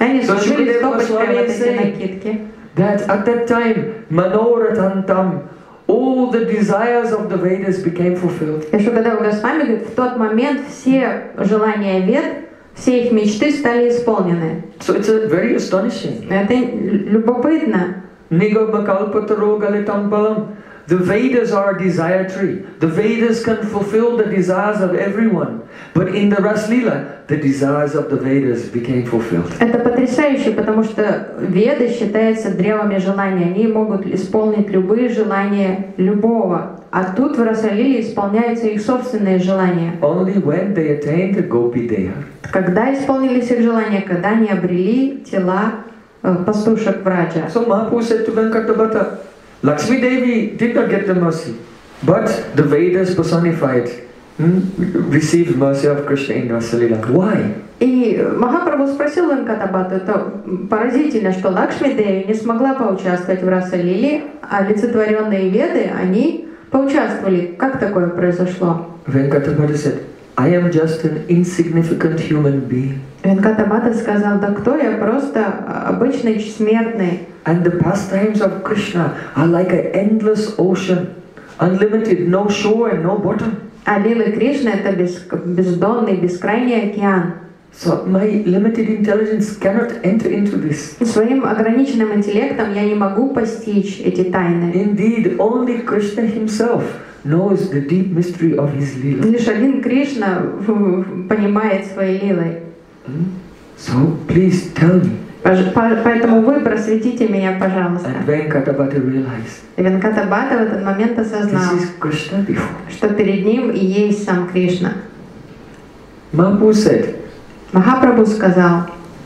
Они So сложили Shukadeva стопочкой Goswami вот is эти saying накидки. that at that time, Manorathantam, all the desires of the Vedas became fulfilled. И Шукадева Госвами говорит, в тот момент все желания Вед, все их мечты стали исполнены. So it's a very astonishing. Это любопытно. Nigabakalpataro galitam balam. The Vedas are a desire tree. The Vedas can fulfill the desires of everyone. But in the Raslila, the desires of the Vedas became fulfilled. Это потрясающе, потому что Веды считаются древами желаний. Они могут исполнить любые желания любого. А тут в Расалиле исполняются их собственные желания. Only when they attained the Gopi Deha. Когда исполнились их желания, когда они обрели тела пастушек Враджа. So Mahaprabhu said to Venkatabhata, Lakshmi Devi did not get the mercy, but the Vedas personified received mercy of Krishna in Rasalila. Why? И Махапрабху спросил Венкатабхату, это поразительно, что Лакшми Деви не смогла поучаствовать в Расалиле, а олицетворенные Веды, они поучаствовали. Как такое произошло? Venkatabhata said, I am just an insignificant human being. Венкатабхата сказал, да кто я, просто обычный смертный. And the pastimes of Krishna are like an endless ocean, unlimited, no shore and no bottom. А лилы Кришны — это бездонный, бескрайний океан. So my limited intelligence cannot enter into this. Своим ограниченным интеллектом я не могу постичь эти тайны. Indeed, only Krishna himself knows the deep mystery of his lila. Лишь один Кришна понимает свои лилы. So please tell me. Поэтому вы просветите меня, пожалуйста. And Venkatabhata realized. И Венкатабхата в этот момент осознал, This is Krishna before. что перед ним и есть сам Кришна. Mahaprabhu said, Махапрабху сказал,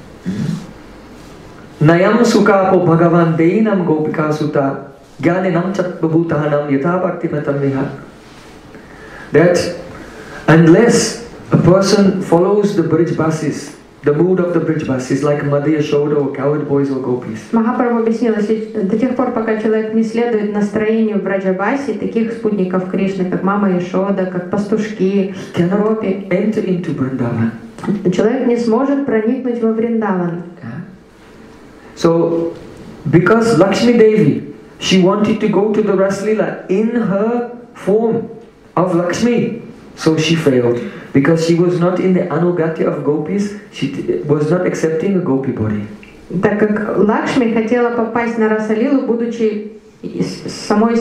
Nayam sukhapo bhagavan deinam gopika sutta jnaninam chatbhutahanam yatha bhaktimatam viha. That unless a person follows the Brijbasis, the mood of the Brijbasis, like Madhya Yashoda or cowherd boys or gopis. Махапрабху объяснил, если до тех пор, пока человек не следует настроению Браджабаси, таких спутников Кришны, как мама Яшода, как пастушки, гопи, enter into Vrindavan. Человек не сможет проникнуть во Вриндаван. So, because Lakshmi Devi, she wanted to go to the Raslila in her form of Lakshmi, so she failed. Because she was not in the anugatya of gopis, she was not accepting a gopi body. Так как Лакшми хотела попасть на Расалилу, будучи самой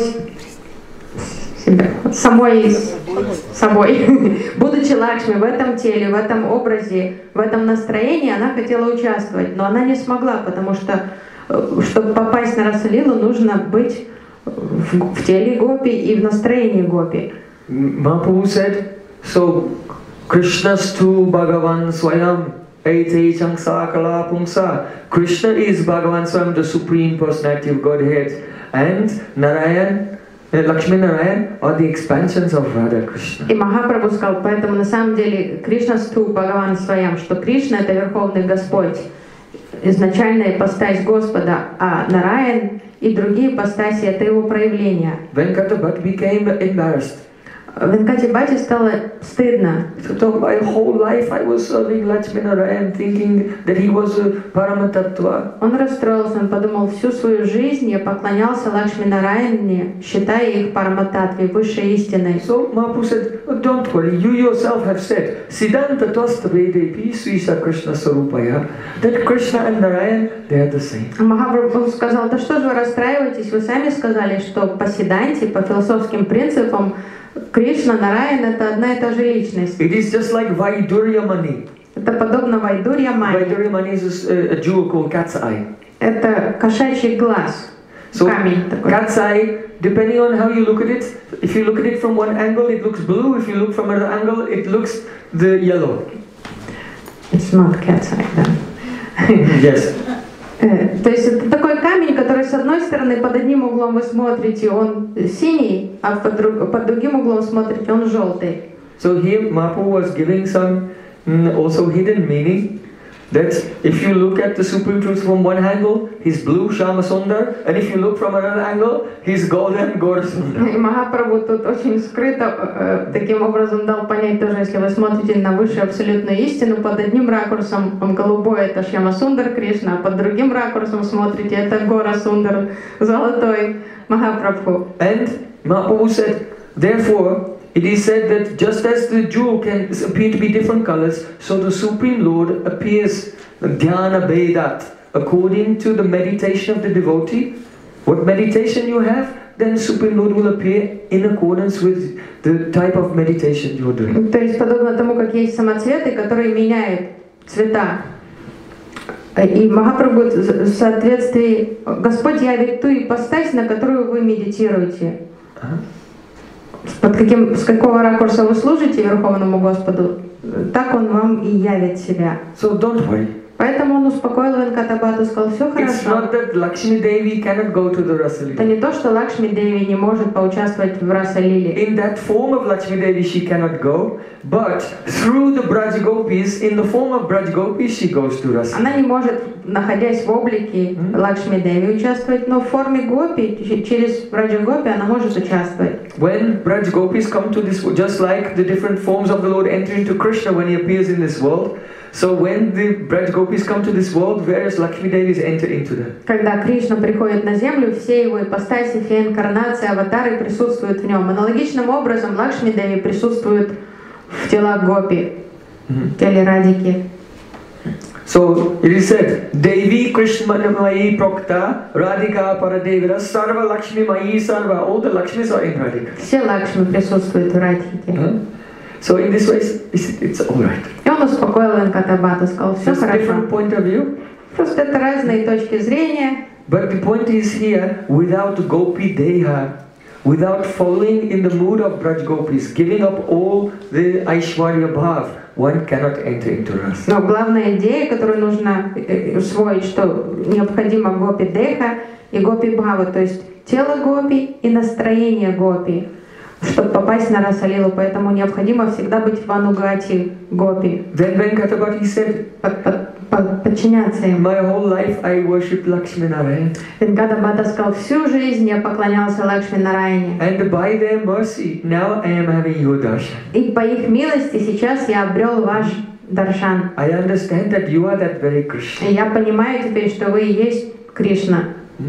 собой, будучи Лакшми в этом теле, в этом образе, в этом настроении, она хотела участвовать, но она не смогла, потому что, чтобы попасть на Расалилу, нужно быть в теле гопи и в настроении гопи. Mahaprabhu said, so Krishnastu Bhagavan Swayam Aite Changsa Kala Pumsa. Krishna is Bhagavan Swayam, the Supreme Personality of Godhead, and Narayan, Lakshmi Narayan are the expansions of Radha Krishna. И Махапрабху сказал, поэтому на самом деле Кришнасту Бхагаван Своям, что Кришна — это Верховный Господь, изначальная ипостась Господа, а Нараян и другие ипостаси — это его проявления. Venkatapat became embarrassed. Венкатабхате стало стыдно. So my whole life I was serving Lakshmi Narayan, thinking that he was a Paramatattva. Он расстроился, он подумал, всю свою жизнь я поклонялся Лакшми Нараяне, считая их Парамататтвой, высшей истиной. So Mahaprabhu said, oh, don't worry, you yourself have said, Siddhanta Tvasta Vedepi Swisa Krishna Sarupaya, that Krishna and Narayan, they are the same. Махапрабху сказал, да что же вы расстраиваетесь, вы сами сказали, что по Сиддханте, по философским принципам, Кришна, Нараян — это одна и та же личность. It is just like Vaiduryamani. Это подобно Вайдурья-мани. Vaiduryamani is a jewel called cat's eye. Это кошачий глаз. So Камень такой. cat's eye, depending on how you look at it, if you look at it from one angle, it looks blue. If you look from another angle, it looks the yellow. It's not cat's eye, да. Yes. То есть это такой камень, который с одной стороны под одним углом вы смотрите, он синий, а под другим углом смотрите, он желтый. So here Mahaprabhu was giving some also hidden meaning that if you look at the Supreme Truth from one angle, he's blue Shyamasundar, and if you look from another angle, he's golden Gaurasundar. И Махапрабху тут очень скрыто таким образом дал понять тоже, если вы смотрите на высшую абсолютную истину, под одним ракурсом он голубой, это Шьямасундар Кришна, а под другим ракурсом смотрите, это Gaurasundar, золотой Махапрабху. And Mahaprabhu said, therefore, it is said that just as the jewel can appear to be different colors, so the Supreme Lord appears Dhyana Vedat, according to the meditation of the devotee. What meditation you have, then Supreme Lord will appear in accordance with the type of meditation you are doing. То есть подобно тому, как есть самоцветы, которые меняют цвета. И Махапрабху в соответствии, Господь явит ту ипостась, на которую вы медитируете. С какого ракурса вы служите Верховному Господу, так Он вам и явит себя. So don't worry. Поэтому он успокоил Венкатабхату и сказал, все It's хорошо. not that Lakshmi Devi cannot go to the Rasa Это Lila. не то, что Лакшми Деви не может поучаствовать в Раса Лиле. In that form of Lakshmi Devi she cannot go, but through the Braj Gopis, in the form of Braj Gopis she goes to Rasa. Она не может, находясь в облике Лакшми Деви, участвовать, но в форме Гопи, через Браджа Гопи она может участвовать. When Braj Gopis come to this world, just like the different forms of the Lord enter into Krishna when he appears in this world, so when the Braj Gopis come to this world, various Lakshmi Devis enter into them. Когда Кришна приходит на землю, все его ипостаси, все инкарнации, аватары присутствуют в нем. Аналогичным образом Лакшми Деви присутствует в телах Гопи, в теле Радики. So it is said, Devi Krishna Mayi Prokta Radhika Paradevira Sarva Lakshmi Mayi Sarva. All the Lakshmis are in Radhika. Все Лакшми присутствуют в Радхике. So in this way, it's all right. И он успокоил Венкатабхату, сказал, все It's a хорошо. different point of view. Просто это разные точки зрения. But the point is here, without Gopi Deha, without falling in the mood of Braj Gopis, giving up all the Aishwarya Bhav, one cannot enter into Rasa. Но главная идея, которую нужно усвоить, что необходимо Гопи Деха и Гопи Бхава, то есть тело Гопи и настроение Гопи, чтобы попасть на Раса-лилу. Поэтому необходимо всегда быть в анугати Гопи. Then Venkatapati said, подчиняться им. my whole life I worship Lakshmi Narayan. Венкатабхата сказал, всю жизнь я поклонялся Лакшми Нараяне. And by their mercy, now I am having your darshan. И по их милости сейчас я обрел ваш даршан. I understand that you are that very Krishna. И я понимаю теперь, что вы и есть Кришна.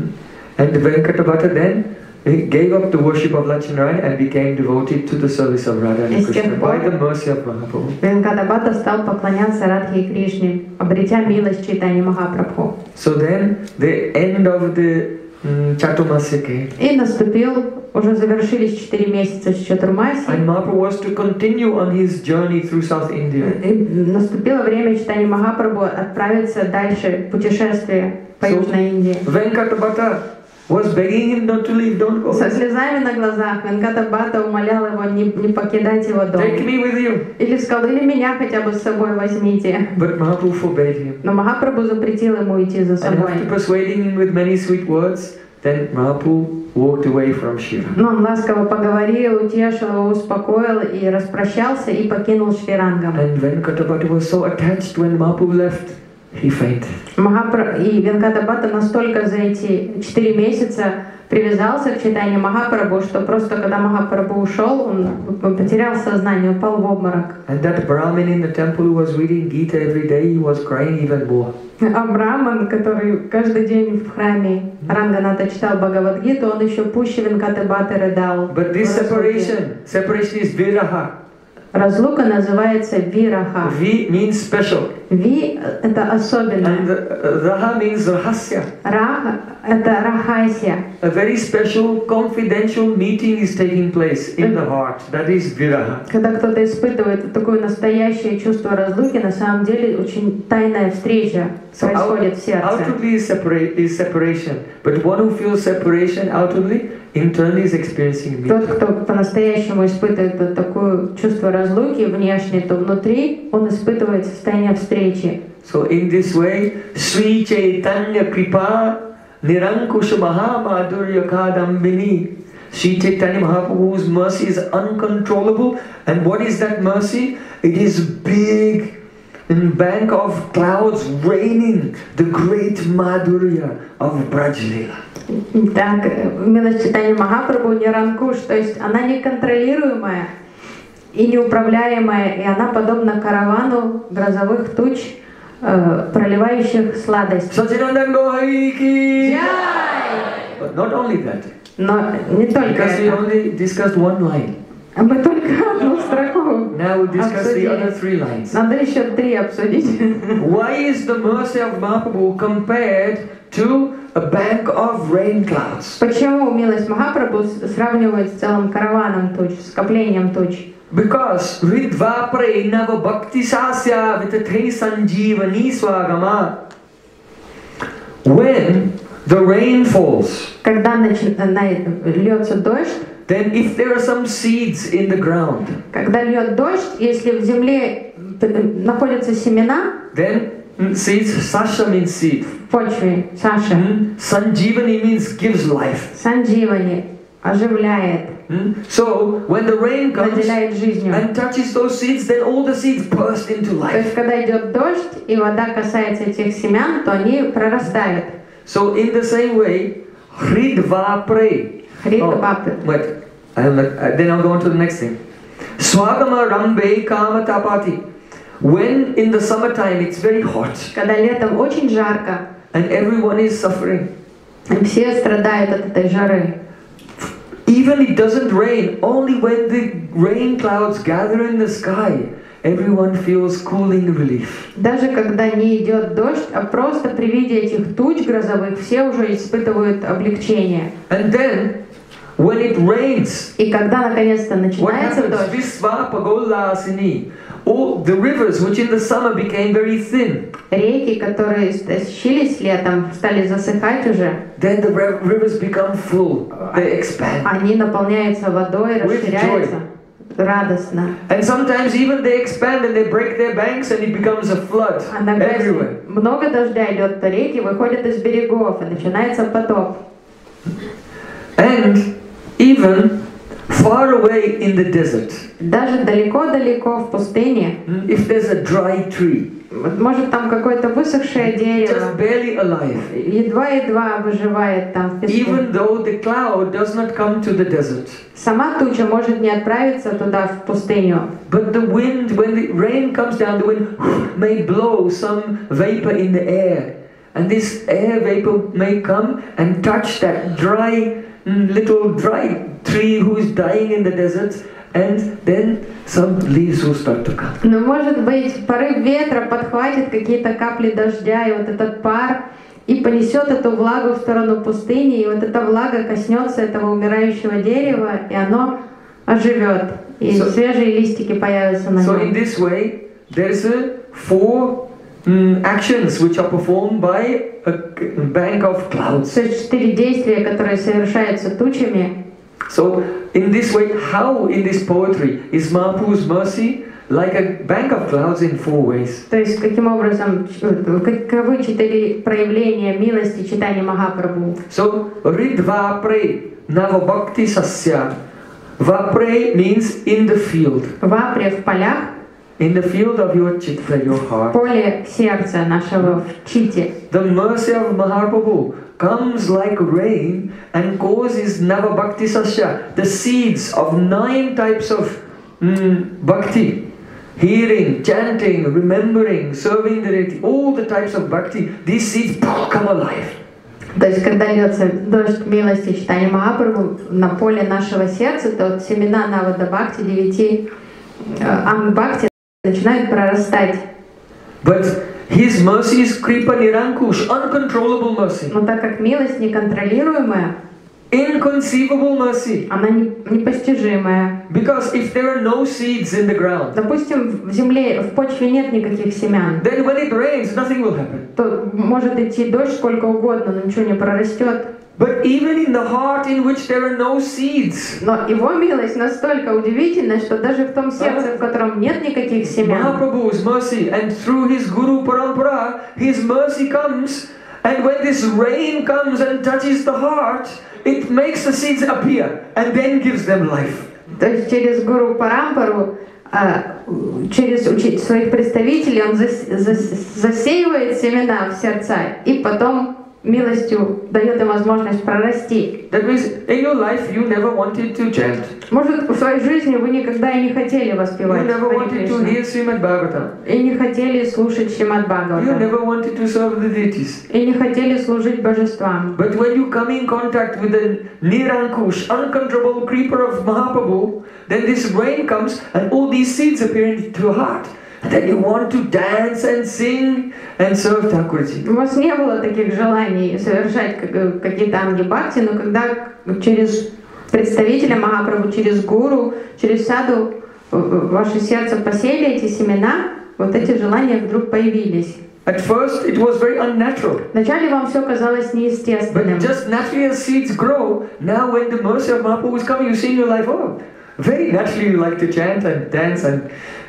And Venkatapati then he gave up the worship of Lakshmi Narayan and became devoted to the service of Radha and Krishna by the mercy of Mahaprabhu. Венкатабхата стал поклоняться Радхе и Кришне, обретя милость Чайтаньи Махапрабху. So then the end of the Chaturmasya came. И уже завершились 4 месяца с Чатурмаси. And Mahaprabhu was to continue on his journey through South India. И наступило время Чайтаньи Махапрабху отправиться дальше в путешествие по Южной Индии. Venkatapati was begging him not to leave, don't go. Со слезами на глазах Венкатабхата умолял его не покидать его дом. Take me with you. Или сказал, или меня хотя бы с собой возьмите. But Mahaprabhu forbade him. Но Махапрабху запретил ему идти за And собой. after persuading him with many sweet words, then Mahaprabhu walked away from Shiva. Но он ласково поговорил, утешил его, успокоил и распрощался и покинул Шрирангам. And Venkatapati was so attached when Mahaprabhu left, he fainted. И Венкатабхата настолько за эти 4 месяца привязался к Чайтаньи Махапрабху, что просто когда Махапрабху ушел, он потерял сознание, упал в обморок. And that Brahmin in the temple who was reading Gita every day, he was crying even more. А Браман, который каждый день в храме Ранганата читал Бхагавад-гиту, он еще пуще Венкатабхаты рыдал. But this separation is viraha. Разлука называется вираха. V means special. Ви — это особенное. And raha means rahasya. Раха — это рахасия. A very special, confidential meeting is taking place in the heart. That is viraha. Когда кто-то испытывает такое настоящее чувство разлуки, на самом деле очень тайная встреча происходит в сердце. Outwardly is separation, but one who feels separation outwardly, internally is experiencing meeting. Тот, кто по-настоящему испытывает вот такое чувство разлуки внешне, то внутри он испытывает состояние встречи. So in this way, Sri Chaitanya Kripa Nirankusha Mahamadurya Kadambini. Sri Chaitanya Mahaprabhu's mercy is uncontrollable. And what is that mercy? It is big, bank of clouds raining the great Madhurya of Braj Leela. Так, милость Чайтаньи Махапрабху Ниранкуш, то есть она неконтролируемая и неуправляемая, и она подобна каравану грозовых туч, проливающих сладость. Sachidanand Gauri ki Jai! But not only that, Но не только because we это. only discussed one line. Мы только одну строку Now we discuss the other обсудили. 3 lines. Надо еще 3 обсудить. Why is the mercy of Mahaprabhu compared to a bank of rain clouds? Почему милость Махапрабху сравнивает с целым караваном туч, скоплением туч? Because Ridva Pre Nava Bhakti Sasya Vitathe Sanjeevani Swagama. When the rain falls, Когда льется дождь, then if there are some seeds in the ground, когда льет дождь, если в земле находятся семена, then seeds, Sasha means seed. в почве, Саша, Sanjeevani means gives life. Сандживани, оживляет, So when the rain comes наделяет жизнью. and touches those seeds, then all the seeds burst into То life. есть, когда идет дождь и вода касается этих семян, то они прорастают. So in the same way, Hridva Pre. Wait, then I'll go on to the next thing. Swagama Rambe Kama Tapati. When in the summertime it's very hot Когда летом очень жарко, and everyone is suffering, и все страдают от этой жары. even it doesn't rain, only when the rain clouds gather in the sky, everyone feels cooling relief. Даже когда не идет дождь, а просто при виде этих туч грозовых все уже испытывают облегчение. And then, when it rains, И когда наконец-то what начинается happens? дождь, Visva Pagolasini. All the rivers which in the summer became very thin, реки, которые истощились летом, стали засыхать уже, then the rivers become full, they expand. они наполняются водой, With расширяются радостно. And sometimes even they expand and they break their banks and it becomes a flood А иногда, если everywhere. много дождя идет, то реки выходят из берегов, и начинается потоп. And even far away in the desert, Даже далеко-далеко в пустыне, if there's a dry tree, вот может там какое-то высохшее дерево, just barely alive, едва-едва выживает там в песке. even though the cloud does not come to the desert, Сама туча может не отправиться туда, в пустыню. but the wind, when the rain comes down, the wind may blow some vapor in the air, and this air vapor may come and touch that dry, little dry tree who is dying in the desert, and then some leaves will start to come. Но может быть порыв ветра подхватит какие-то капли дождя, и вот этот пар, и понесет эту влагу в сторону пустыни, и вот эта влага коснется этого умирающего дерева, и оно оживет, и свежие листики появятся на So in нем. this way, there is a 4 actions which are performed by a bank of clouds. То есть 4 действия, которые совершаются тучами. So in this way, how in this poetry is Mahaprabhu's mercy like a bank of clouds in 4 ways? То есть каким образом, каковы 4 проявления милости Чайтаньи Махапрабху? So Ridva Pre Nava Bhakti Sasya. Vapre means in the field. В апре, в полях, In the field of your chitta, your в heart. поле сердца нашего, в чите. The mercy of Mahaprabhu comes like rain and causes Nava Bhakti Sasya, the seeds of 9 types of bhakti. Hearing, chanting, remembering, serving the deity, all the types of bhakti, these seeds come alive. То есть, когда льется дождь милости Чайтаньи Махапрабху на поле нашего сердца, то вот семена Навада Бхакти, 9 Анг Бхакти начинают прорастать. But His mercy is Kripa Nirankush, uncontrollable mercy. Но так как милость неконтролируемая, Inconceivable mercy. она непостижимая. Because if there are no seeds in the ground, Допустим, в земле, в почве нет никаких семян, then when it rains, nothing will happen. то может идти дождь сколько угодно, но ничего не прорастет. But even in the heart in which there are no seeds, Но его милость настолько удивительна, что даже в том сердце, в котором нет никаких семян, Mahaprabhu's mercy, and through his Guru Parampara, his mercy comes, and when this rain comes and touches the heart, it makes the seeds appear and then gives them life. то есть через Гуру Парампару через своих представителей он засеивает семена в сердца и потом милостью дает им возможность прорасти. That means in your life you never wanted to chant. Может, в своей жизни вы никогда и не хотели You воспевать never Хари wanted to Кришна. hear Srimad Bhagavatam. И не хотели слушать Шримад You Бхагаватам. never wanted to serve the deities. И не хотели служить божествам. But when you come in contact with the Nirankush, uncontrollable creeper of Mahaprabhu, then this rain comes and all these seeds appear into your heart. And then you want to dance and sing and serve Thakurji. У вас не было таких желаний совершать какие-то анги-бхакти, но когда через представителя Махапрабху, через гуру, через саду в ваше сердце посеяли эти семена, вот эти желания вдруг появились. At first it was very unnatural. Вначале вам все казалось неестественным. But just naturally as seeds grow, now when the mercy of Mahaprabhu is coming, you see in your life, oh, very naturally you like to chant and dance and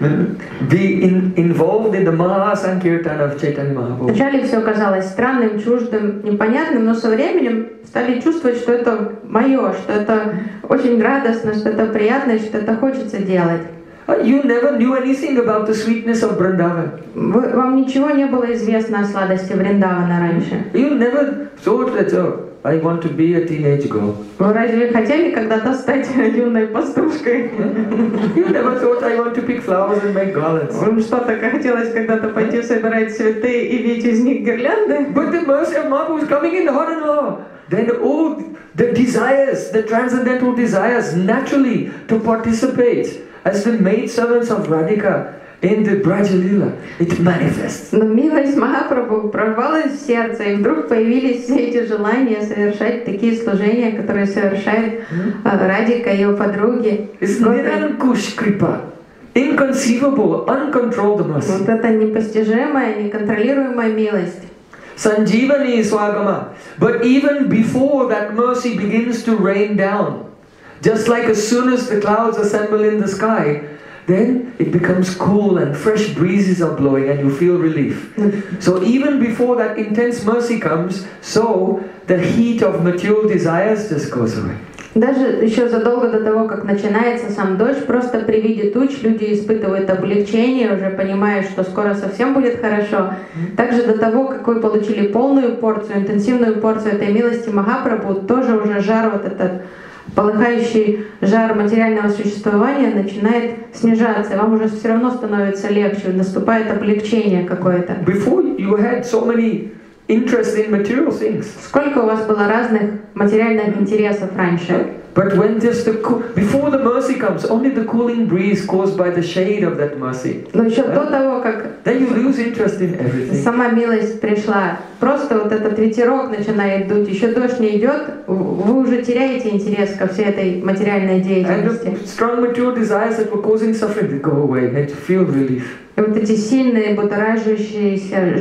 be involved in the Maha Sankirtan of Chaitanya Mahaprabhu. Вначале все казалось странным, чуждым, непонятным, но со временем стали чувствовать, что это мое, что это очень радостно, что это приятно, и что это хочется делать. You never knew anything about the sweetness of Vrindavan. Вам ничего не было известно о сладости Вриндавана раньше. You never thought that, oh, I want to be a teenage girl. Вы разве хотели когда-то стать юной пастушкой? You never thought I want to pick flowers and make garlands. Вам что, так хотелось когда-то пойти собирать цветы и вить из них гирлянды? But the mercy of Mahaprabhu is coming in hot and low. Then all the desires, the transcendental desires, naturally to participate as the maidservants of Radhika in the Brajalila, it manifests. Но милость Махапрабху прорвалась в сердце, и вдруг появились все эти желания совершать такие служения, которые совершает Радика и ее подруги. It's Nirankush Kripa, inconceivable, uncontrolled mercy. Вот это непостижимая, неконтролируемая милость. Sanjivani Swagama. But even before that mercy begins to rain down, just like as soon as the clouds assemble in the sky, then it becomes cool and fresh breezes are blowing and you feel relief. So even before that intense mercy comes, so the heat of material desires just goes away. Даже еще задолго до того, как начинается сам дождь, просто при виде туч люди испытывают облегчение, уже понимая, что скоро совсем будет хорошо. Также до того, как вы получили полную порцию, интенсивную порцию этой милости Махапрабху, тоже уже жар, вот этот полыхающий жар материального существования начинает снижаться, и вам уже все равно становится легче, наступает облегчение какое-то. Before you had so many interest in material things. Сколько у вас было разных материальных интересов раньше? But when just before the mercy comes, only the cooling breeze caused by the shade of that mercy. Но еще до того, как then you lose interest in everything. Сама милость пришла, просто вот этот ветерок начинает дуть, еще дождь не идет, вы уже теряете интерес ко всей этой материальной деятельности. And the strong material desires that were causing suffering to go away and to feel relief. И вот эти сильные будоражащие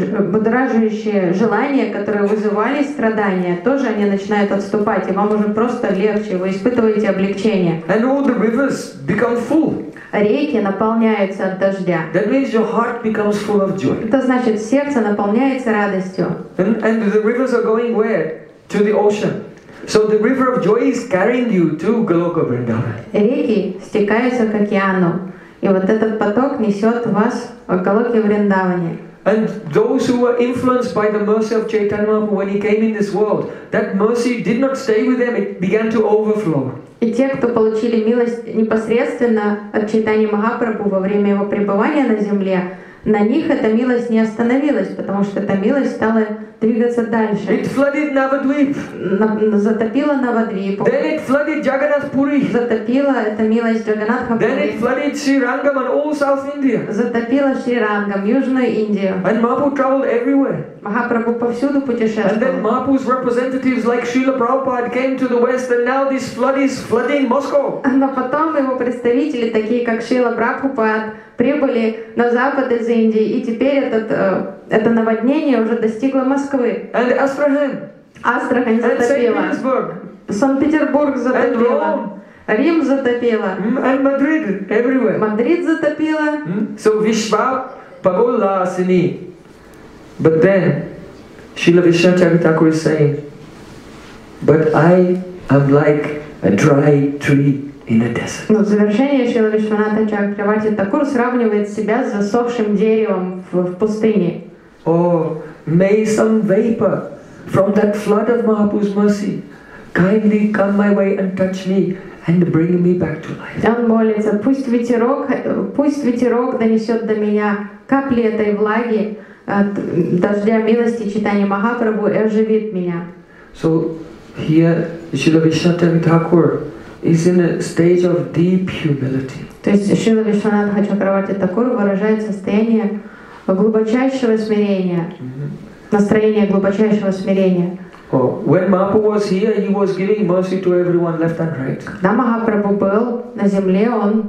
желания, которые вызывали страдания, тоже они начинают отступать, и вам уже просто легче, вы испытываете облегчение. And all the rivers become full. Реки наполняются от дождя. That means your heart becomes full of joy. Это значит, сердце наполняется радостью. And the rivers are going where? To the ocean. So the river of joy is carrying you to Goloka Vrindavan. Реки стекаются к океану. И вот этот поток несет вас в Галоке Вриндаване. And those who were influenced by the mercy of Chaitanya Mahaprabhu when he came in this world, that mercy did not stay with them, it began to overflow. И те, кто получили милость непосредственно от Чайтаньи Махапрабху во время его пребывания на земле, на них эта милость не остановилась, потому что эта милость стала двигаться дальше. It flooded Navadvip. Затопила Навадвипу. Then it flooded Jagannath Puri. Затопила эта милость Джаганатха Then it Пури. flooded Sri Rangam and all South India. Затопила Шри-Рангам, Южную Индию. And Mahaprabhu traveled everywhere. Махапрабху повсюду And then путешествовал. Mahaprabhu's representatives like Srila Prabhupada came to the west and now this flood is flooding Moscow. Но потом его представители, такие как Шрила Прабхупад, прибыли на запад из Индии, и теперь это наводнение уже достигло Москвы. And Astrakhan. Астрахань And St. затопила, Petersburg. Санкт-Петербург затопила, Рим затопила, And Madrid. Everywhere. Мадрид затопила. So Vishva Pagolasini. But then Srila Vishnacharya is saying, but I am like a dry tree in a desert. Но в завершение Шрила Вишванатха Чакраварти Такур сравнивает себя с засохшим деревом в пустыне. Oh, may some vapor from that flood of Mahaprabhu's mercy kindly come my way and touch me and bring me back to life. Он молится, пусть ветерок донесет до меня капли этой влаги от дождя милости читания Махапрабху и оживит меня. So here Srila Vishwanatha Thakur is in a stage of deep humility. То есть Шрила Вишванатха Чакраварти Такур выражает состояние глубочайшего смирения, настроение глубочайшего смирения. Oh, when Mahaprabhu was here, he was giving mercy to everyone left and right. Когда Махапрабху был на земле, он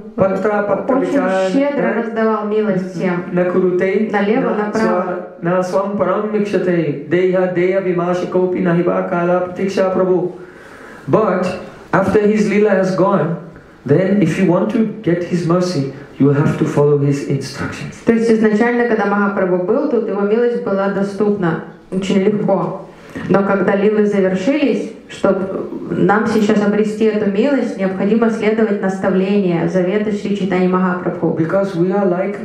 очень щедро раздавал милость всем. Налево, направо. Na swam param mikshate deha deha vimashikopi nahiva kala pratiksha Prabhu. But after his lila has gone, then if you want to get his mercy, you have to follow his instructions. То есть изначально, когда Махапрабху был тут, его милость была доступна очень легко. Но когда лилы завершились, чтобы нам сейчас обрести эту милость, необходимо следовать наставлению завета Шри Чайтаньи Махапрабху. Because we are like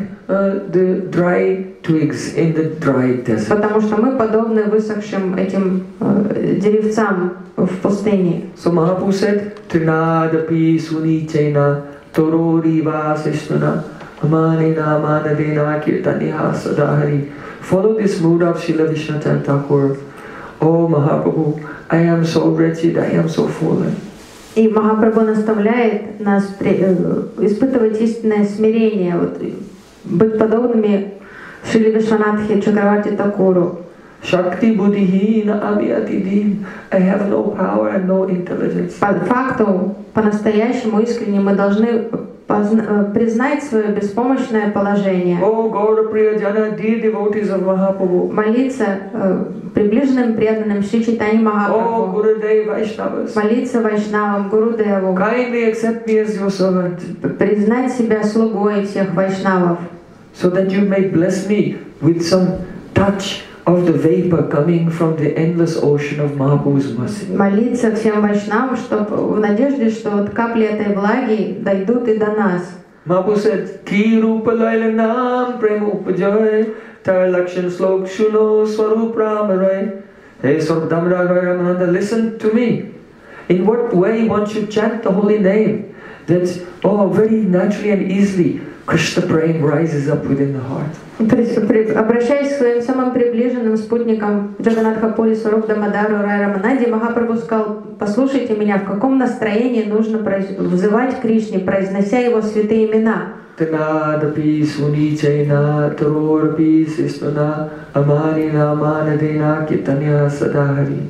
the dry twigs in the dry desert. Потому что мы подобны высохшим этим деревцам в пустыне. So Mahaprabhu said, Trinadapi sunichena torori vasishnuna amanena manadena kirtaniha sadahari. Follow this mood of Srila Vishwanatha Thakur. Oh Mahaprabhu, I am so wretched, I am so fallen. И Махапрабху наставляет нас испытывать истинное смирение, быть подобными Шриле Вишванатхе Чакраварти Такуру. Shakti buddhihina amyatidin. I have no power and no intelligence. По факту, по-настоящему искренне мы должны признать свое беспомощное положение. Oh Gaura Priyajana, dear devotees of Mahaprabhu. Молиться приближенным преданным Шри Чайтаньи Oh Махапрабху. Gurudev Vaishnavas. Молиться Вайшнавам, Гурудеву. Kindly accept me as your servant, Признать себя слугой всех вайшнавов. so that you may bless me with some touch of the vapor coming from the endless ocean of Mahaprabhu's mercy. Молиться всем вайшнавам, в надежде, что вот капли этой влаги дойдут и до нас. Mahaprabhu said, Ki rupa lailanam prema upajay tar lakshan slok shuno swarup ramaray. Hey Swarupdamra Ramananda, listen to me. In what way one should chant the holy name? That, very naturally and easily, Krishna praying rises up within the heart. Обращаясь к своим самым приближенным спутникам Джаганатха-пури Сваруб Дамадару Рай Раманаде, Махапрабху сказал: послушайте меня, в каком настроении нужно взывать к Кришне, произнося его святые имена. Tanadapi sunichena tarorapi sistana amanina manadena kitanya sadahari.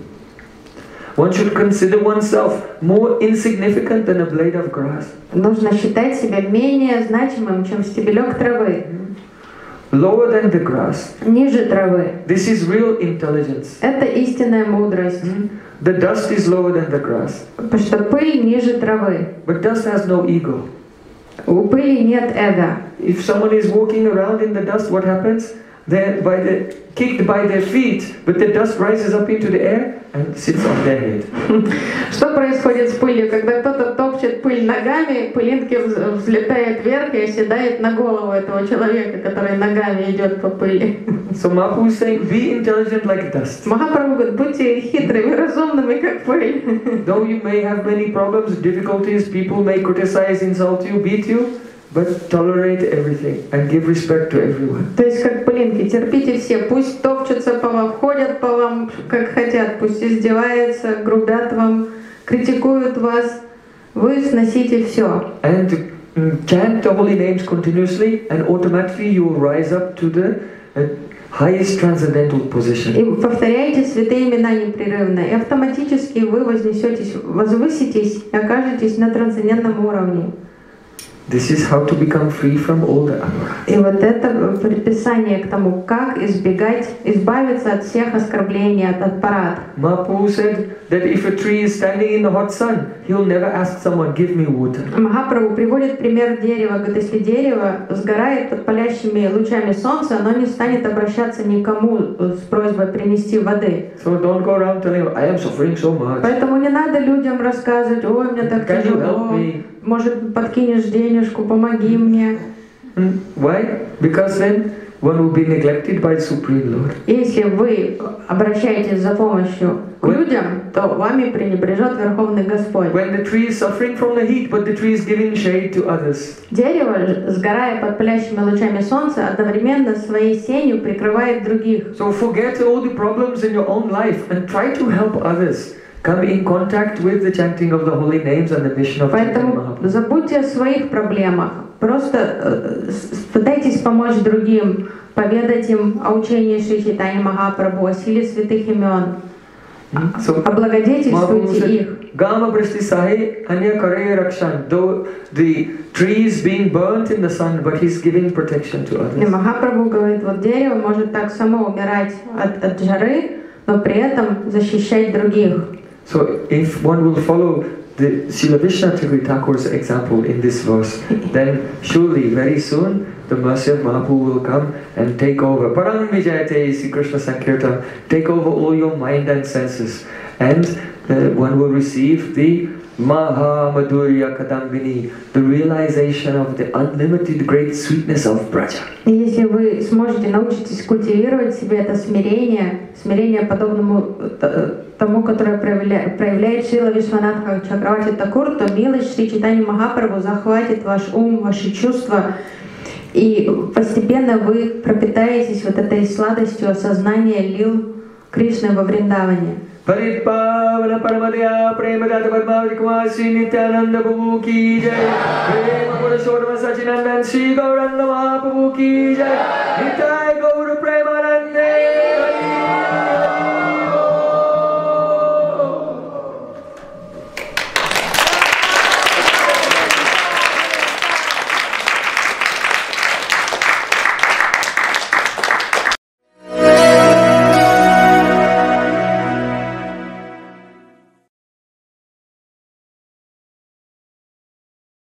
One should consider oneself more insignificant than a blade of grass. Нужно считать себя менее значимым, чем стебелек травы. Lower than the grass. Ниже травы. This is real intelligence. Это истинная мудрость. The dust is lower than the grass. Потому что пыль ниже травы. But dust has no ego. У пыли нет эго. If someone is walking around in the dust, what happens? They're kicked by their feet, but the dust rises up into the air and sits on their head. Что происходит с пылью? Когда кто-то топчет пыль ногами, пылинки взлетают вверх и оседает на голову этого человека, который ногами идет по пыли. So Mahaprabhu is saying, be intelligent like dust. Махапрабху говорит, будьте хитрыми, разумными, как пыль. Though you may have many problems, difficulties, people may criticize, insult you, beat you, but tolerate everything and give respect to everyone. То есть как пылинки, терпите все, пусть топчутся по вам, ходят по вам, как хотят, пусть издеваются, грубят вам, критикуют вас, вы сносите все. And chant the holy names continuously, and automatically you will rise up to the highest transcendental position. И повторяйте святые имена непрерывно, и автоматически вы возвыситесь и окажетесь на трансцендентном уровне. This is how to become free from all the aparat. И вот это предписание к тому, как избавиться от всех оскорблений, от аппарата. Mahaprabhu said that if a tree is standing in the hot sun, he will never ask someone, give me water. Махапрабху приводит пример дерева. Говорит, если дерево сгорает под палящими лучами солнца, оно не станет обращаться никому с просьбой принести воды. So don't go around telling, I am suffering so much. Поэтому не надо людям рассказывать, ой, мне так Can you help тяжело, me? может, подкинешь денежку, помоги мне. Why? Because then one will be neglected by the Supreme Lord. Если вы обращаетесь за помощью к людям, то вами пренебрежет Верховный Господь. When the tree is suffering from the heat, but the tree is giving shade to others. Дерево, сгорая под палящими лучами солнца, одновременно своей сенью прикрывает других. So forget all the problems in your own life and try to help others. Come in contact with the chanting of the holy names and the mission of Chaitanya Поэтому Mahaprabhu. забудьте о своих проблемах. Просто пытайтесь помочь другим, поведать им о учении Шри Чайтаньи Махапрабху, о силе святых имен. Облагодетельствуйте их. Gama Brishti Sahi Anya Kare Rakshan. Though the tree is being burnt in the sun, but he's giving protection to И others. Махапрабху говорит, вот дерево может так само умирать от жары, но при этом защищать других. So if one will follow the Srila Vishnu Thakur's example in this verse, then surely very soon the mercy of Mahaprabhu will come and take over. Parang Vijayate Sri Krishna Sankirtan, take over all your mind and senses, and one will receive the Maha Madhurya Kadambini, the realization of the unlimited great sweetness of Braja. И если вы сможете научитесь культивировать в себе это смирение подобному тому, которое проявляет Шрила Вишванатха Чакраварти Такур, то милость Шри Чайтаньи Махапрабху захватит ваш ум, ваши чувства, и постепенно вы пропитаетесь вот этой сладостью осознания лил Кришны во Вриндаване. Paripavana Paramadaya Premadata Padmavati Kumar Sri Nityananda Prabhu Ki Jai Prema Purushottama Sachinandan Sri Gauranga Mahaprabhu Ki Jai Nitai Gaur